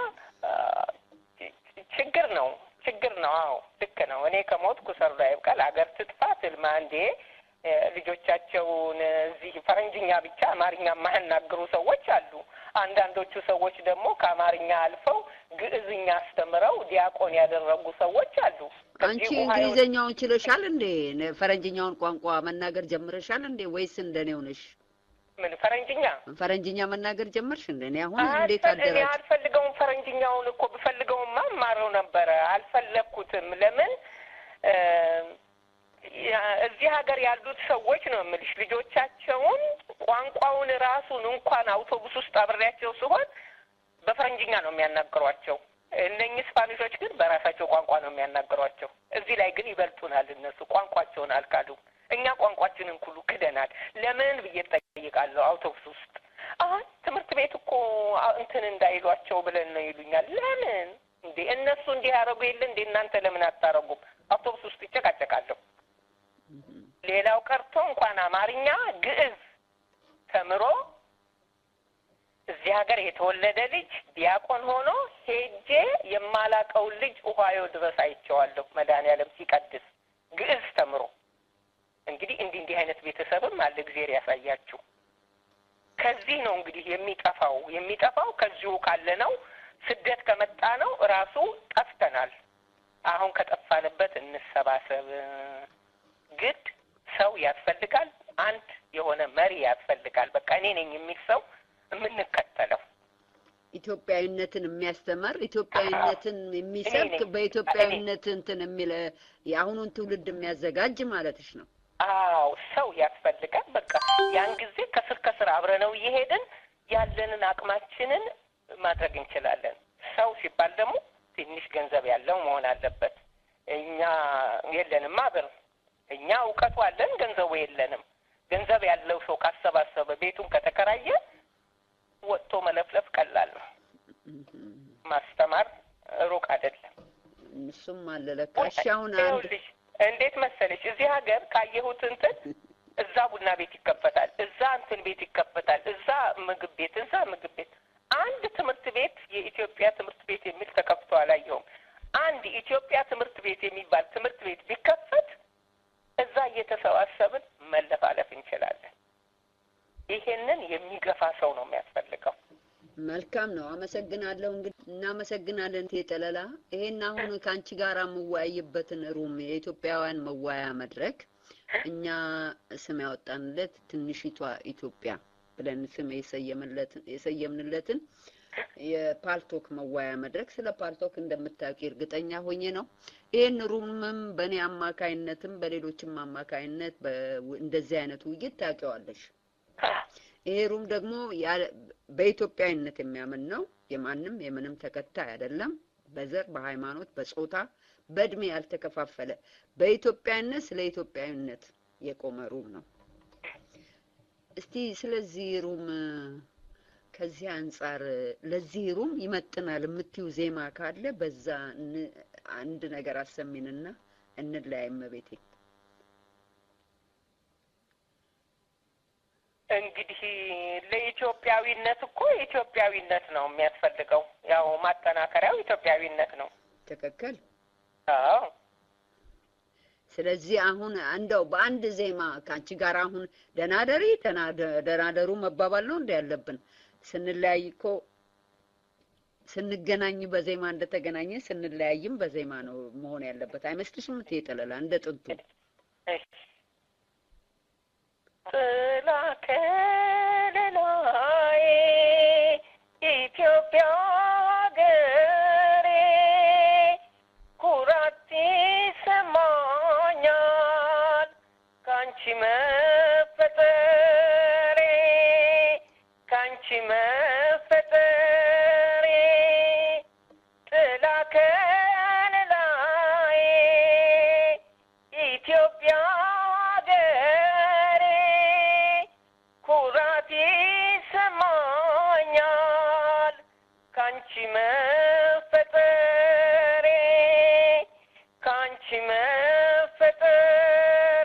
ችግር ነው። አዎ ልክ ነው። እኔ ከሞትኩ ሰርዶ አይብቃል። አገር ትጥፋ ትልማ እንዴ ልጆቻቸውን እዚህ ፈረንጅኛ ብቻ አማርኛ የማያናግሩ ሰዎች አሉ። አንዳንዶቹ ሰዎች ደግሞ ከአማርኛ አልፈው ግዕዝኛ አስተምረው ዲያቆን ያደረጉ ሰዎች አሉ። አንቺ እንግሊዘኛውን ችለሻል እንዴ? ፈረንጅኛውን ቋንቋ መናገር ጀምረሻል እንዴ? ወይስ እንደኔው ነሽ? ምን ፈረንጅኛ መናገር ጀመርሽ እንዴ? እኔ አሁን እንዴት አደረግሽ? እኔ አልፈልገውም። ፈረንጅኛውን እኮ ብፈልገውማ ማረው ነበረ። አልፈለኩትም። ለምን እዚህ ሀገር ያሉት ሰዎች ነው የምልሽ ልጆቻቸውን ቋንቋውን ራሱን እንኳን አውቶቡስ ውስጥ አብሬያቸው ሲሆን በፈረንጅኛ ነው የሚያናግሯቸው። እነኚህ ስፓኒሾች ግን በራሳቸው ቋንቋ ነው የሚያናግሯቸው። እዚህ ላይ ግን ይበልጡናል። እነሱ ቋንቋቸውን አልካዱም። እኛ ቋንቋችንን ሁሉ ክደናል። ለምን ብዬ ጠይቃለሁ አውቶቡስ ውስጥ። ትምህርት ቤት እኮ እንትን እንዳይሏቸው ብለን ነው ይሉኛል። ለምን እንዴ እነሱ እንዲህ ያደረጉ የለ እንዴ እናንተ ለምን አታረጉም? አውቶቡስ ውስጥ ይጨቃጨቃለሁ። ሌላው ቀርቶ እንኳን አማርኛ ግዕዝ ተምሮ እዚህ ሀገር የተወለደ ልጅ ዲያቆን ሆኖ ሄጄ የማላቀውን ልጅ ኦሃዮ ድረስ አይቼዋለሁ። መድኃኒዓለም ሲቀድስ ግዕዝ ተምሮ እንግዲህ እንዲህ አይነት ቤተሰብም አለ። እግዚአብሔር ያሳያችሁ። ከዚህ ነው እንግዲህ የሚጠፋው ከዚሁ ካለ ነው። ስደት ከመጣ ነው ራሱ ጠፍተናል። አሁን ከጠፋንበት እንሰባሰብ። ግድ ሰው ያስፈልጋል። አንድ የሆነ መሪ ያስፈልጋል። በቃ እኔ ነኝ የሚል ሰው የምንከተለው ኢትዮጵያዊነትን የሚያስተምር ኢትዮጵያዊነትን የሚሰብክ በኢትዮጵያዊነት እንትን የሚል የአሁኑን ትውልድ የሚያዘጋጅ ማለትሽ ነው? አዎ ሰው ያስፈልጋል። በቃ ያን ጊዜ ከስር አብረነው እየሄድን ያለንን አቅማችንን ማድረግ እንችላለን። ሰው ሲባል ደግሞ ትንሽ ገንዘብ ያለው መሆን አለበት። እኛ የለንም አብር እኛ እውቀቱ አለን፣ ገንዘቡ የለንም። ገንዘብ ያለው ሰው ካሰባሰበ ቤቱን ከተከራየ ወጥቶ መለፍለፍ ቀላል ነው። ማስተማር ሩቅ አይደለም። እሱም አለ ለካ። እሺ አሁን እንዴት መሰለሽ እዚህ ሀገር ካየሁት እንትን እዛ ቡና ቤት ይከፈታል፣ እዛ እንትን ቤት ይከፈታል፣ እዛ ምግብ ቤት፣ እዛ ምግብ ቤት። አንድ ትምህርት ቤት የኢትዮጵያ ትምህርት ቤት የሚል ተከፍቶ አላየሁም። አንድ ኢትዮጵያ ትምህርት ቤት የሚባል ትምህርት ቤት ቢከፈት እዛ እየተሰባሰብን መለፋለፍ እንችላለን። ይሄንን የሚገፋ ሰው ነው የሚያስፈልገው። መልካም ነው። አመሰግናለሁ። እንግዲህ እናመሰግናለን ተጠለላ። ይሄን አሁን ካንቺ ጋራ መወያይበትን ሩም የኢትዮጵያውያን መወያያ መድረክ እኛ ስም ያወጣንለት ትንሽቷ ኢትዮጵያ ብለን ስም የሰየምንለትን የፓልቶክ መወያያ መድረክ ስለ ፓልቶክ እንደምታውቂ እርግጠኛ ሆኜ ነው። ይሄን ሩምም በእኔ አማካይነትም በሌሎችም አማካይነት እንደዚህ አይነት ውይይት ታውቂዋለሽ። ይሄ ሩም ደግሞ በኢትዮጵያዊነት የሚያምን ነው። የማንም የምንም ተከታይ አይደለም። በዘር፣ በሃይማኖት፣ በጾታ፣ በእድሜ ያልተከፋፈለ በኢትዮጵያዊነት ስለ ኢትዮጵያዊነት የቆመ ሩም ነው። እስቲ ስለዚህ ሩም ከዚህ አንፃር ለዚህ ሩም ይመጥናል የምትዩ ዜማ ካለ በዛ አንድ ነገር አሰሚንና እንለያይም ቤቴ። እንግዲህ ለኢትዮጵያዊነት እኮ ኢትዮጵያዊነት ነው የሚያስፈልገው። ያው ማጠናከሪያው ኢትዮጵያዊነት ነው። ትክክል። አዎ። ስለዚህ አሁን እንደው በአንድ ዜማ ካንቺ ጋር አሁን ደናደሩ መባባል ነው እንደ ያለብን። ስንለያይ እኮ ስንገናኝ በዜማ እንደተገናኘ ስንለያይም በዜማ ነው መሆን ያለበት አይመስልሽም? ተጠለላ እንደ ጥንቱ ጥላ ከለላይ ኢትዮጵያ ሀገሬ ኩራት ይሰማኛል ካንቺ መፈጠሬ ካንቺ መፈጠሬ ጥላ ከለላይ ኢትዮጵያ ሀገሬ ኩራት ይሰማኛል ካንቺ መፈጠሬ ካንቺ መፈጠሬ።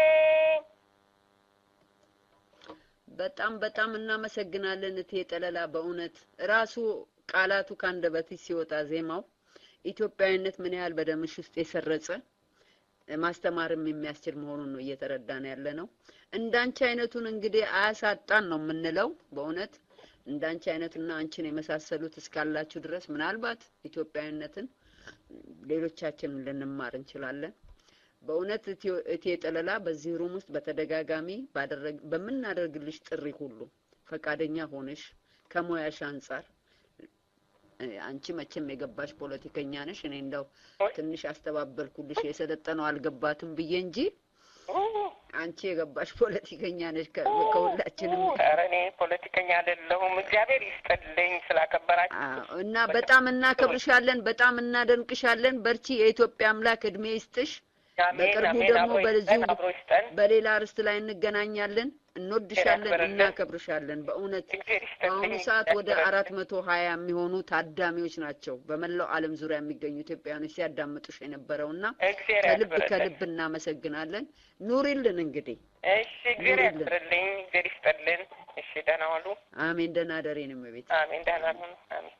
በጣም እናመሰግናለን ተጠለላ። በእውነት ራሱ ቃላቱ ካንደበትሽ ሲወጣ ዜማው ኢትዮጵያዊነት ምን ያህል በደምሽ ውስጥ የሰረጸ ማስተማርም የሚያስችል መሆኑን ነው እየተረዳን ያለ ነው። እንዳንቺ አይነቱን እንግዲህ አያሳጣን ነው የምንለው። በእውነት እንዳንቺ አይነቱና አንቺን የመሳሰሉት እስካላችሁ ድረስ ምናልባት ኢትዮጵያዊነትን ሌሎቻችን ልንማር እንችላለን። በእውነት ተጠለላ በዚህ ሩም ውስጥ በተደጋጋሚ በመናደርግልሽ ጥሪ ሁሉ ፈቃደኛ ሆነሽ ከሞያሽ አንፃር አንቺ መቼም የገባሽ ፖለቲከኛ ነሽ። እኔ እንደው ትንሽ አስተባበልኩልሽ የሰለጠነው አልገባትም ብዬ እንጂ አንቺ የገባሽ ፖለቲከኛ ነሽ ከሁላችንም። ኧረ እኔ ፖለቲከኛ አይደለሁም። እግዚአብሔር ይስጥልኝ ስላከበራችሁ እና በጣም እናከብርሻለን፣ በጣም እናደንቅሻለን። በርቺ። የኢትዮጵያ አምላክ እድሜ ይስጥሽ። በቅርቡ ደግሞ በዚሁ በሌላ ርዕስ ላይ እንገናኛለን። እንወድሻለን፣ እናከብርሻለን። በእውነት በአሁኑ ሰዓት ወደ 420 የሚሆኑ ታዳሚዎች ናቸው በመላው ዓለም ዙሪያ የሚገኙ ኢትዮጵያውያኖች ሲያዳምጡሽ የነበረውና ከልብ እናመሰግናለን። ኑሪልን እንግዲህ። እሺ፣ እግዚአብሔር ያክብርልኝ፣ እግዚአብሔር ይስጥልን። እሺ፣ ደህና ዋሉ። አሜን። ደህና ደሬንም ቤት። አሜን። ደህና ሁኑ። አሜን።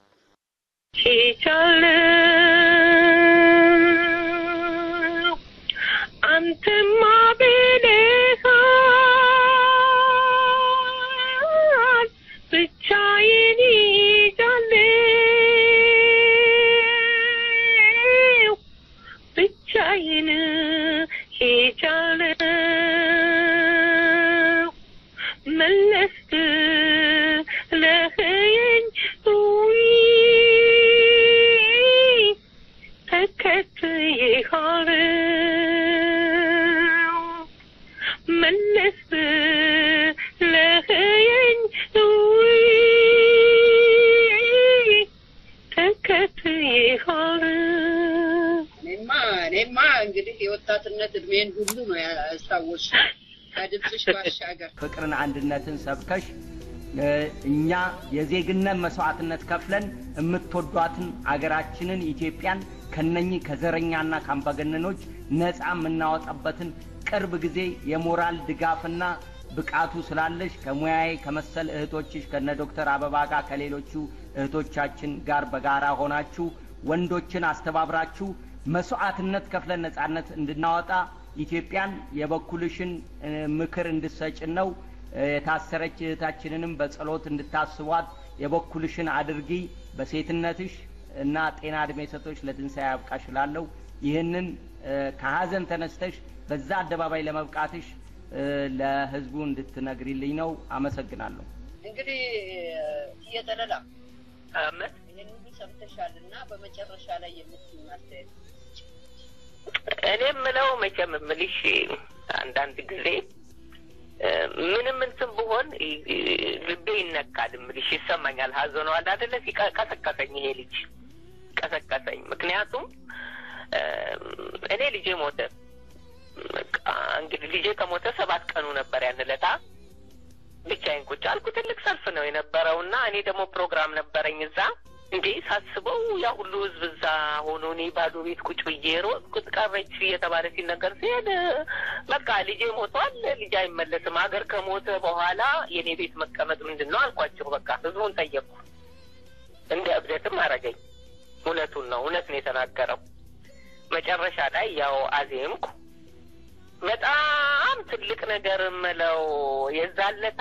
አንተማ ብለሃል ብቻዬን ሄጃለሁ ብቻዬን ሄጃለሁ መለስ ብለኸኝ እኔማ እንግዲህ የወጣትነት እድሜን ሁሉ ነው ያስታወስሽ ከድምፅሽ ባሻገር ፍቅርን አንድነትን ሰብከሽ እኛ የዜግነት መስዋዕትነት ከፍለን የምትወዷትን አገራችንን ኢትዮጵያን ከነኚህ ከዘረኛና ካምባገነኖች ነፃ የምናወጣበትን ቅርብ ጊዜ የሞራል ድጋፍና ብቃቱ ስላለሽ ከሙያዬ ከመሰል እህቶችሽ ከነ ዶክተር አበባ ጋር ከሌሎቹ እህቶቻችን ጋር በጋራ ሆናችሁ ወንዶችን አስተባብራችሁ መስዋዕትነት ከፍለን ነፃነት እንድናወጣ ኢትዮጵያን የበኩልሽን ምክር እንድትሰጭን ነው። የታሰረች እህታችንንም በጸሎት እንድታስቧት የበኩልሽን አድርጊ። በሴትነትሽ እና ጤና እድሜ ሰጥቶሽ ለትንሣኤ ያብቃሽ እላለሁ። ይህንን ከሀዘን ተነስተሽ በዛ አደባባይ ለመብቃትሽ ለህዝቡ እንድትነግሪልኝ ነው። አመሰግናለሁ። እንግዲህ እየተለላ አመት ይሄን ሁሉ ሰምተሻልና በመጨረሻ ላይ የምትይው አስተያየት? እኔ የምለው መቼም የምልሽ አንዳንድ ጊዜ ምንም እንትን ብሆን ልቤ ይነካል። የምልሽ ይሰማኛል። ሀዘኑ አለ አይደለ? ቀሰቀሰኝ፣ ይሄ ልጅ ቀሰቀሰኝ። ምክንያቱም እኔ ልጄ ሞተ። እንግዲህ ልጄ ከሞተ 7 ቀኑ ነበር። ያን ዕለት ብቻዬን ቁጭ አልኩ። ትልቅ ሰልፍ ነው የነበረውና እኔ ደግሞ ፕሮግራም ነበረኝ እዛ። እንዴ ሳስበው ያ ሁሉ ህዝብ እዛ ሆኖ እኔ ባዶ ቤት ቁጭ ብዬ ሮጥኩት። ቀረች እየተባለ ሲነገር ሲሄድ በቃ ልጄ ሞቷል፣ ልጅ አይመለስም፣ ሀገር ከሞተ በኋላ የኔ ቤት መቀመጥ ምንድን ነው አልኳቸው። በቃ ህዝቡን ጠየቅኩ። እንደ እብደትም አረገኝ። እውነቱን ነው፣ እውነት ነው የተናገረው። መጨረሻ ላይ ያው አዜምኩ። በጣም ትልቅ ነገር የምለው የዛለታ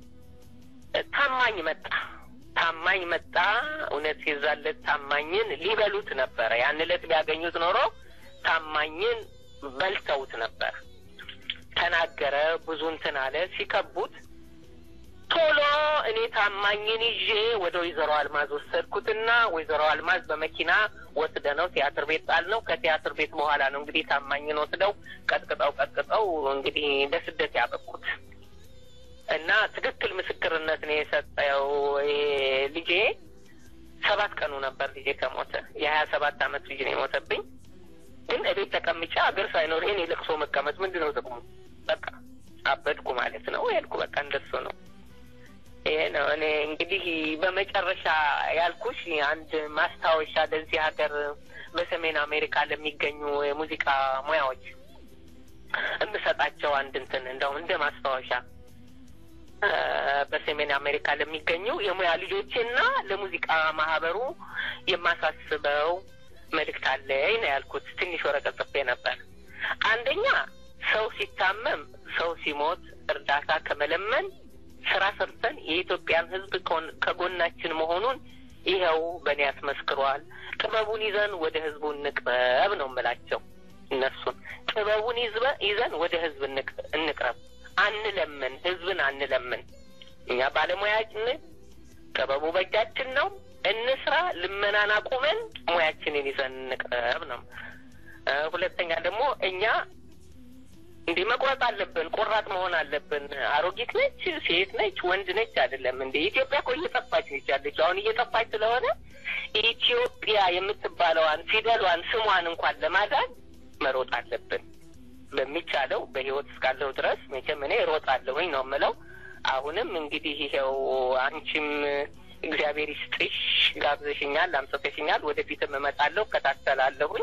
ታማኝ መጣ። እውነት የዛለት ታማኝን ሊበሉት ነበረ። ያን ዕለት ቢያገኙት ኖሮ ታማኝን በልተውት ነበር። ተናገረ፣ ብዙ እንትን አለ። ሲከቡት ቶሎ እኔ ታማኝን ይዤ ወደ ወይዘሮ አልማዝ ወሰድኩትና ወይዘሮ አልማዝ በመኪና ወስደነው ቲያትር ቤት ጣልነው። ከቲያትር ቤት በኋላ ነው እንግዲህ ታማኝን ወስደው ቀጥቅጠው እንግዲህ ለስደት ያበቁት እና ትክክል ምስክርነት ነው የሰጠው። ልጄ 7 ቀኑ ነበር ልጄ ከሞተ። የ27 ዓመት ልጅ ነው የሞተብኝ። ግን እቤት ተቀምጬ አገር ሳይኖር ይሄን የለቅሶ መቀመጥ ምንድነው ጥቅሙ? በቃ አበድኩ ማለት ነው። ሄድኩ። በቃ እንደሱ ነው። ይሄ ነው እኔ እንግዲህ በመጨረሻ ያልኩሽ አንድ ማስታወሻ ለዚህ ሀገር በሰሜን አሜሪካ ለሚገኙ የሙዚቃ ሙያዎች እንሰጣቸው አንድ እንትን እንደው እንደ ማስታወሻ በሰሜን አሜሪካ ለሚገኙ የሙያ ልጆችና ለሙዚቃ ማህበሩ የማሳስበው መልእክት አለኝ ነው ያልኩት። ትንሽ ወረቀት ጽፌ ነበር። አንደኛ ሰው ሲታመም፣ ሰው ሲሞት እርዳታ ከመለመን ስራ ሰርተን የኢትዮጵያን ሕዝብ ከጎናችን መሆኑን ይኸው በእኔ ያስመስክሯል። ጥበቡን ይዘን ወደ ሕዝቡ እንቅረብ ነው የምላቸው። እነሱን ጥበቡን ይዘን ወደ ሕዝብ እንቅረብ፣ አንለምን፣ ሕዝብን አንለምን። እኛ ባለሙያችን ጥበቡ በእጃችን ነው፣ እንስራ፣ ልመናን አቁመን ሙያችንን ይዘን እንቅረብ ነው። ሁለተኛ ደግሞ እኛ እንዴ መቁረጥ አለብን፣ ቆራጥ መሆን አለብን። አሮጊት ነች፣ ሴት ነች፣ ወንድ ነች አይደለም እንዴ። ኢትዮጵያ እኮ እየጠፋች ነች ያለችው። አሁን እየጠፋች ስለሆነ ኢትዮጵያ የምትባለዋን ፊደሏን ስሟን እንኳን ለማዳን መሮጥ አለብን። በሚቻለው በህይወት እስካለሁ ድረስ መቼም እኔ እሮጣለሁኝ ነው የምለው። አሁንም እንግዲህ ይሄው አንቺም እግዚአብሔር ይስጥሽ፣ ጋብዘሽኛል፣ አምጥተሽኛል። ወደፊትም እመጣለሁ፣ እከታተላለሁኝ።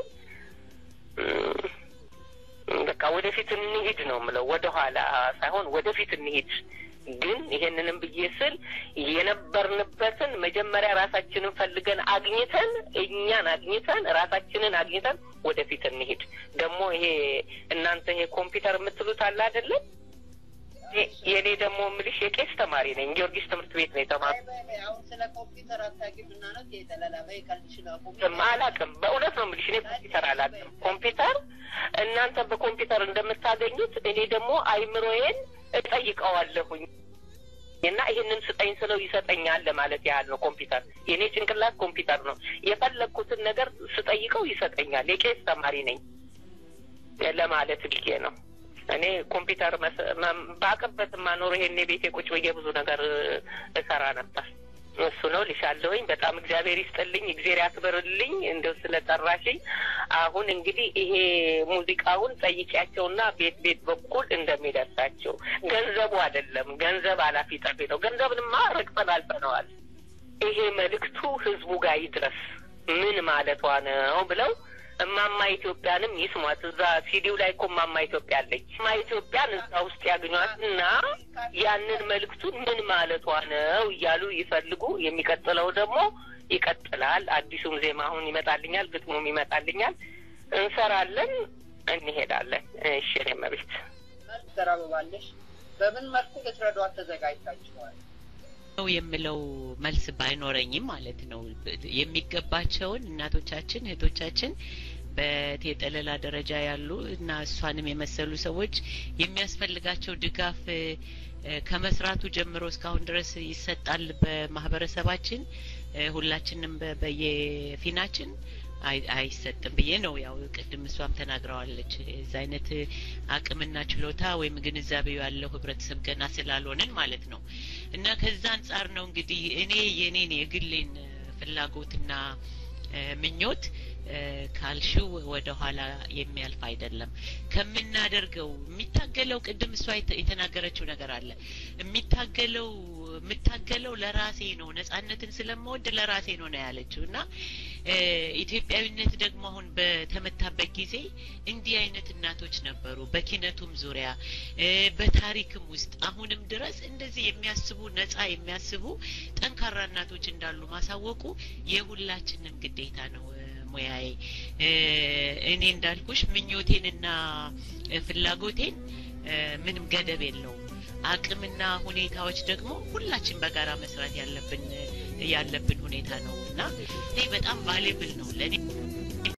በቃ ወደፊት እንሂድ ነው የምለው፣ ወደ ኋላ ሳይሆን ወደፊት እንሂድ። ግን ይሄንንም ብዬ ስል የነበርንበትን መጀመሪያ ራሳችንን ፈልገን አግኝተን እኛን አግኝተን ራሳችንን አግኝተን ወደፊት እንሂድ። ደግሞ ይሄ እናንተ ይሄ ኮምፒውተር የምትሉት አለ አይደለም? የኔ ደግሞ የምልሽ የቄስ ተማሪ ነኝ። ጊዮርጊስ ትምህርት ቤት ነው የተማርኩት። አሁን ስለ ኮምፒውተር አታውቂም እና ነው የተለላበይ ካልሽ ነው አላውቅም። በእውነት ነው የምልሽ፣ እኔ ኮምፒውተር አላውቅም። ኮምፒውተር እናንተ በኮምፒውተር እንደምታገኙት እኔ ደግሞ አይምሮዬን እጠይቀዋለሁኝ እና ይሄንን ስጠኝ ስለው ይሰጠኛል ለማለት ያህል ነው። ኮምፒውተር የኔ ጭንቅላት ኮምፒውተር ነው። የፈለኩትን ነገር ስጠይቀው ይሰጠኛል። የቄስ ተማሪ ነኝ ለማለት ብዬ ነው። እኔ ኮምፒውተር ባቀበት ማኖር ይሄን ቤቴ ቁጭ ብዬ ብዙ ነገር እሰራ ነበር። እሱ ነው ልሻለሁኝ። በጣም እግዚአብሔር ይስጥልኝ፣ እግዚአብሔር ያክብርልኝ እንደው ስለጠራሽኝ። አሁን እንግዲህ ይሄ ሙዚቃውን ጠይቂያቸውና ቤት በኩል እንደሚደርሳቸው ገንዘቡ አይደለም ገንዘብ አላፊ ጠፊ ነው ገንዘብንማ ረግጠን አልፈነዋል ይሄ መልእክቱ ህዝቡ ጋር ይድረስ ምን ማለቷ ነው ብለው እማማ ኢትዮጵያንም ይስሟት እዛ ሲዲው ላይ እኮ እማማ ኢትዮጵያ አለች እማማ ኢትዮጵያን እዛ ውስጥ ያገኟትና ያንን መልእክቱን ምን ማለቷ ነው እያሉ ይፈልጉ የሚቀጥለው ደግሞ ይቀጥላል አዲሱም ዜማ አሁን ይመጣልኛል ግጥሙም ይመጣልኛል እንሰራለን እንሄዳለን እሺ ለማብት ተራበባለሽ በምን መልኩ ለትረዷት ተዘጋጅታችኋል ነው የምለው መልስ ባይኖረኝም ማለት ነው የሚገባቸውን እናቶቻችን እህቶቻችን በቴጠለላ ደረጃ ያሉ እና እሷንም የመሰሉ ሰዎች የሚያስፈልጋቸው ድጋፍ ከመስራቱ ጀምሮ እስካሁን ድረስ ይሰጣል በማህበረሰባችን ሁላችንም በየፊናችን አይሰጥም ብዬ ነው ያው ቅድም እሷም ተናግራዋለች እዛ አይነት አቅምና ችሎታ ወይም ግንዛቤው ያለው ህብረተሰብ ገና ስላልሆነን ማለት ነው እና ከዛ አንፃር ነው እንግዲህ እኔ የኔን የግሌን ፍላጎትና ምኞት ካልሽው ወደ ኋላ የሚያልፍ አይደለም ከምናደርገው የሚታገለው ቅድም እሷ የተናገረችው ነገር አለ የምታገለው ለራሴ ነው ነጻነትን ስለምወድ ለራሴ ነው ያለችውና ኢትዮጵያዊነት ደግሞ አሁን በተመታበት ጊዜ እንዲህ አይነት እናቶች ነበሩ በኪነቱም ዙሪያ በታሪክም ውስጥ አሁንም ድረስ እንደዚህ የሚያስቡ ነጻ የሚያስቡ ጠንካራ እናቶች እንዳሉ ማሳወቁ የሁላችንም ግዴታ ነው ሙያዬ እኔ እንዳልኩሽ ምኞቴንና ፍላጎቴን ምንም ገደብ የለውም አቅምና ሁኔታዎች ደግሞ ሁላችን በጋራ መስራት ያለብን ሁኔታ ነውና ይሄ በጣም ቫልዩብል ነው ለኔ